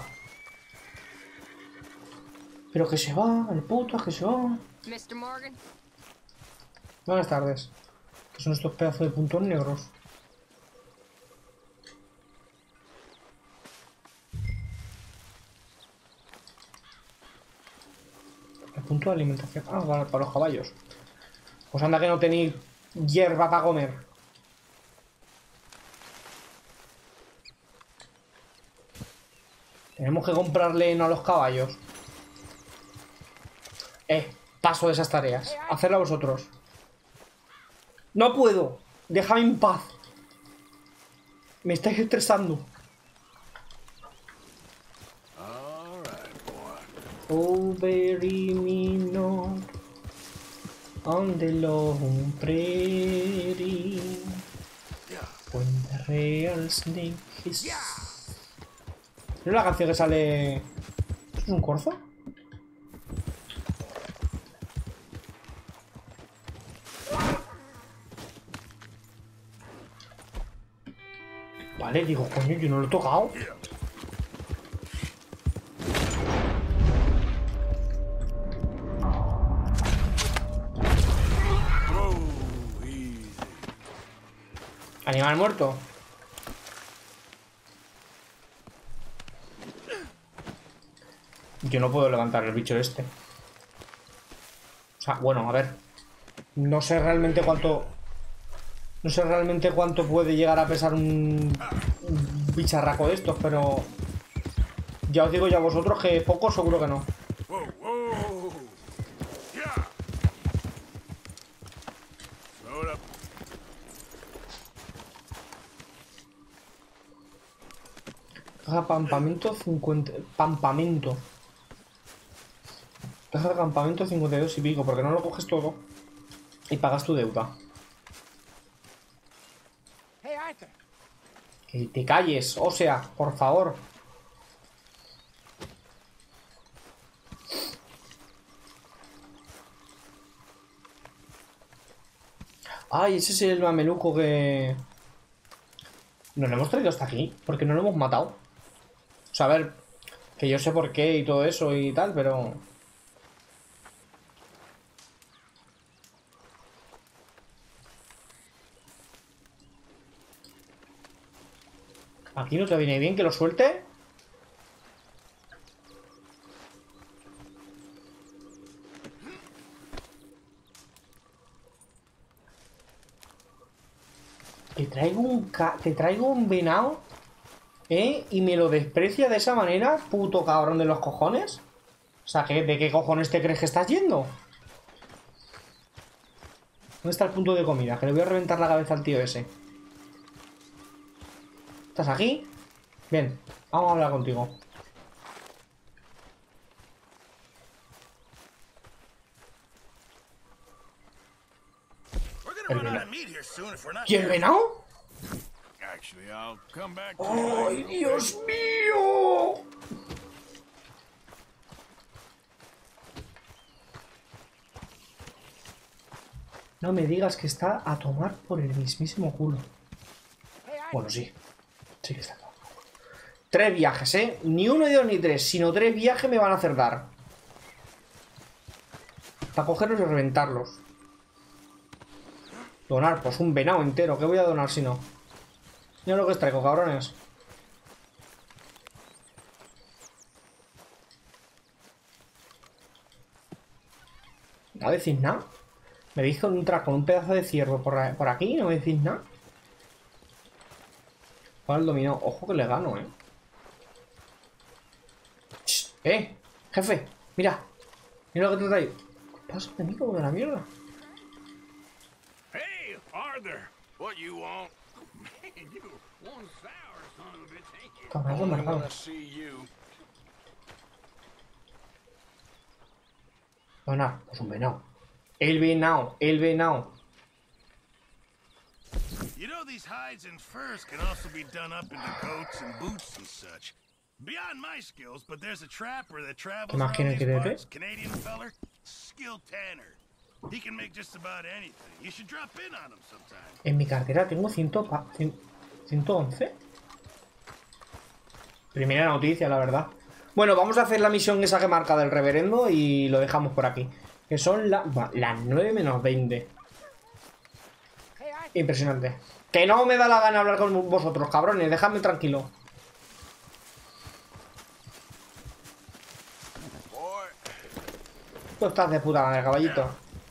Pero que se va, el puto, que se va. Mr. Morgan. Buenas tardes. ¿Qué son estos pedazos de puntos negros? El punto de alimentación. Ah, vale, para los caballos. Pues anda que no tenéis hierba para comer. Tenemos que comprarle heno a los caballos. Paso de esas tareas. Hacedla vosotros. No puedo. Déjame en paz. Me estáis estresando. Over me north on the long prairie when the real snake is... ¿No es la canción que sale? ¿Eso es un corzo? Vale, digo, coño, yo no lo he tocado. Animal muerto. Yo no puedo levantar el bicho este. O sea, bueno, a ver. No sé realmente cuánto... No sé realmente cuánto puede llegar a pesar un bicharraco de estos, pero... Ya os digo yo a vosotros que poco seguro que no. Caja campamento 50... Campamento. Caja de campamento 52 y pico, porque no lo coges todo y pagas tu deuda. Que te calles, o sea, por favor. Ay, ese es el mameluco que... Nos lo hemos traído hasta aquí, porque no lo hemos matado. O sea, a ver, que yo sé por qué y todo eso y tal, pero... ¿Aquí no te viene bien que lo suelte? Te traigo un venado, y me lo desprecia de esa manera, puto cabrón de los cojones. O sea, ¿de qué cojones te crees que estás yendo? ¿Dónde está el punto de comida? Que le voy a reventar la cabeza al tío ese. ¿Estás aquí? Bien, vamos a hablar contigo. ¿El venado? ¿Y el venado? ¡Ay, Dios mío! No me digas que está a tomar por el mismísimo culo. Bueno, sí. Sí que está a tomar. 3 viajes, ¿eh? Ni 1, ni 2, ni 3, sino 3 viajes me van a hacer dar. Para cogerlos y reventarlos. Donar, pues un venado entero. ¿Qué voy a donar si no? Mira lo que os traigo, cabrones. ¿No decís nada? Me veis con un pedazo de ciervo por aquí y no me decís nada. Para el dominó. Ojo que le gano, ¿eh? ¡Shh! Jefe, mira. Mira lo que te traigo. ¿Qué pasa de mí como de la mierda? Hey, Arthur, what you want? Man, you one sour son of a bitch, ain't you? Camarada marcado. Bueno, pues un venado. El venado, el venado. You know these hides and furs can also be done up into coats and boots and such. Beyond my skills, but there's a trapper that travels around these parts. Canadian feller, Skill Tanner. He can make just about anything. You should drop in on him sometime. En mi cartera tengo 111. Primera noticia, la verdad. Bueno, vamos a hacer la misión esa que marca del reverendo y lo dejamos por aquí. Que son las 9 menos 20. Impresionante. Que no me da la gana hablar con vosotros, cabrones. Dejadme tranquilo. Tú estás de puta madre, caballito.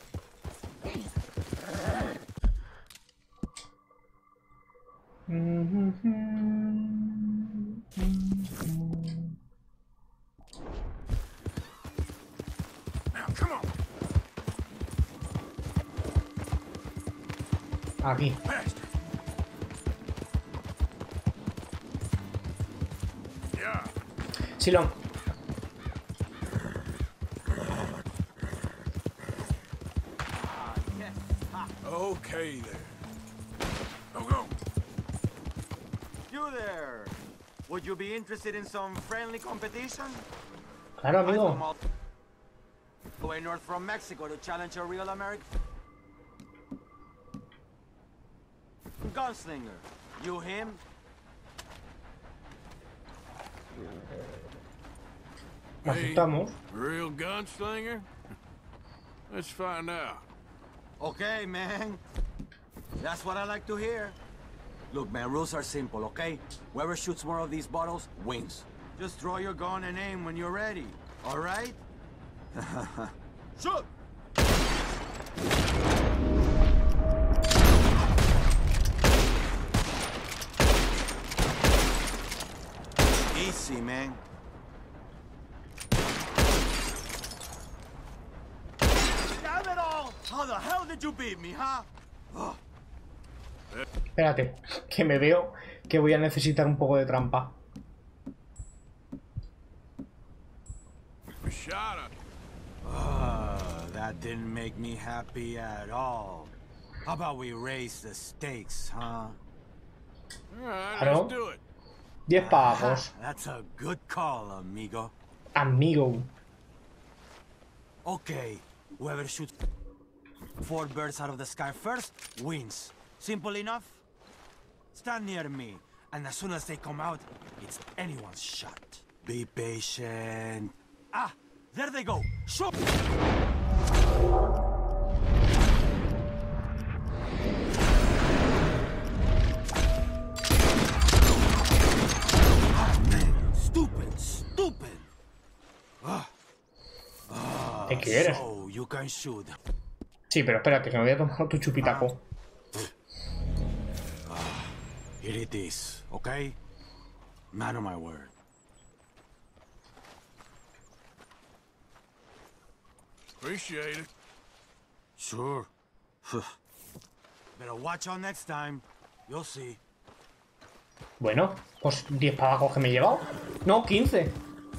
Aquí. Silón. Okay there. Go. You there. Would you be interested in some friendly competition? Claro, amigo. Going north from Mexico to challenge a real American gunslinger. You him? Hey, real gunslinger? Let's find out. Okay, man. That's what I like to hear. Look, man, rules are simple, okay? Whoever shoots more of these bottles wins. Just draw your gun and aim when you're ready, all right? Shoot! Easy, man. Damn it all! How the hell did you beat me, huh? Espérate, que me veo que voy a necesitar un poco de trampa. That didn't make me happy at all. How about we raise the stakes, huh? Claro. 10 pavos. That's a good call, amigo. Amigo. Okay, whoever shoots 4 birds out of the sky first wins. Simple enough? Stand near me, and as soon as they come out, it's anyone's shot. Be patient. Ah, there they go. Shoot! Stupid. ¿Qué quieres? So you can shoot. Sí, pero espérate, que me voy a tomar tu chupitaco. Here it is, okay? Man of my word. Appreciate it. Sure. Better watch out next time. You'll see. Bueno, pues 10 pavacos que me he llevado. No, 15.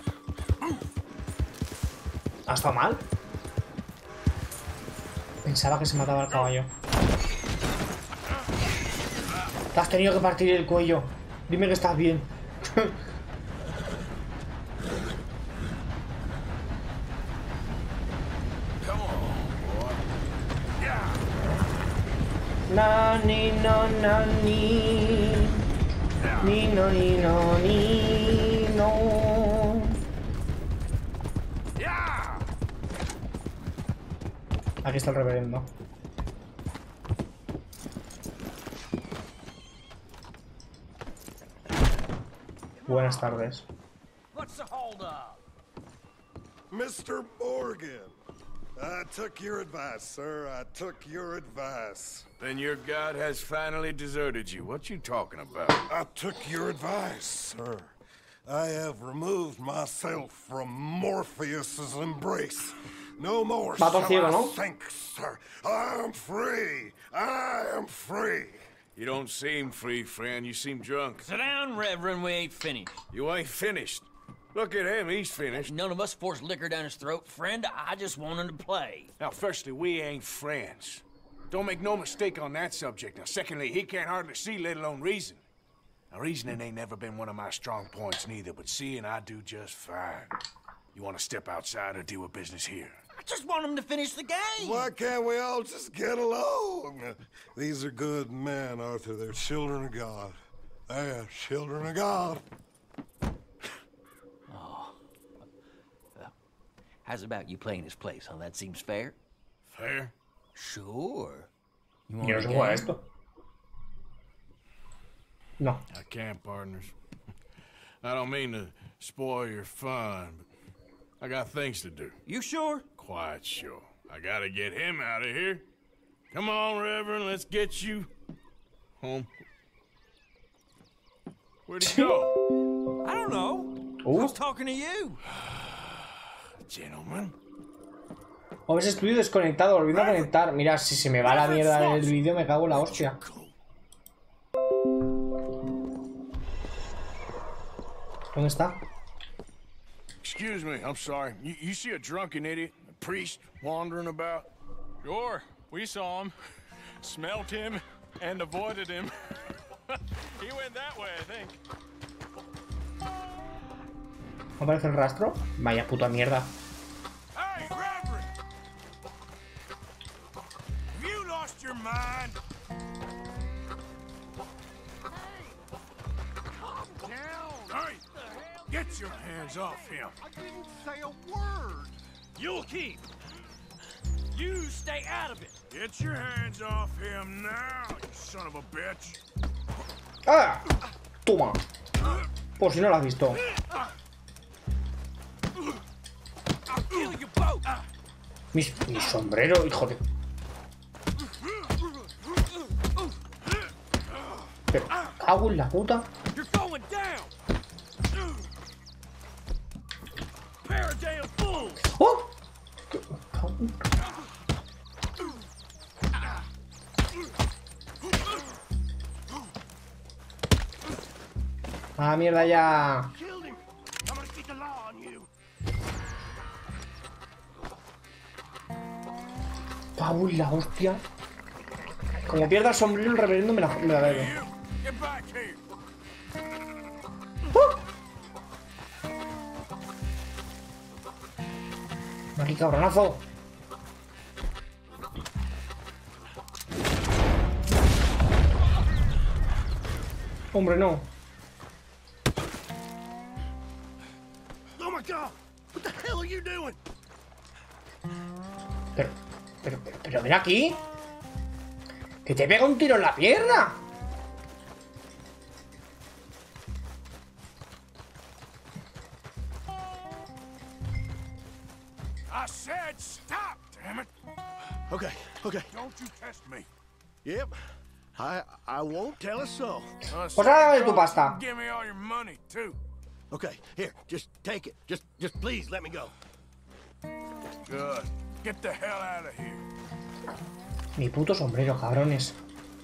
¿Ha estado mal? Pensaba que se mataba el caballo. Te has tenido que partir el cuello. Dime que estás bien. Na ni no na ni ni no ni no ni no. Aquí está el reverendo. Buenas tardes. What's the hold up? Mr. Morgan, I took your advice, sir. I took your advice. Then your god has finally deserted you. What you talking about? I took your advice, sir. I have removed myself from Morpheus's embrace. No more shall I think, sir. I am free. I am free. You don't seem free, friend. You seem drunk. Sit down, Reverend. We ain't finished. You ain't finished. Look at him. He's finished. None of us forced liquor down his throat, friend. I just want him to play. Now, firstly, we ain't friends. Don't make no mistake on that subject. Now, secondly, he can't hardly see, let alone reason. Now, reasoning ain't never been one of my strong points neither, but seeing I do just fine. You want to step outside or deal with business here? I just want him to finish the game. Why can't we all just get along? These are good men, Arthur. They're children of God. They're children of God. Oh. How's about you playing his place, huh? That seems fair? Fair? Sure. You want to jugar esto? No. I can't, partners. I don't mean to spoil your fun, but I got things to do. You sure? Quite sure. I gotta get him out of here. Come on, Reverend, let's get you home. Where'd he go? I don't know. I was talking to you. Gentlemen. A veces estoy desconectado, volviendo a conectar. Mira, si se me va la mierda del vídeo, me cago en la hostia. ¿Dónde está? Excuse me, I'm sorry. You see a drunken idiot, a priest, wandering about? Sure, we saw him, smelt him, and avoided him. He went that way, I think. ¿Aparece el rastro? Vaya puta mierda. Hey, Reverend! Have you lost your mind? Calm down. Hey! Get your hands off him. I didn't say a word. You'll keep. You stay out of it. Get your hands off him now, you son of a bitch. ¡Ah! Toma. Por si no lo has visto. Mi sombrero, hijo de... Pero, cago en la puta. ¡Oh! Ah, mierda ya. Cago en la hostia. Como pierda el sombrero, el reverendo me la bebe. Aquí, cabronazo. Hombre, no. Oh my God! What the hell are you doing? Pero ven aquí. Que te pega un tiro en la pierna. I said stop, damn it. Okay, okay. Don't you test me. Yep. I won't tell us so. Pues ahora dame tu pasta. Give me all your money too. Okay, here, just take it. Just please let me go. Good. Get the hell out of here. Mi puto sombrero, cabrones.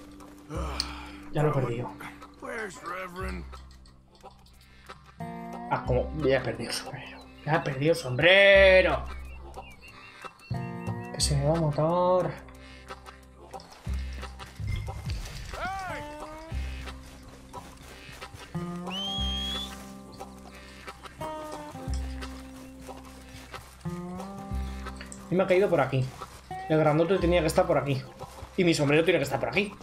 Ya lo he perdido. Where's Reverend? Ah, como... Ya he perdido el sombrero. Ya he perdido el sombrero. Que se me va a matar. Y me ha caído por aquí. El grandote tenía que estar por aquí. Y mi sombrero tiene que estar por aquí.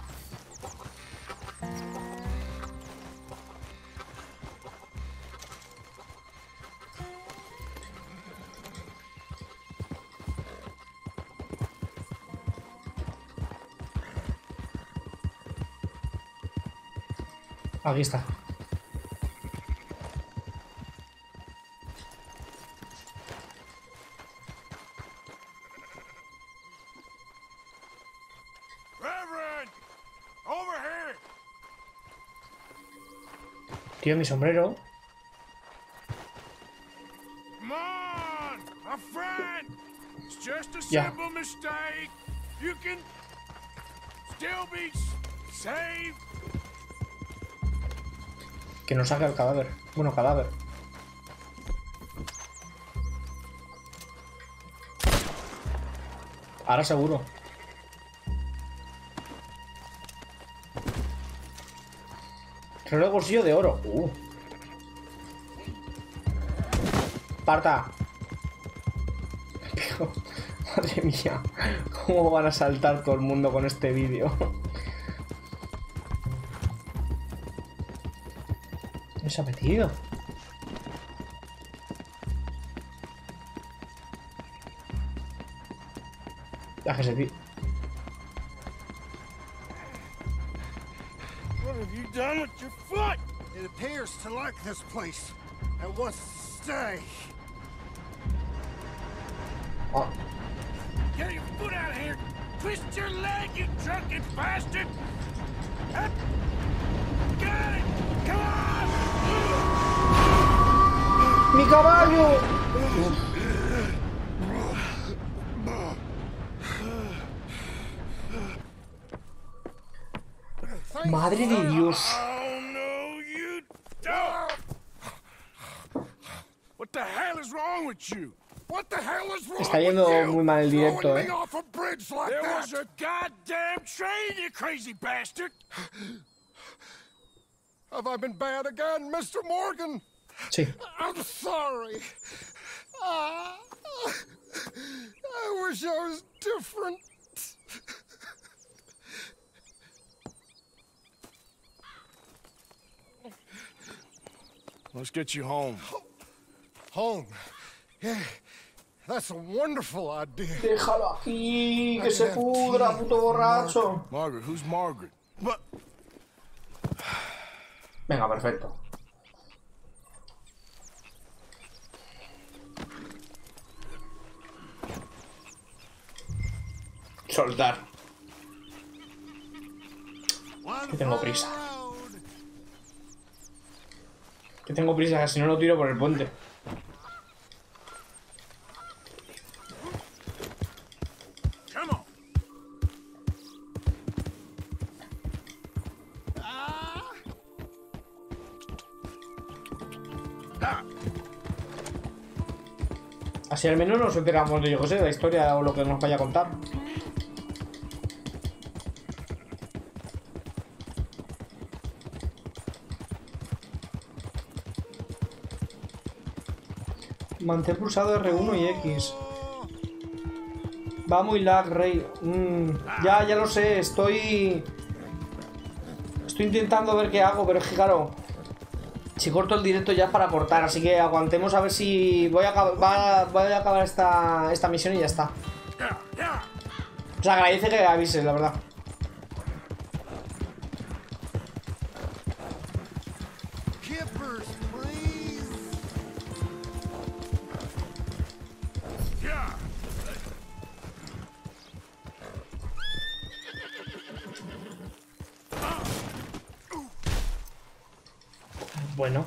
Aquí está. Tío, mi sombrero. Come on, my friend. It's just a Ya. simple mistake. You can still be saved. Que no saque el cadáver. Bueno, cadáver. Ahora seguro. Reloj bolsillo de oro. Parta. Pero, madre mía. ¿Cómo van a saltar todo el mundo con este vídeo? ¿Qué se ha metido? Déjese, tío. What have you done with your foot? It appears to like this place and wants to stay. Oh. Get your foot out of here! Twist your leg, you drunken bastard! Up. Got it! Come on! ¡Mi caballo! Madre de Dios. Oh no, you don't! What the hell is wrong with you? What the hell is wrong Está yendo with you? muy mal el directo, Throwing me off a bridge like There that? Was a goddamn train, you crazy bastard! Have I been bad again, Mr. Morgan? Sí. I'm sorry. I wish I was different. Let's get you home. Home? Yeah, that's a wonderful idea. Déjalo aquí, que se pudra, puto borracho. Margaret, who's Margaret? But... Venga, perfecto. Soltar. Que tengo prisa. Que tengo prisa, que si no lo tiro por el puente. Come on. Así al menos nos enteramos de, yo qué sé, de la historia o lo que nos vaya a contar. Mantén pulsado R1 y X. Va muy lag, Rey. Ya lo sé, estoy intentando ver qué hago, pero es que claro, si corto el directo ya es para cortar, así que aguantemos a ver si voy a acabar esta misión y ya está. O sea, agradece que avises, la verdad. Bueno.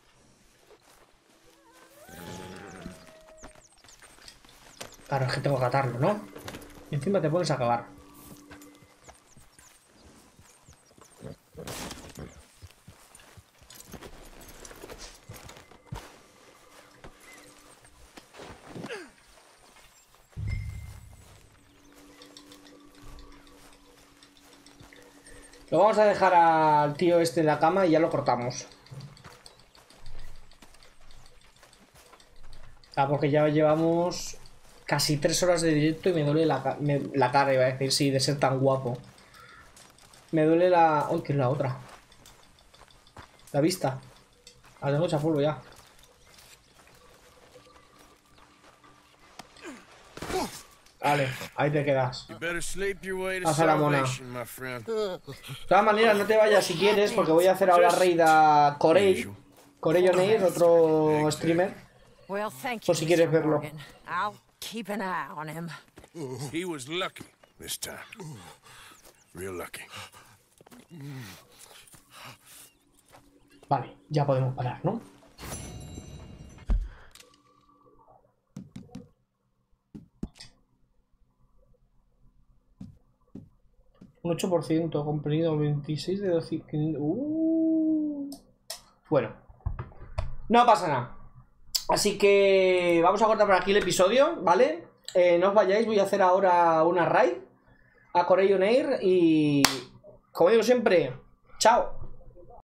Claro, es que tengo que atarlo, ¿no? Y encima te pones a cagar. Lo vamos a dejar al tío este en la cama y ya lo cortamos. Ah, porque ya llevamos casi 3 horas de directo y me duele la cara, iba a decir, sí, de ser tan guapo. Me duele la... Uy, ¿qué es la otra? La vista. La tengo hecha polvo ya. Vale, ahí te quedas. Haz a la mona. De todas maneras, no te vayas si quieres, porque voy a hacer ahora raid a Corey. Corey O'Neill, otro streamer. Por si quieres verlo. Keep an eye on him. He was lucky this time. Real lucky. Vale, ya podemos parar, ¿no? Un 8% comprimido, 26 de 12. Bueno, no pasa nada. Así que vamos a cortar por aquí el episodio, ¿vale? No os vayáis, voy a hacer ahora una raid a Corey O'Neill y, como digo siempre, chao.